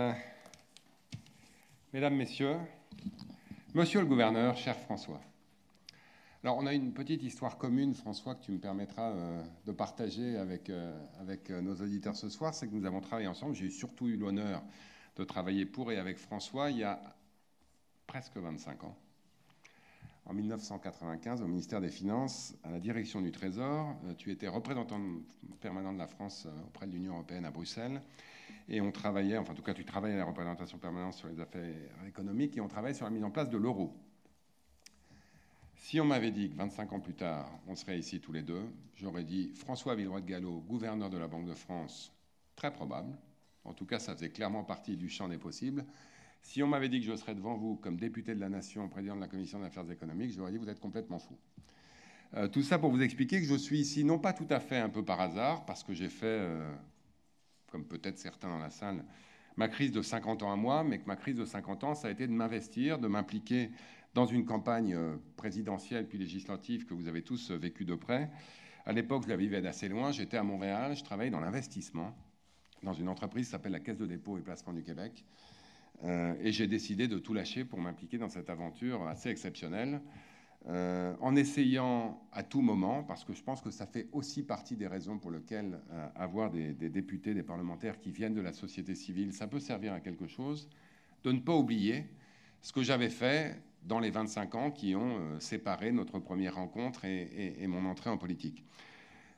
Mesdames, Messieurs, Monsieur le gouverneur, cher François. Alors, on a une petite histoire commune, François, que tu me permettras de partager avec nos auditeurs ce soir. C'est que nous avons travaillé ensemble. J'ai surtout eu l'honneur de travailler pour et avec François il y a presque 25 ans. En 1995, au ministère des Finances, à la direction du Trésor, tu étais représentant permanent de la France auprès de l'Union européenne à Bruxelles. Et on travaillait, enfin en tout cas tu travaillais à la représentation permanente sur les affaires économiques et on travaillait sur la mise en place de l'euro. Si on m'avait dit que 25 ans plus tard, on serait ici tous les deux, j'aurais dit François Villeroy de Galhau, gouverneur de la Banque de France, très probable. En tout cas, ça faisait clairement partie du champ des possibles. Si on m'avait dit que je serais devant vous comme député de la Nation, président de la Commission des affaires économiques, j'aurais dit vous êtes complètement fou. Tout ça pour vous expliquer que je suis ici, non pas tout à fait un peu par hasard, parce que j'ai fait... comme peut-être certains dans la salle, ma crise de 50 ans à moi, mais que ma crise de 50 ans, ça a été de m'investir, de m'impliquer dans une campagne présidentielle puis législative que vous avez tous vécue de près. À l'époque, je la vivais d'assez loin. J'étais à Montréal, je travaillais dans l'investissement, dans une entreprise qui s'appelle la Caisse de dépôt et placement du Québec. Et j'ai décidé de tout lâcher pour m'impliquer dans cette aventure assez exceptionnelle. En essayant à tout moment, parce que je pense que ça fait aussi partie des raisons pour lesquelles avoir des députés, des parlementaires qui viennent de la société civile, ça peut servir à quelque chose, de ne pas oublier ce que j'avais fait dans les 25 ans qui ont séparé notre première rencontre et mon entrée en politique.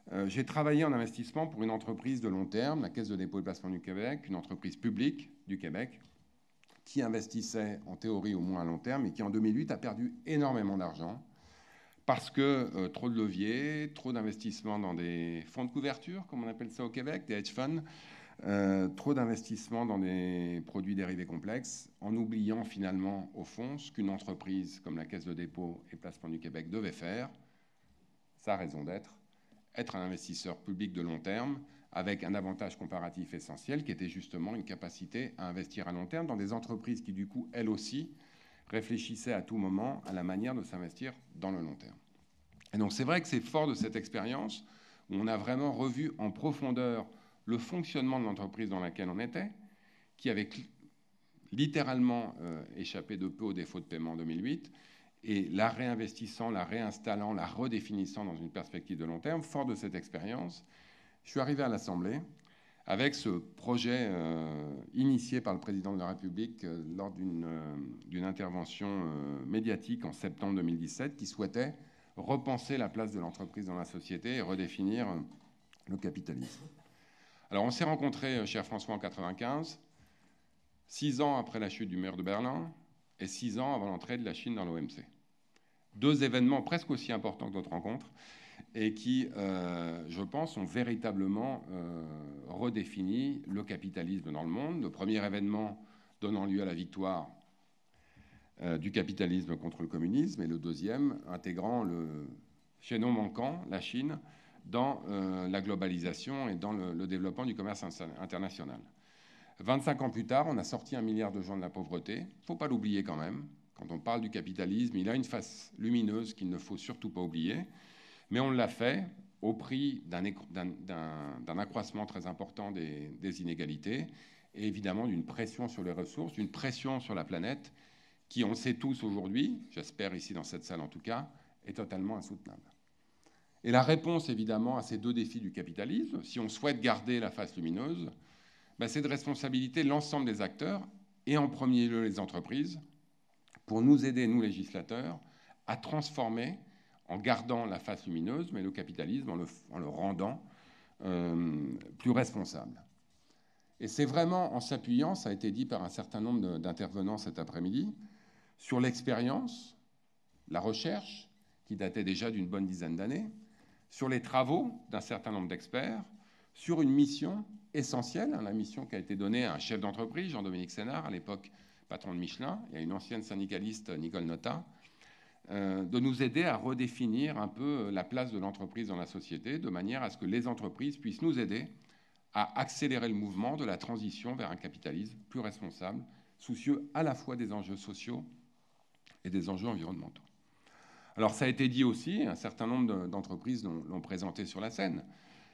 J'ai travaillé en investissement pour une entreprise de long terme, la Caisse de dépôt et placement du Québec, une entreprise publique du Québec, qui investissait en théorie au moins à long terme et qui en 2008 a perdu énormément d'argent parce que trop de leviers, trop d'investissements dans des fonds de couverture, comme on appelle ça au Québec, des hedge funds, trop d'investissements dans des produits dérivés complexes, en oubliant finalement au fond ce qu'une entreprise comme la Caisse de dépôt et placement du Québec devait faire, sa raison d'être, être un investisseur public de long terme, avec un avantage comparatif essentiel qui était justement une capacité à investir à long terme dans des entreprises qui, du coup, elles aussi, réfléchissaient à tout moment à la manière de s'investir dans le long terme. Et donc, c'est vrai que c'est fort de cette expérience où on a vraiment revu en profondeur le fonctionnement de l'entreprise dans laquelle on était, qui avait littéralement échappé de peu au défaut de paiement en 2008, et la réinvestissant, la réinstallant, la redéfinissant dans une perspective de long terme. Fort de cette expérience, je suis arrivé à l'Assemblée avec ce projet initié par le président de la République lors d'une intervention médiatique en septembre 2017 qui souhaitait repenser la place de l'entreprise dans la société et redéfinir le capitalisme. Alors on s'est rencontrés, cher François, en 1995, 6 ans après la chute du mur de Berlin et 6 ans avant l'entrée de la Chine dans l'OMC. 2 événements presque aussi importants que notre rencontre et qui, je pense, ont véritablement redéfini le capitalisme dans le monde. Le premier événement donnant lieu à la victoire du capitalisme contre le communisme et le deuxième intégrant le chaînon manquant, la Chine, dans la globalisation et dans le développement du commerce international. 25 ans plus tard, on a sorti 1 milliard de gens de la pauvreté. Il ne faut pas l'oublier quand même. Quand on parle du capitalisme, il a une face lumineuse qu'il ne faut surtout pas oublier. Mais on l'a fait au prix d'un accroissement très important des inégalités et évidemment d'une pression sur les ressources, d'une pression sur la planète qui, on le sait tous aujourd'hui, j'espère ici dans cette salle en tout cas, est totalement insoutenable. Et la réponse évidemment à ces 2 défis du capitalisme, si on souhaite garder la face lumineuse, c'est de responsabiliser l'ensemble des acteurs et en premier lieu les entreprises pour nous aider, nous législateurs, à transformer en gardant la face lumineuse, mais le capitalisme en le rendant plus responsable. Et c'est vraiment en s'appuyant, ça a été dit par un certain nombre d'intervenants cet après-midi, sur l'expérience, la recherche, qui datait déjà d'une bonne dizaine d'années, sur les travaux d'un certain nombre d'experts, sur une mission essentielle, la mission qui a été donnée à un chef d'entreprise, Jean-Dominique Sénard, à l'époque patron de Michelin, et à une ancienne syndicaliste, Nicole Notat, de nous aider à redéfinir un peu la place de l'entreprise dans la société, de manière à ce que les entreprises puissent nous aider à accélérer le mouvement de la transition vers un capitalisme plus responsable, soucieux à la fois des enjeux sociaux et des enjeux environnementaux. Alors ça a été dit aussi, un certain nombre d'entreprises l'ont présenté sur la scène.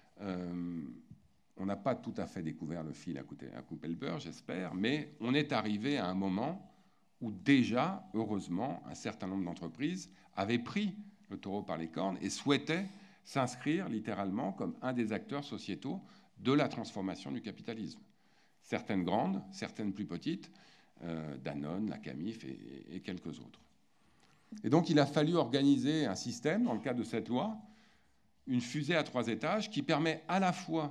On n'a pas tout à fait découvert le fil à couper le beurre, j'espère, mais on est arrivé à un moment où déjà, heureusement, un certain nombre d'entreprises avaient pris le taureau par les cornes et souhaitaient s'inscrire littéralement comme un des acteurs sociétaux de la transformation du capitalisme. Certaines grandes, certaines plus petites, Danone, la Camif et quelques autres. Et donc il a fallu organiser un système, dans le cadre de cette loi, une fusée à 3 étages qui permet à la fois,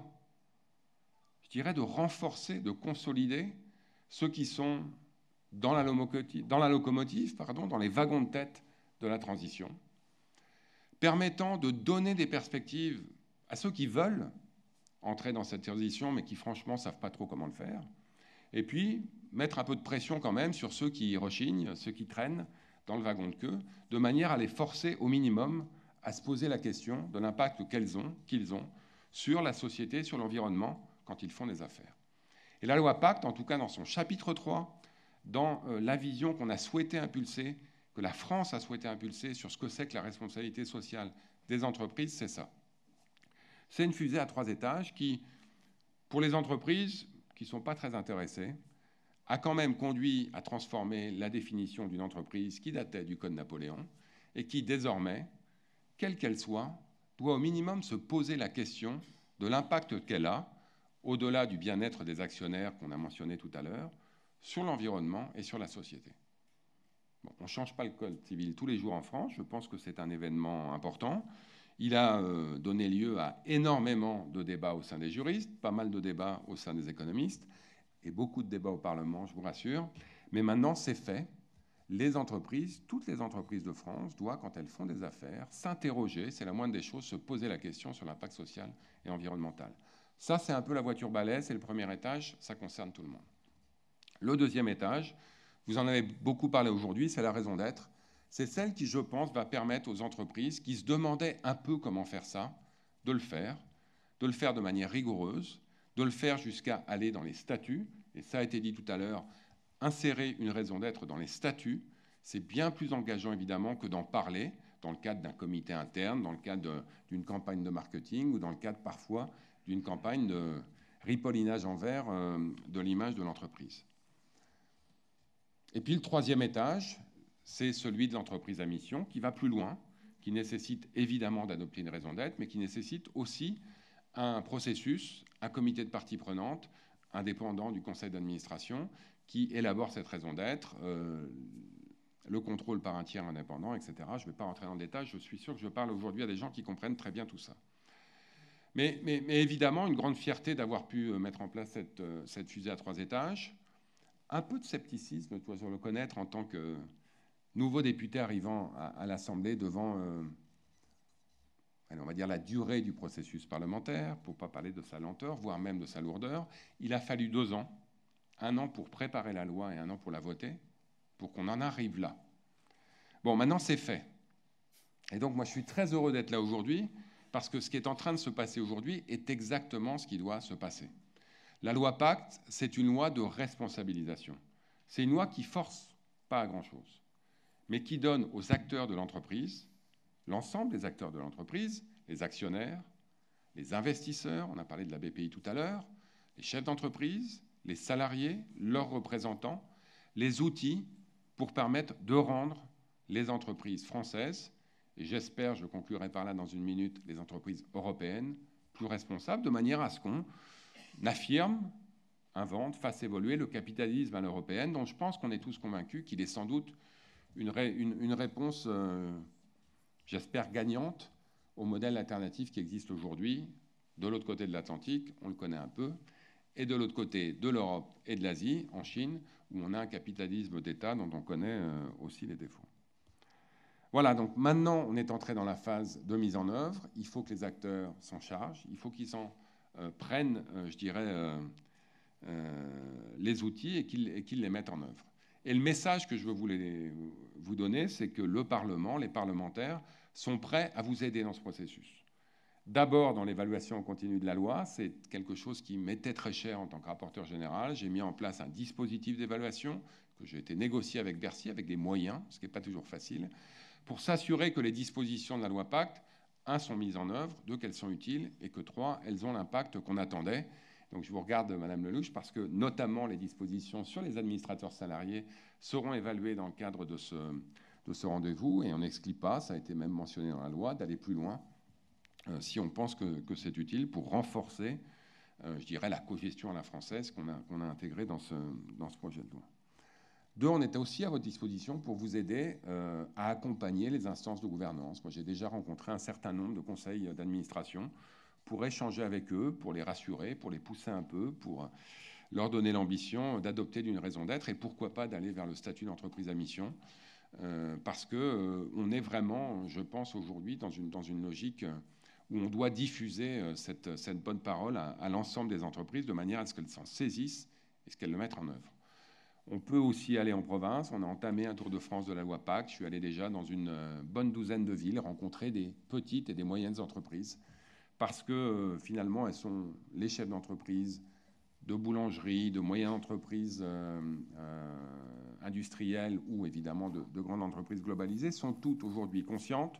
je dirais, de renforcer, de consolider ceux qui sont dans la locomotive, dans les wagons de tête de la transition, permettant de donner des perspectives à ceux qui veulent entrer dans cette transition, mais qui franchement ne savent pas trop comment le faire, et puis mettre un peu de pression quand même sur ceux qui rechignent, ceux qui traînent dans le wagon de queue, de manière à les forcer au minimum à se poser la question de l'impact qu'ils ont sur la société, sur l'environnement, quand ils font des affaires. Et la loi Pacte, en tout cas dans son chapitre 3, dans la vision qu'on a souhaité impulser, que la France a souhaité impulser sur ce que c'est que la responsabilité sociale des entreprises, c'est ça. C'est une fusée à 3 étages qui, pour les entreprises qui ne sont pas très intéressées, a quand même conduit à transformer la définition d'une entreprise qui datait du Code Napoléon et qui, désormais, quelle qu'elle soit, doit au minimum se poser la question de l'impact qu'elle a, au-delà du bien-être des actionnaires qu'on a mentionné tout à l'heure, sur l'environnement et sur la société. Bon, on ne change pas le Code civil tous les jours en France, je pense que c'est un événement important. Il a donné lieu à énormément de débats au sein des juristes, pas mal de débats au sein des économistes, et beaucoup de débats au Parlement, je vous rassure. Mais maintenant, c'est fait. Les entreprises, toutes les entreprises de France doivent, quand elles font des affaires, s'interroger, c'est la moindre des choses, se poser la question sur l'impact social et environnemental. Ça, c'est un peu la voiture balai, c'est le premier étage, ça concerne tout le monde. Le deuxième étage, vous en avez beaucoup parlé aujourd'hui, c'est la raison d'être. C'est celle qui, je pense, va permettre aux entreprises qui se demandaient un peu comment faire ça, de le faire de manière rigoureuse, de le faire jusqu'à aller dans les statuts. Et ça a été dit tout à l'heure, insérer une raison d'être dans les statuts, c'est bien plus engageant évidemment que d'en parler dans le cadre d'un comité interne, dans le cadre d'une campagne de marketing ou dans le cadre parfois d'une campagne de ripollinage en vert de l'image de l'entreprise. Et puis le troisième étage, c'est celui de l'entreprise à mission qui va plus loin, qui nécessite évidemment d'adopter une raison d'être, mais qui nécessite aussi un processus, un comité de parties prenantes, indépendant du conseil d'administration, qui élabore cette raison d'être, le contrôle par un tiers indépendant, etc. Je ne vais pas rentrer dans le détail, je suis sûr que je parle aujourd'hui à des gens qui comprennent très bien tout ça. Mais évidemment, une grande fierté d'avoir pu mettre en place cette fusée à 3 étages. Un peu de scepticisme, je dois le connaître, en tant que nouveau député arrivant à l'Assemblée devant, on va dire, la durée du processus parlementaire, pour ne pas parler de sa lenteur, voire même de sa lourdeur. Il a fallu 2 ans, 1 an pour préparer la loi et 1 an pour la voter, pour qu'on en arrive là. Bon, maintenant, c'est fait. Et donc, moi, je suis très heureux d'être là aujourd'hui, parce que ce qui est en train de se passer aujourd'hui est exactement ce qui doit se passer. La loi Pacte, c'est une loi de responsabilisation. C'est une loi qui force pas à grand-chose, mais qui donne aux acteurs de l'entreprise, l'ensemble des acteurs de l'entreprise, les actionnaires, les investisseurs, on a parlé de la BPI tout à l'heure, les chefs d'entreprise, les salariés, leurs représentants, les outils pour permettre de rendre les entreprises françaises, et j'espère, je conclurai par là dans une minute, les entreprises européennes, plus responsables, de manière à ce qu'on affirme, invente, fasse évoluer le capitalisme à l'européenne, dont je pense qu'on est tous convaincus qu'il est sans doute une réponse, j'espère, gagnante au modèle alternatif qui existe aujourd'hui, de l'autre côté de l'Atlantique, on le connaît un peu, et de l'autre côté de l'Europe et de l'Asie, en Chine, où on a un capitalisme d'État dont on connaît aussi les défauts. Voilà, donc maintenant, on est entré dans la phase de mise en œuvre. Il faut que les acteurs s'en chargent. Il faut qu'ils s'en prennent, je dirais, les outils et qu'ils les mettent en œuvre. Et le message que je veux vous donner, c'est que le Parlement, les parlementaires, sont prêts à vous aider dans ce processus. D'abord, dans l'évaluation continue de la loi, c'est quelque chose qui m'était très cher en tant que rapporteur général. J'ai mis en place un dispositif d'évaluation que j'ai été négocié avec Bercy, avec des moyens, ce qui n'est pas toujours facile, pour s'assurer que les dispositions de la loi Pacte, 1, sont mises en œuvre, 2, qu'elles sont utiles, et que 3, elles ont l'impact qu'on attendait. Donc je vous regarde, Madame Lelouch, parce que notamment les dispositions sur les administrateurs salariés seront évaluées dans le cadre de ce rendez-vous, et on n'exclut pas, ça a été même mentionné dans la loi, d'aller plus loin si on pense que c'est utile pour renforcer, je dirais, la cogestion à la française qu'on a intégrée dans ce projet de loi. 2, on était aussi à votre disposition pour vous aider à accompagner les instances de gouvernance. Moi, j'ai déjà rencontré un certain nombre de conseils d'administration pour échanger avec eux, pour les rassurer, pour les pousser un peu, pour leur donner l'ambition d'adopter d'une raison d'être et pourquoi pas d'aller vers le statut d'entreprise à mission. Parce qu'on est vraiment, je pense, aujourd'hui dans une logique où on doit diffuser cette bonne parole à l'ensemble des entreprises de manière à ce qu'elles s'en saisissent et ce qu'elles le mettent en œuvre. On peut aussi aller en province. On a entamé un tour de France de la loi Pacte. Je suis allé déjà dans une bonne douzaine de villes rencontrer des petites et des moyennes entreprises parce que finalement, elles sont les chefs d'entreprise, de boulangerie, de moyennes entreprises industrielles ou évidemment de grandes entreprises globalisées, sont toutes aujourd'hui conscientes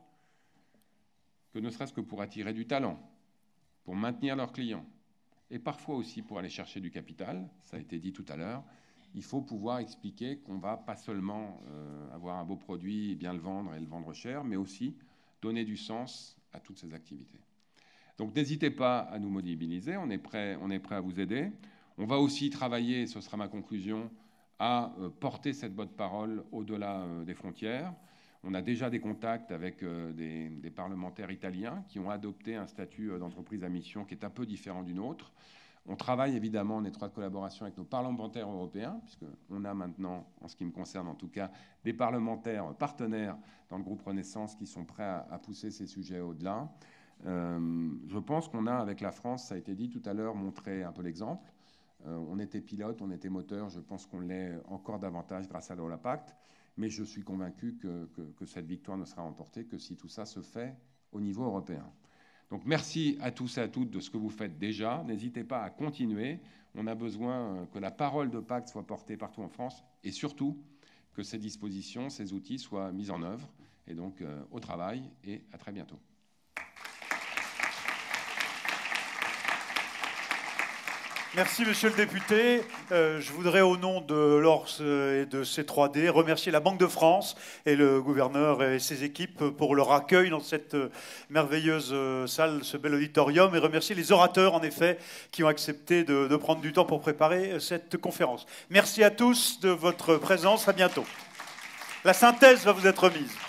que ne serait-ce que pour attirer du talent, pour maintenir leurs clients, et parfois aussi pour aller chercher du capital, ça a été dit tout à l'heure, il faut pouvoir expliquer qu'on ne va pas seulement avoir un beau produit et bien le vendre et le vendre cher, mais aussi donner du sens à toutes ces activités. Donc n'hésitez pas à nous mobiliser, on est prêt à vous aider. On va aussi travailler, et ce sera ma conclusion, à porter cette bonne parole au-delà des frontières. On a déjà des contacts avec des parlementaires italiens qui ont adopté un statut d'entreprise à mission qui est un peu différent du nôtre. On travaille évidemment en étroite collaboration avec nos parlementaires européens, puisqu'on a maintenant, en ce qui me concerne en tout cas, des parlementaires partenaires dans le groupe Renaissance qui sont prêts à pousser ces sujets au-delà. Je pense qu'on a, avec la France, ça a été dit tout à l'heure, montré un peu l'exemple. On était pilote, on était moteur, je pense qu'on l'est encore davantage grâce à l'Eurapact. Mais je suis convaincu que cette victoire ne sera remportée que si tout ça se fait au niveau européen. Donc merci à tous et à toutes de ce que vous faites déjà. N'hésitez pas à continuer. On a besoin que la parole de Pacte soit portée partout en France et surtout que ces dispositions, ces outils soient mis en œuvre. Et donc au travail et à très bientôt. Merci, monsieur le député. Je voudrais, au nom de l'ORS et de C3D, remercier la Banque de France et le gouverneur et ses équipes pour leur accueil dans cette merveilleuse salle, ce bel auditorium, et remercier les orateurs, en effet, qui ont accepté de prendre du temps pour préparer cette conférence. Merci à tous de votre présence. À bientôt. La synthèse va vous être remise.